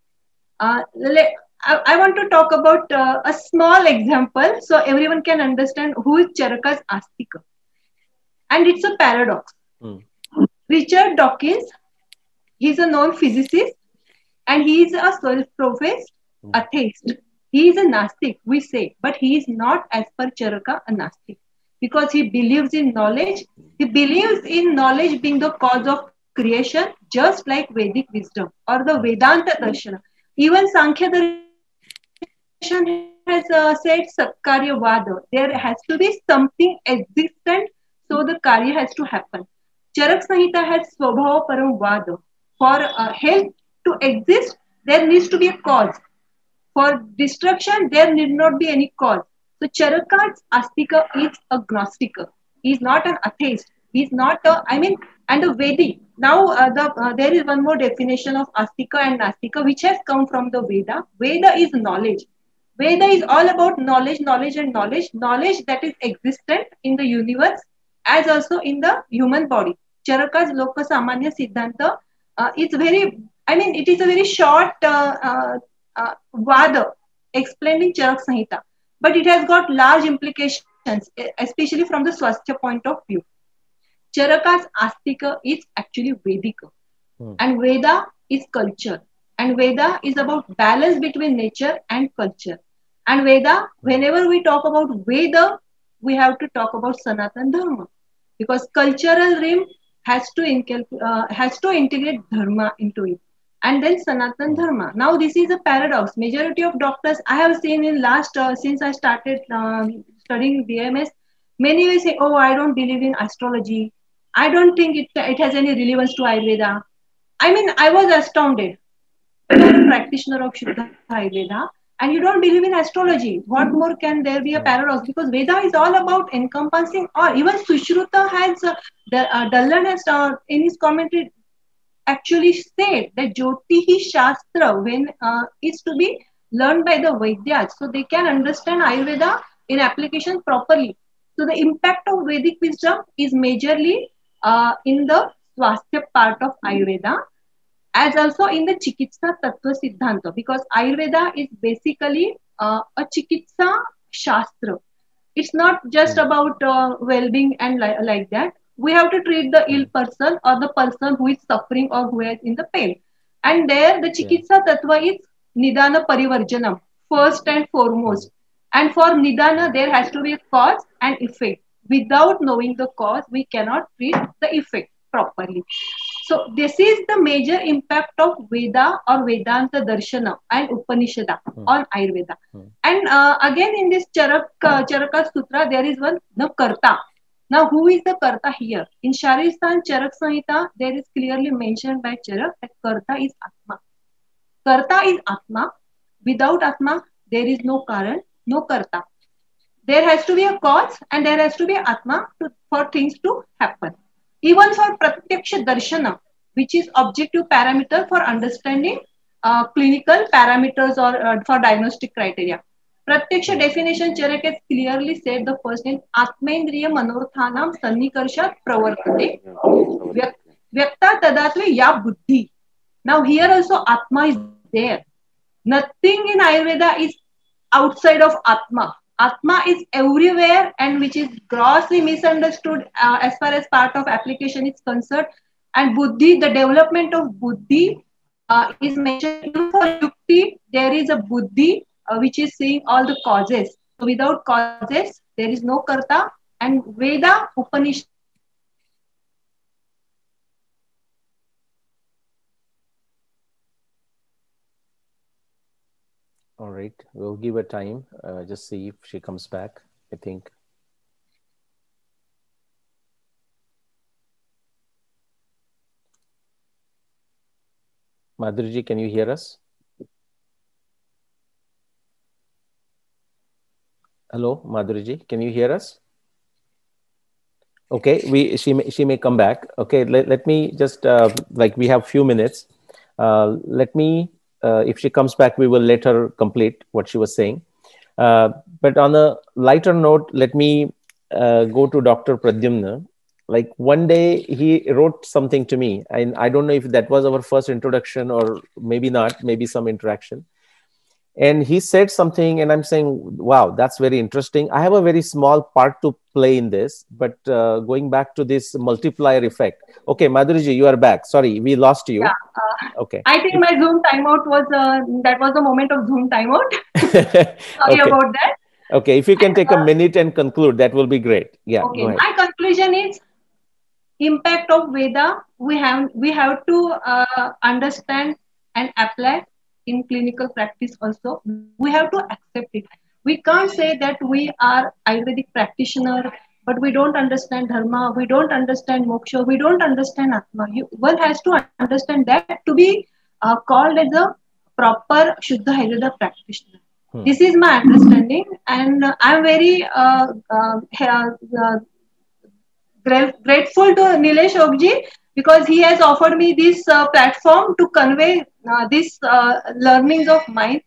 Uh, le- I, I want to talk about uh, a small example so everyone can understand who is Charaka's Astika. And it's a paradox. Hmm. Richard Dawkins, he's a known physicist and he is a self-professed Hmm. atheist. He is a Nastic, we say, but he is not, as per Charaka, a Nastic because he believes in knowledge. He believes in knowledge being the cause of creation, just like Vedic wisdom or the Vedanta Darshana. Even Sankhya Darshan has uh, said Satkarya Vada. There has to be something existent, so the Karya has to happen. Charak Samhita has Swabhava Param Vada. For uh, health to exist, there needs to be a cause. For destruction, there need not be any cause. So Charaka's Astika is a Gnostiker. He is not an atheist. He is not a, I mean, and a Vedic. Now, uh, the, uh, there is one more definition of Astika and Nastika, which has come from the Veda. Veda is knowledge. Veda is all about knowledge, knowledge, and knowledge. Knowledge that is existent in the universe as also in the human body. Charaka's Loka Samanya Siddhanta uh, is very, I mean, it is a very short uh, uh, uh, Vada explaining Charak Samhita, but it has got large implications, e- especially from the Swasthya point of view. Charaka's Astika is actually Vedika, Hmm. and Veda is culture, and Veda is about balance between nature and culture. And Veda, whenever we talk about Veda, we have to talk about Sanatan Dharma because cultural realm has to incul- uh, has to integrate dharma into it, and then Sanatan Dharma. Now this is a paradox. Majority of doctors I have seen in last uh, since I started um, studying B M S, many will say, "Oh, I don't believe in astrology. I don't think it it has any relevance to Ayurveda." I mean, I was astounded. You are a practitioner of Shuddha Ayurveda and you don't believe in astrology. What more can there be a Hmm. paradox? Because Veda is all about encompassing, or even Sushruta has, uh, the, uh, Dallan has uh, in his commentary actually said that Jyotihi Shastra when uh, is to be learned by the Vaidyas so they can understand Ayurveda in application properly. So the impact of Vedic wisdom is majorly uh, in the Swasthya part of Ayurveda as also in the Chikitsa Tattva Siddhanta because Ayurveda is basically uh, a Chikitsa Shastra. It's not just Hmm. about uh, well-being and li- like that. We have to treat the ill person or the person who is suffering or who is in the pain. And there the Yeah. Chikitsa Tattva is Nidana Parivarjanam, first and Hmm. foremost. And for Nidana, there has to be a cause and effect. Without knowing the cause, we cannot treat the effect properly. properly. So this is the major impact of Veda or Vedanta Darshana and Upanishada hmm. on Ayurveda. Hmm. And uh, again in this Charak, uh, Charaka Sutra, there is one, the Karta. Now, who is the Karta here? In Sharistan Charak Samhita, there is clearly mentioned by Charak that Karta is Atma. Karta is Atma. Without Atma, there is no Karan, no Karta. There has to be a cause and there has to be Atma to, for things to happen. Even for Pratyaksha Darshana, which is objective parameter for understanding uh, clinical parameters or uh, for diagnostic criteria. Pratyaksha definition, Charak has clearly said the first name, Atmendriya Manorthanam Sannikarsha Pravartate. Vyakta Tadatve Ya Buddhi. Now here also Atma is there. Nothing in Ayurveda is outside of Atma. Atma is everywhere and which is grossly misunderstood uh, as far as part of application is concerned. And Buddhi, the development of Buddhi uh, is mentioned for Yukti. There is a Buddhi uh, which is seeing all the causes. So without causes, there is no Karta. And Veda, Upanishad. All right, we'll give her time. Uh, just see if she comes back, I think. Madhuriji, can you hear us? Hello, Madhuriji, can you hear us? Okay, we she may, she may come back. Okay, let, let me just, uh, like we have few minutes. Uh, let me Uh, if she comes back, we will let her complete what she was saying. Uh, but on a lighter note, let me uh, go to Doctor Pradyumna. Like one day he wrote something to me, and I don't know if that was our first introduction or maybe not, maybe some interaction. And he said something and I'm saying, wow, that's very interesting. I have a very small part to play in this, but uh, going back to this multiplier effect. Okay, Madhuriji, you are back. Sorry, we lost you. Yeah, uh, okay. I think my Zoom timeout was, uh, that was the moment of Zoom timeout. Sorry okay. about that. Okay, if you can take a minute and conclude, that will be great. Yeah, okay. Go ahead. My conclusion is impact of Veda. We have, we have to uh, understand and apply in clinical practice also. We have to accept it. We can't say that we are Ayurvedic practitioner, but we don't understand Dharma, we don't understand Moksha, we don't understand Atma. You, one has to understand that to be uh, called as a proper Shuddha Ayurveda practitioner. Hmm. This is my understanding, and uh, I'm very uh, uh, uh, grateful to Nilesh Ogji because he has offered me this uh, platform to convey uh, this uh, learnings of mine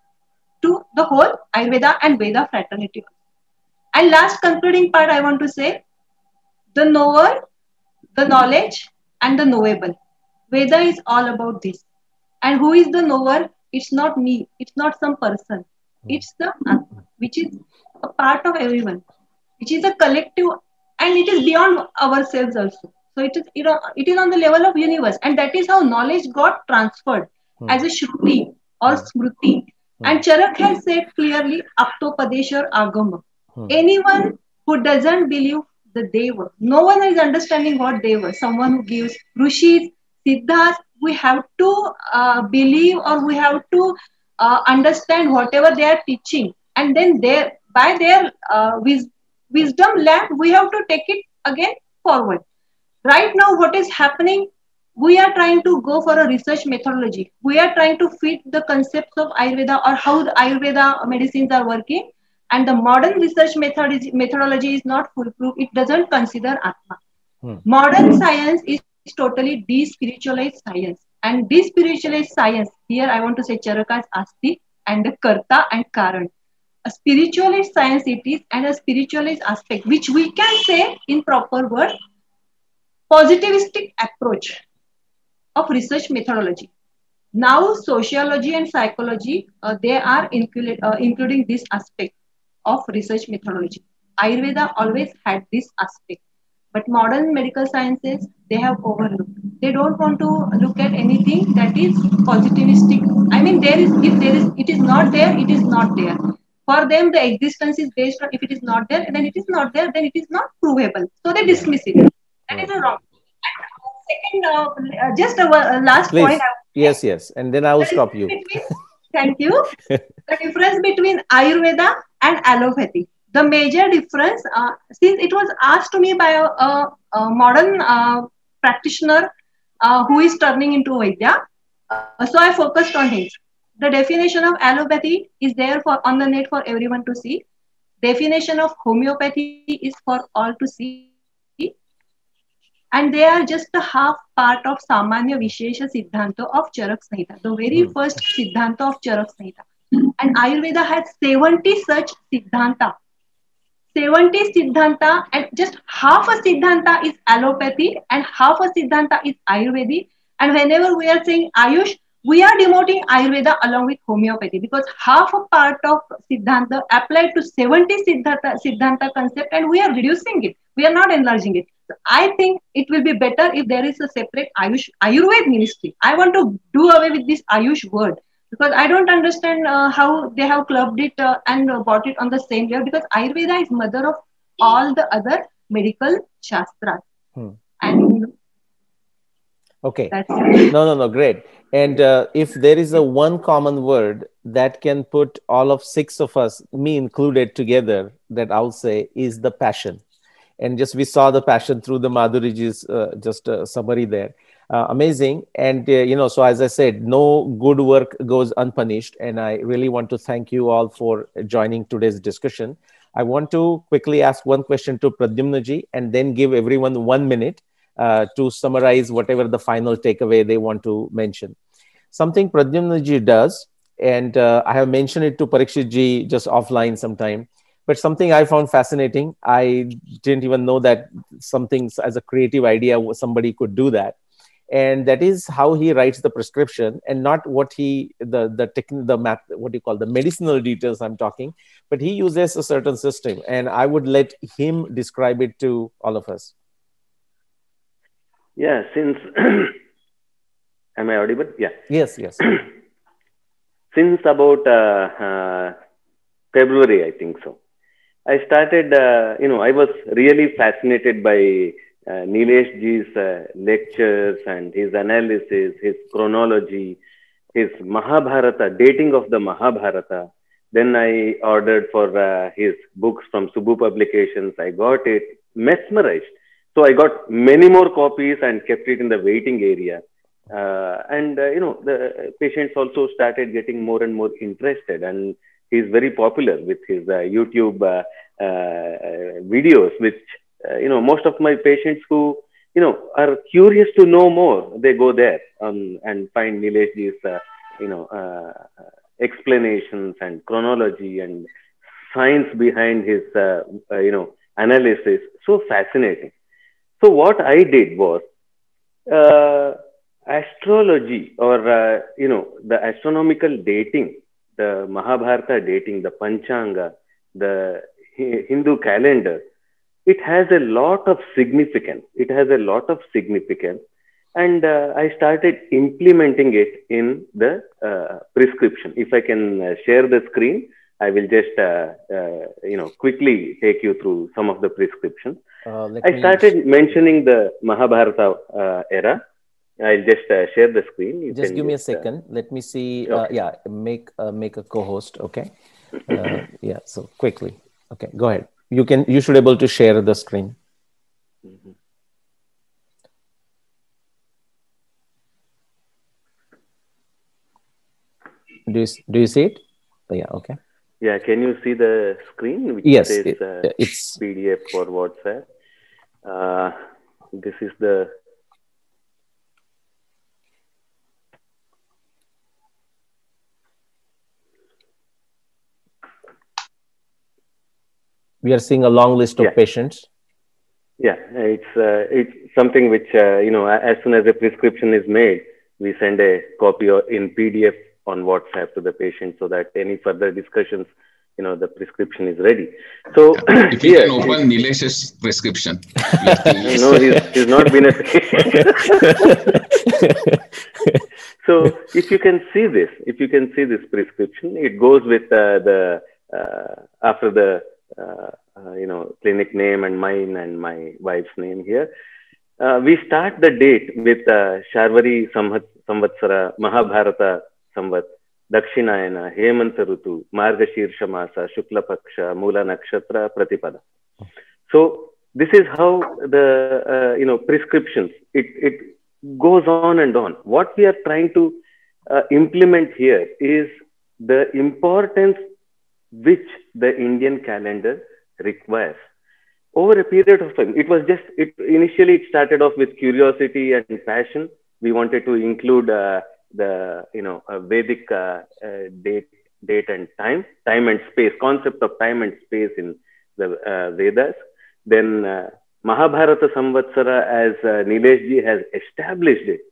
to the whole Ayurveda and Veda fraternity. And last concluding part I want to say, the knower, the knowledge and the knowable. Veda is all about this. And who is the knower? It's not me. It's not some person. It's the Atma, which is a part of everyone, which is a collective, and it is beyond ourselves also. So it is, you know, it is on the level of universe, and that is how knowledge got transferred hmm. as a Shruti or Smruti. Hmm. And Charak has said clearly, Aptopadeshar Agama. Hmm. Anyone who doesn't believe the Deva, no one is understanding what Deva, someone who gives Rishis, Siddhas, we have to uh, believe or we have to uh, understand whatever they are teaching. And then there, by their uh, wis wisdom lamp, we have to take it again forward. Right now, what is happening? We are trying to go for a research methodology. We are trying to fit the concepts of Ayurveda or how the Ayurveda medicines are working. And the modern research methodology, methodology is not foolproof. It doesn't consider Atma. Hmm. Modern science is totally de-spiritualized science. And de-spiritualized science, here I want to say Charaka's Asti and the Karta and Karan. A spiritualized science it is, and a spiritualized aspect, which we can say in proper word, positivistic approach of research methodology. Now, sociology and psychology, uh, they are included, uh, including this aspect of research methodology. Ayurveda always had this aspect, but modern medical sciences, they have overlooked. They don't want to look at anything that is positivistic. I mean, there is, if there is, it is not there, it is not there. For them, the existence is based on, if it is not there, then it is not there, then it is not provable. So they dismiss it. That is a wrong. second, uh, uh, just a uh, last Please. point. I Yes, yes. And then I will the stop difference you. between, thank you. The difference between Ayurveda and allopathy. The major difference, uh, since it was asked to me by a, a, a modern uh, practitioner uh, who is turning into Vaidya, uh, so I focused on his. The definition of allopathy is there for on the net for everyone to see. Definition of homeopathy is for all to see. And they are just a half part of Samanya Vishesha Siddhanta of Charak Samhita, the very first Hmm. Siddhanta of Charak Samhita. And Ayurveda has seventy such Siddhanta. seventy Siddhanta, and just half a Siddhanta is allopathy and half a Siddhanta is Ayurvedic. And whenever we are saying Ayush, we are demoting Ayurveda along with homeopathy because half a part of Siddhanta applied to seventy Siddhanta, Siddhanta concept and we are reducing it. We are not enlarging it. So I think it will be better if there is a separate Ayush Ayurveda ministry. I want to do away with this Ayush word because I don't understand uh, how they have clubbed it uh, and uh, brought it on the same layer because Ayurveda is mother of all the other medical shastras. Hmm. And Okay. that's it. No, no, no. Great. And uh, if there is a one common word that can put all of six of us, me included, together, that I'll say is the passion. And just we saw the passion through the Madhuriji's uh, just a summary there. Uh, amazing. And, uh, you know, so as I said, no good work goes unpunished. And I really want to thank you all for joining today's discussion. I want to quickly ask one question to Pradyumnaji and then give everyone one minute uh, to summarize whatever the final takeaway they want to mention. Something Pradyumnaji does, and uh, I have mentioned it to Parikshitji just offline sometime, but something I found fascinating. I didn't even know that something as a creative idea, somebody could do that. And that is how he writes the prescription, and not what he, the, the technical, the math, what do you call the medicinal details I'm talking, but he uses a certain system. And I would let him describe it to all of us. Yeah, since, am I audible? Yeah. Yes, yes. Since about uh, uh, February, I think so. I started, uh, you know, I was really fascinated by uh, Nilesh Ji's uh, lectures and his analysis, his chronology, his Mahabharata, dating of the Mahabharata. Then I ordered for uh, his books from Subbu Publications. I got it, mesmerized. So I got many more copies and kept it in the waiting area. Uh, and, uh, you know, the patients also started getting more and more interested. And he's very popular with his uh, YouTube uh, uh, videos, which, uh, you know, most of my patients who, you know, are curious to know more, they go there um, and find Nileshji's, uh, you know, uh, explanations and chronology and science behind his, uh, uh, you know, analysis. So fascinating. So what I did was uh, astrology or, uh, you know, the astronomical dating, the Mahabharata dating, the Panchanga, the Hindu calendar, it has a lot of significance. It has a lot of significance. And uh, I started implementing it in the uh, prescription. If I can uh, share the screen, I will just, uh, uh, you know, quickly take you through some of the prescriptions. Uh, I started mentioning the Mahabharata uh, era. I'll just uh, share the screen. You just give me just, a second. Uh, Let me see. Okay. Uh, yeah, make uh, make a co-host. Okay. Uh, yeah. So quickly. Okay. Go ahead. You can. You should be able to share the screen. Mm-hmm. Do you do you see it? Oh, yeah. Okay. Yeah. Can you see the screen? Which Yes. says It, uh, it's P D F for WhatsApp. Uh, this is the. We are seeing a long list of Yeah. patients. Yeah, it's uh, it's something which uh, you know, as soon as a prescription is made, we send a copy in P D F on WhatsApp to the patient so that any further discussions, you know, the prescription is ready. So if you here, can open Nilesh's prescription. no, he's, he's not been a patient. So if you can see this, if you can see this prescription, it goes with uh, the uh, after the uh, uh, you know, clinic name and mine and my wife's name here. uh, we start the date with uh, Sharvari Samvatsara, Mahabharata Samvat, Dakshinayana, Hemanta Rutu, Margashirsha Masa, Shukla Paksha, Mula Nakshatra, Pratipada. So this is how the uh, you know prescriptions, it, it goes on and on. What we are trying to uh, implement here is the importance which the Indian calendar requires. Over a period of time, it was just, it initially it started off with curiosity and passion. We wanted to include uh, the, you know, uh, Vedic uh, uh, date, date and time, time and space, concept of time and space in the uh, Vedas. Then uh, Mahabharata Samvatsara, as uh, Nilesh ji has established it.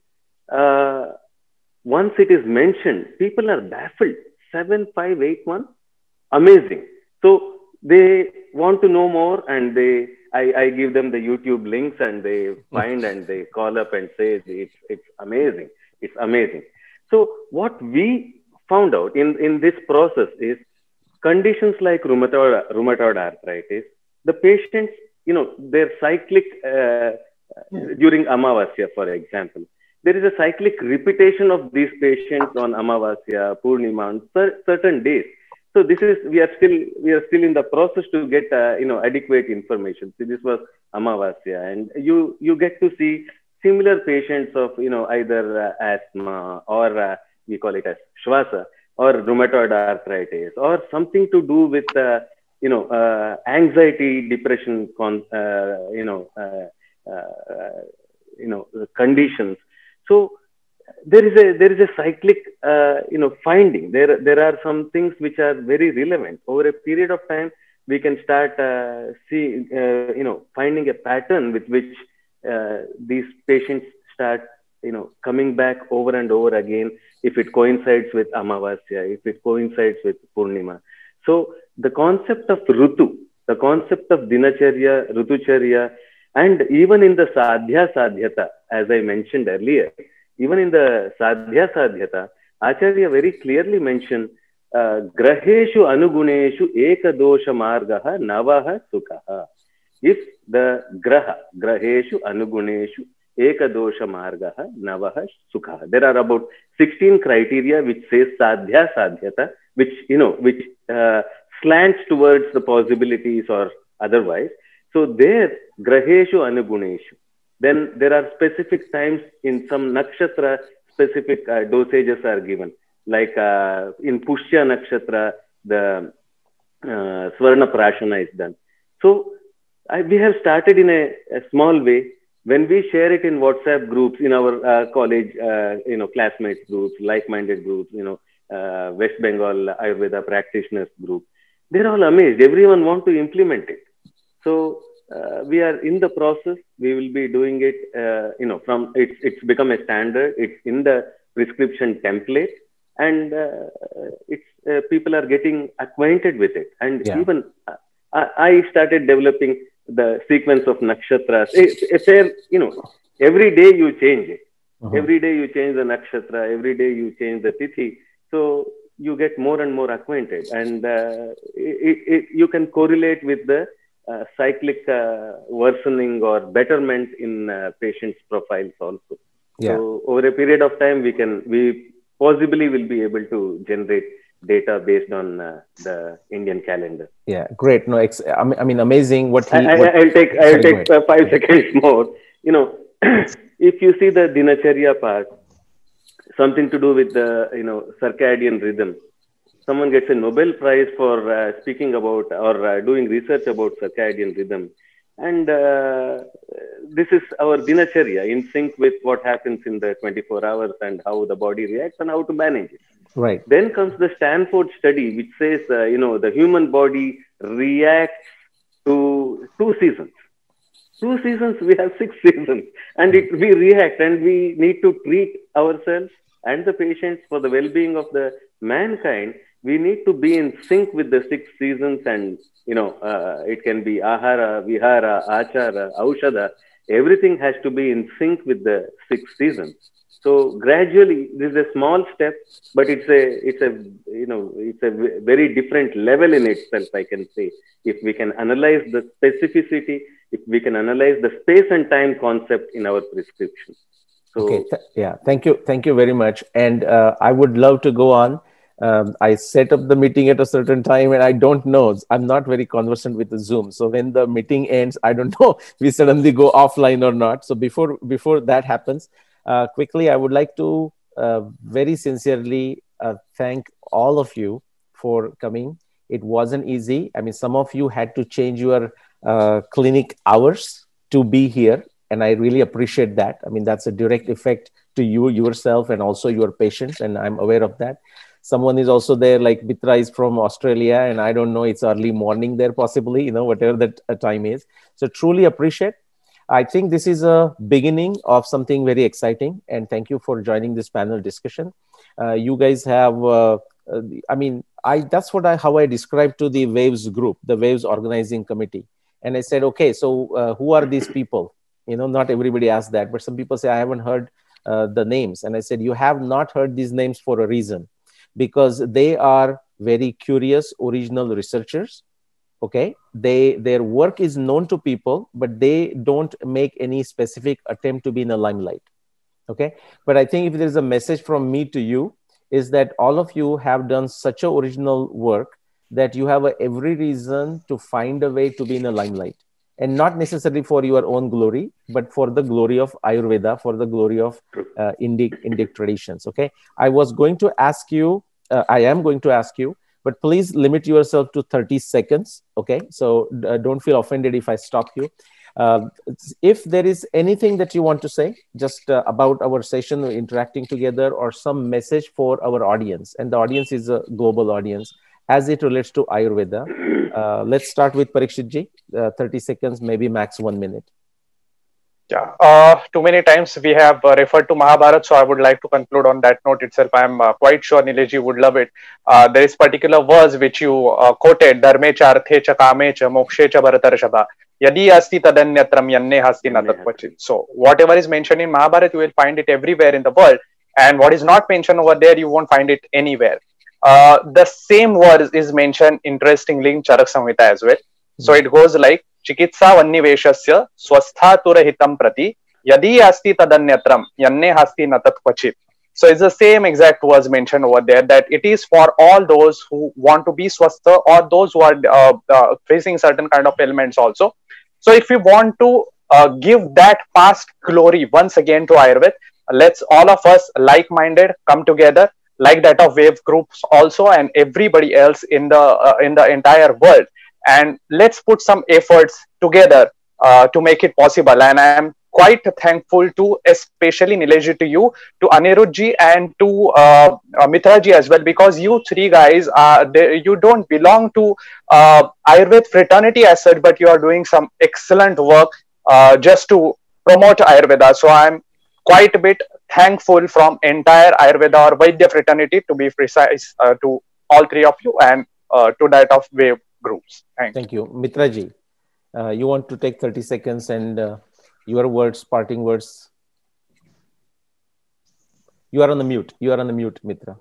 Uh, once it is mentioned, people are baffled. Seven, five, eight, one, amazing. So they want to know more, and they, I, I give them the YouTube links, and they find and they call up and say it's it's amazing, it's amazing. So what we found out in in this process is conditions like rheumatoid rheumatoid arthritis. The patients, you know, their cyclic uh, during Amavasya, for example, there is a cyclic repetition of these patients on Amavasya, Purnima, on cer certain days. So this is, we are still, we are still in the process to get, uh, you know, adequate information. So this was Amavasya, and you, you get to see similar patients of, you know, either uh, asthma or uh, we call it as Shvasa, or rheumatoid arthritis, or something to do with, uh, you know, uh, anxiety, depression, con uh, you know, uh, uh, you know, conditions. So there is a there is a cyclic, uh, you know, finding. There there are some things which are very relevant. Over a period of time, we can start uh, see, uh, you know, finding a pattern with which uh, these patients start, you know, coming back over and over again. If it coincides with Amavasya, if it coincides with Purnima. So the concept of Rutu, the concept of Dinacharya, Rutucharya, and even in the Sadhya Sadhyata, as I mentioned earlier, even in the Sadhya Sadhyata, Acharya very clearly mentioned, uh, Graheshu Anuguneshu Ekadosha Margaha Navaha Sukhaha. If the Graha, Graheshu Anuguneshu Ekadosha Margaha Navaha Sukhaha. There are about sixteen criteria which says Sadhya Sadhyata, which, you know, which uh, slants towards the possibilities or otherwise. So there, Graheshu Anuguneshu. Then there are specific times in some nakshatra, specific uh, dosages are given. Like uh, in Pushya nakshatra, the uh, Swarna Prashana is done. So I, we have started in a, a small way. When we share it in WhatsApp groups, in our uh, college, uh, you know, classmates groups, like-minded groups, you know, uh, West Bengal Ayurveda practitioners group, they're all amazed. Everyone wants to implement it. So uh, we are in the process. We will be doing it, uh, you know, from it's, it's become a standard. It's in the prescription template, and uh, it's, uh, people are getting acquainted with it. And yeah. even uh, I, I started developing the sequence of nakshatras. It's, it's a, you know, every day you change it. Uh-huh. Every day you change the nakshatra. Every day you change the tithi. So you get more and more acquainted, and uh, it, it, you can correlate with the uh, cyclic uh, worsening or betterment in uh, patients' profiles also. Yeah. So over a period of time, we can, we possibly will be able to generate data based on uh, the Indian calendar. Yeah, great. No, ex I mean, amazing. What he. I, what, I'll take, I'll take uh, five seconds more. You know, if you see the Dinacharya part, something to do with the, you know, circadian rhythm. Someone gets a Nobel Prize for uh, speaking about or uh, doing research about circadian rhythm. And uh, this is our Dinacharya, in sync with what happens in the twenty-four hours and how the body reacts and how to manage it. Right. Then comes the Stanford study, which says, uh, you know, the human body reacts to two seasons. Two seasons, we have six seasons. And it, we react, and we need to treat ourselves and the patients for the well-being of the mankind. We need to be in sync with the six seasons, and, you know, uh, it can be ahara, vihara, achara, aushadha. Everything has to be in sync with the six seasons. So gradually, this is a small step, but it's a, it's a, you know, it's a very different level in itself, I can say. If we can analyze the specificity, if we can analyze the space and time concept in our prescription. So, okay, th yeah, thank you, thank you very much. And uh, I would love to go on. Um, I set up the meeting at a certain time, and I don't know. I'm not very conversant with the Zoom. So when the meeting ends, I don't know we suddenly go offline or not. So before before that happens, uh, quickly, I would like to uh, very sincerely uh, thank all of you for coming. It wasn't easy. I mean, some of you had to change your uh, clinic hours to be here, and I really appreciate that. I mean, that's a direct effect to you yourself and also your patients, and I'm aware of that. Someone is also there, like Mitra is from Australia, and I don't know, it's early morning there possibly, you know, whatever that uh, time is. So truly appreciate. I think this is a beginning of something very exciting, and thank you for joining this panel discussion. Uh, you guys have, uh, uh, I mean, I that's what I how I described to the WAVES group, the WAVES organizing committee. And I said, okay, so uh, who are these people? You know, not everybody asked that, but some people say, I haven't heard uh, the names. And I said, you have not heard these names for a reason, because they are very curious, original researchers. Okay, they their work is known to people, but they don't make any specific attempt to be in the limelight. Okay, but I think if there's a message from me to you, is that all of you have done such a original work that you have a, every reason to find a way to be in the limelight, and not necessarily for your own glory, but for the glory of Ayurveda, for the glory of uh, Indic, Indic traditions. Okay, I was going to ask you, uh, I am going to ask you, but please limit yourself to thirty seconds. Okay, so uh, don't feel offended if I stop you. Uh, if there is anything that you want to say just uh, about our session, interacting together, or some message for our audience, and the audience is a global audience as it relates to Ayurveda. Uh, let's start with Parikshit ji, uh, thirty seconds, maybe max one minute. Yeah, uh, too many times we have uh, referred to Mahabharata, so I would like to conclude on that note itself. I am uh, quite sure Nilesh ji would love it. Uh, there is particular verse which you uh, quoted, Dharme cha arthe cha kame cha mokshe cha bharatarshava yadi asti tadanyatram yanne hasti natattvachit. So whatever is mentioned in Mahabharata, you will find it everywhere in the world, and what is not mentioned over there, you won't find it anywhere. Uh, the same verse is mentioned interestingly in Charak Samhita as well. So it goes like, Chikitsa vanniveshasya swasthaturahitam prati yadi asti tadanyatram yanne hasti natattvachit. So it's the same exact words mentioned over there, that it is for all those who want to be swastha, or those who are uh, uh, facing certain kind of ailments also. So if we want to uh, give that past glory once again to Ayurveda, let's all of us like-minded come together, like that of WAVE groups also, and everybody else in the uh, in the entire world. And let's put some efforts together uh, to make it possible. And I am quite thankful to, especially Nilesh, to you, to Anirudh ji, and to uh, uh, Mitra ji as well, because you three guys, are they, you don't belong to uh, Ayurveda fraternity as such, but you are doing some excellent work uh, just to promote Ayurveda. So I'm quite a bit thankful from entire Ayurveda or Vaidya fraternity, to be precise, uh, to all three of you, and uh, to that of WAVE groups. Thank, Thank you. Mitra ji, uh, you want to take thirty seconds and uh, your words, parting words. You are on the mute. You are on the mute, Mitra.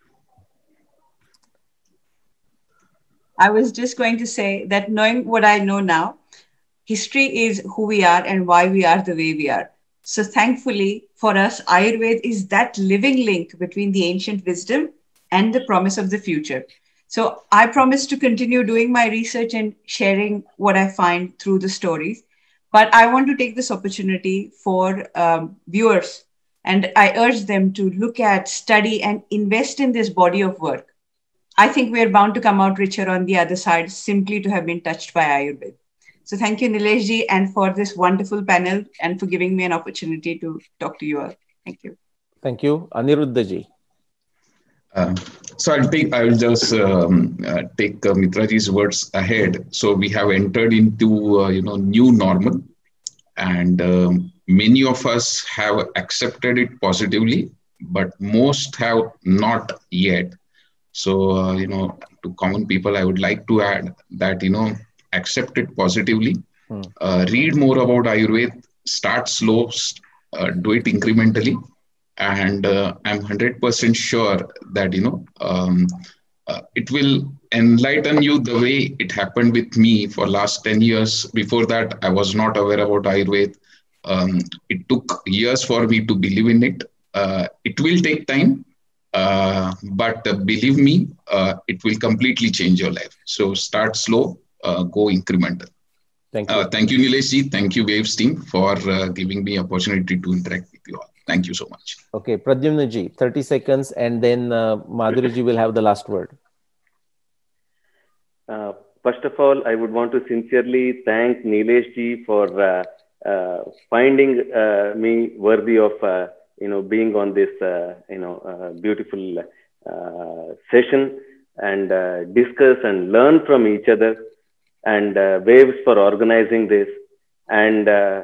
I was just going to say that knowing what I know now, history is who we are and why we are the way we are. So thankfully for us, Ayurveda is that living link between the ancient wisdom and the promise of the future. So I promise to continue doing my research and sharing what I find through the stories. But I want to take this opportunity for um, viewers, and I urge them to look at, study, and invest in this body of work. I think we are bound to come out richer on the other side, simply to have been touched by Ayurveda. So thank you, Nilesh ji, and for this wonderful panel, and for giving me an opportunity to talk to you all. Thank you. Thank you. Aniruddha ji. Uh, so I'll take, I will just um, uh, take uh, Mitraji's words ahead. So we have entered into, uh, you know, new normal, and um, many of us have accepted it positively, but most have not yet. So, uh, you know, to common people, I would like to add that, you know, accept it positively, hmm. uh, read more about Ayurveda, start slow, uh, do it incrementally. And uh, I'm one hundred percent sure that, you know, um, Uh, it will enlighten you the way it happened with me for last ten years. Before that, I was not aware about Ayurveda. Um, it took years for me to believe in it. Uh, it will take time, uh, but uh, believe me, uh, it will completely change your life. So start slow, uh, go incremental. Thank you. Uh, thank you, Nilesh ji. Thank you, Waves team, for uh, giving me opportunity to interact with you all. Thank you so much. Okay, Pradyumna ji, thirty seconds, and then uh, Madhuri ji will have the last word. Uh, first of all, I would want to sincerely thank Nilesh ji for uh, uh, finding uh, me worthy of uh, you know being on this uh, you know uh, beautiful uh, session and uh, discuss and learn from each other, and uh, Waves for organizing this. And uh,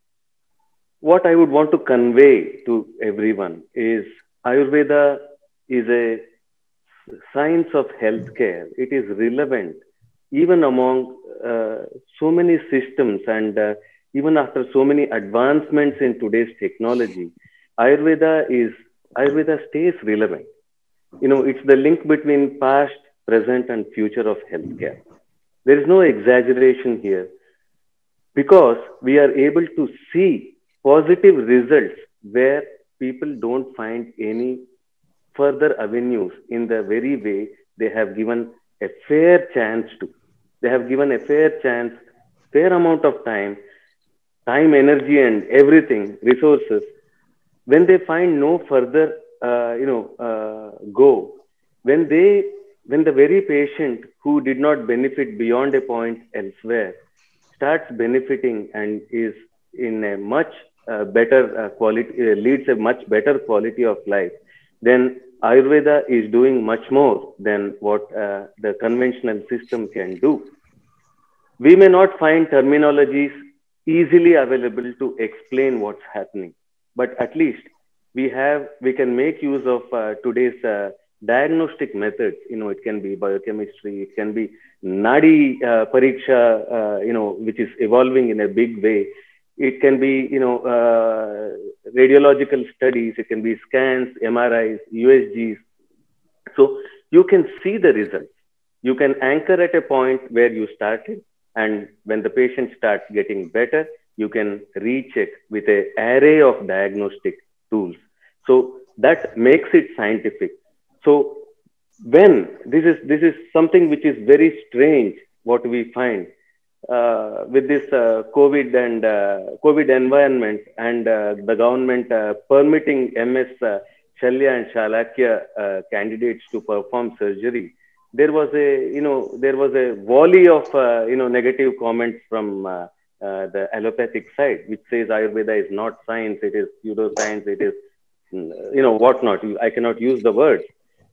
what I would want to convey to everyone is Ayurveda is a science of healthcare. It is relevant even among uh, so many systems, and uh, even after so many advancements in today's technology, Ayurveda is Ayurveda stays relevant. You know, it's the link between past, present, and future of healthcare. There is no exaggeration here, because we are able to see positive results where people don't find any further avenues in the very way they have given a fair chance to. They have given a fair chance, fair amount of time, time, energy, and everything, resources. When they find no further, uh, you know, uh, go, when they, when the very patient who did not benefit beyond a point elsewhere starts benefiting and is in a much uh, better uh, quality, uh, leads a much better quality of life, then Ayurveda is doing much more than what uh, the conventional system can do. We may not find terminologies easily available to explain what's happening, but at least we have, we can make use of uh, today's uh, diagnostic methods. You know, it can be biochemistry, it can be Nadi uh, Pariksha, uh, you know, which is evolving in a big way. It can be, you know, uh, radiological studies, it can be scans, M R Is, U S Gs. So you can see the results. You can anchor at a point where you started, and when the patient starts getting better, you can recheck with an array of diagnostic tools. So that makes it scientific. So when this is, this is something which is very strange, what we find uh, with this uh, COVID and uh, COVID environment, and uh, the government uh, permitting M S uh, Shalya and Shalakya uh, candidates to perform surgery. There was a, you know, there was a volley of, uh, you know, negative comments from uh, uh, the allopathic side, which says Ayurveda is not science, it is pseudoscience, it is, you know, whatnot. I cannot use the word.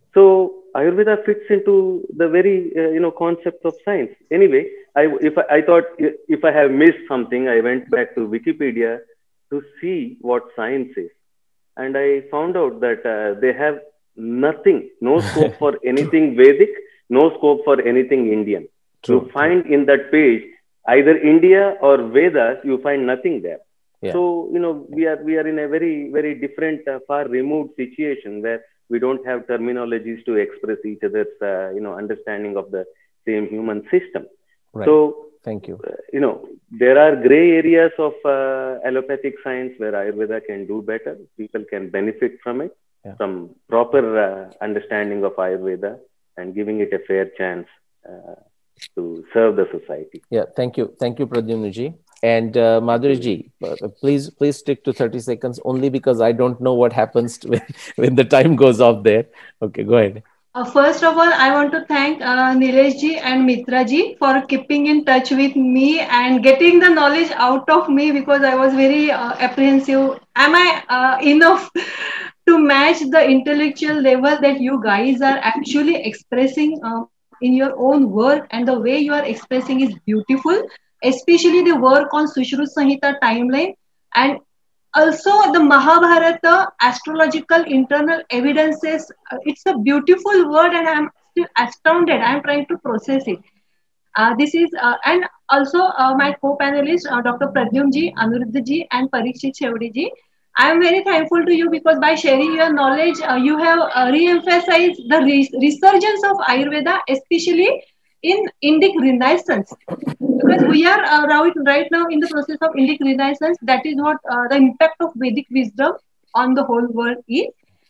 So Ayurveda fits into the very, uh, you know, concept of science. Anyway, I, if I, I thought if I have missed something, I went back to Wikipedia to see what science is. And I found out that uh, they have nothing, no scope for anything Vedic, no scope for anything Indian. True, you find true. In that page, either India or Vedas, you find nothing there. Yeah. So, you know, we are, we are in a very, very different, uh, far removed situation where we don't have terminologies to express each other's, uh, you know, understanding of the same human system. Right. So, thank you. Uh, you know, there are gray areas of uh, allopathic science where Ayurveda can do better. People can benefit from it, yeah. from proper uh, understanding of Ayurveda and giving it a fair chance uh, to serve the society. Yeah, thank you. Thank you, Pradyumna ji. And uh, Madhuri ji, uh, please, please stick to thirty seconds, only because I don't know what happens when, when the time goes off there. Okay, go ahead. Uh, first of all, I want to thank uh, Nilesh ji and Mitra ji for keeping in touch with me and getting the knowledge out of me, because I was very uh, apprehensive. Am I uh, enough to match the intellectual level that you guys are actually expressing uh, in your own work? And the way you are expressing is beautiful, especially the work on Sushruta Samhita timeline, and also the Mahabharata astrological internal evidences. Uh, it's a beautiful word, and I'm still astounded. I'm trying to process it. Uh, this is, uh, and also uh, my co-panelists, uh, Doctor Pradyum ji, Anuruddha ji, and Parikshit Chevdi ji. I'm very thankful to you because by sharing your knowledge, uh, you have uh, re-emphasized the re- resurgence of Ayurveda, especially in Indic Renaissance. Because we are uh, right, right now in the process of Indic Renaissance. That is what uh, the impact of Vedic wisdom on the whole world is.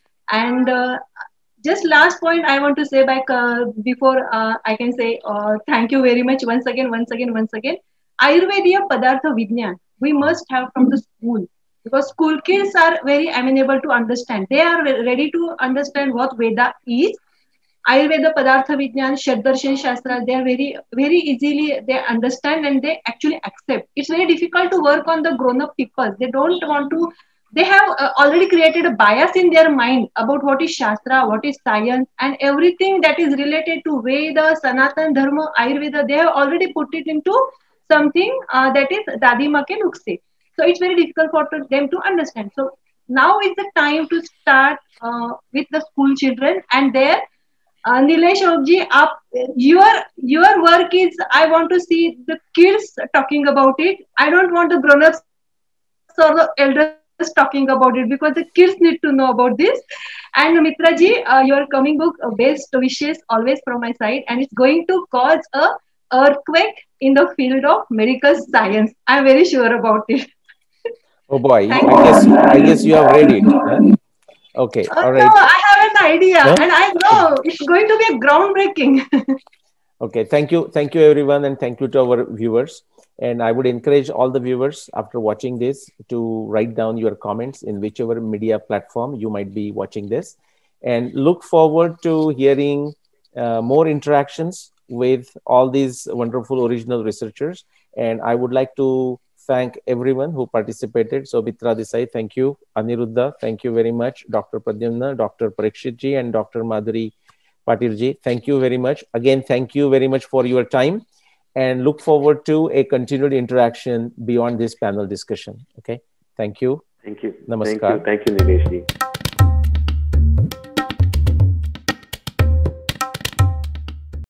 And uh, just last point I want to say back uh, before uh, I can say uh, thank you very much once again, once again, once again. Ayurvediya Padartha Vignan we must have from the school because school kids are very amenable to understand. They are ready to understand what Veda is. Ayurveda, Padartha Vignan, Shaddarshan Shastra, they are very, very easily, they understand and they actually accept. It's very difficult to work on the grown-up people. They don't want to, they have uh, already created a bias in their mind about what is Shastra, what is science, and everything that is related to Veda, Sanatan Dharma, Ayurveda, they have already put it into something uh, that is Dadima ke nukse. So it's very difficult for them to understand. So now is the time to start uh, with the school children and their uh, Nilesh Ogji, up your your work is. I want to see the kids talking about it. I don't want the grown-ups or the elders talking about it because the kids need to know about this. And Mitra ji, uh, your coming book, uh, best wishes always from my side, and it's going to cause a earthquake in the field of medical science. I'm very sure about it. Oh boy, I guess I guess you have read it. Huh? Okay, uh, all right. No, I have an idea, huh? And I know it's going to be a groundbreaking. Okay, thank you, thank you everyone, and thank you to our viewers. And I would encourage all the viewers after watching this to write down your comments in whichever media platform you might be watching this, and look forward to hearing uh, more interactions with all these wonderful original researchers. And I would like to thank everyone who participated. So Mitra Desai, thank you. Aniruddha, thank you very much. Doctor Pradyumna, Doctor Parikshitji, and Doctor Madhuri Patilji, thank you very much. Again, thank you very much for your time, and look forward to a continued interaction beyond this panel discussion. Okay, thank you. Thank you. Namaskar. Thank you. Thank you, Nilesh ji.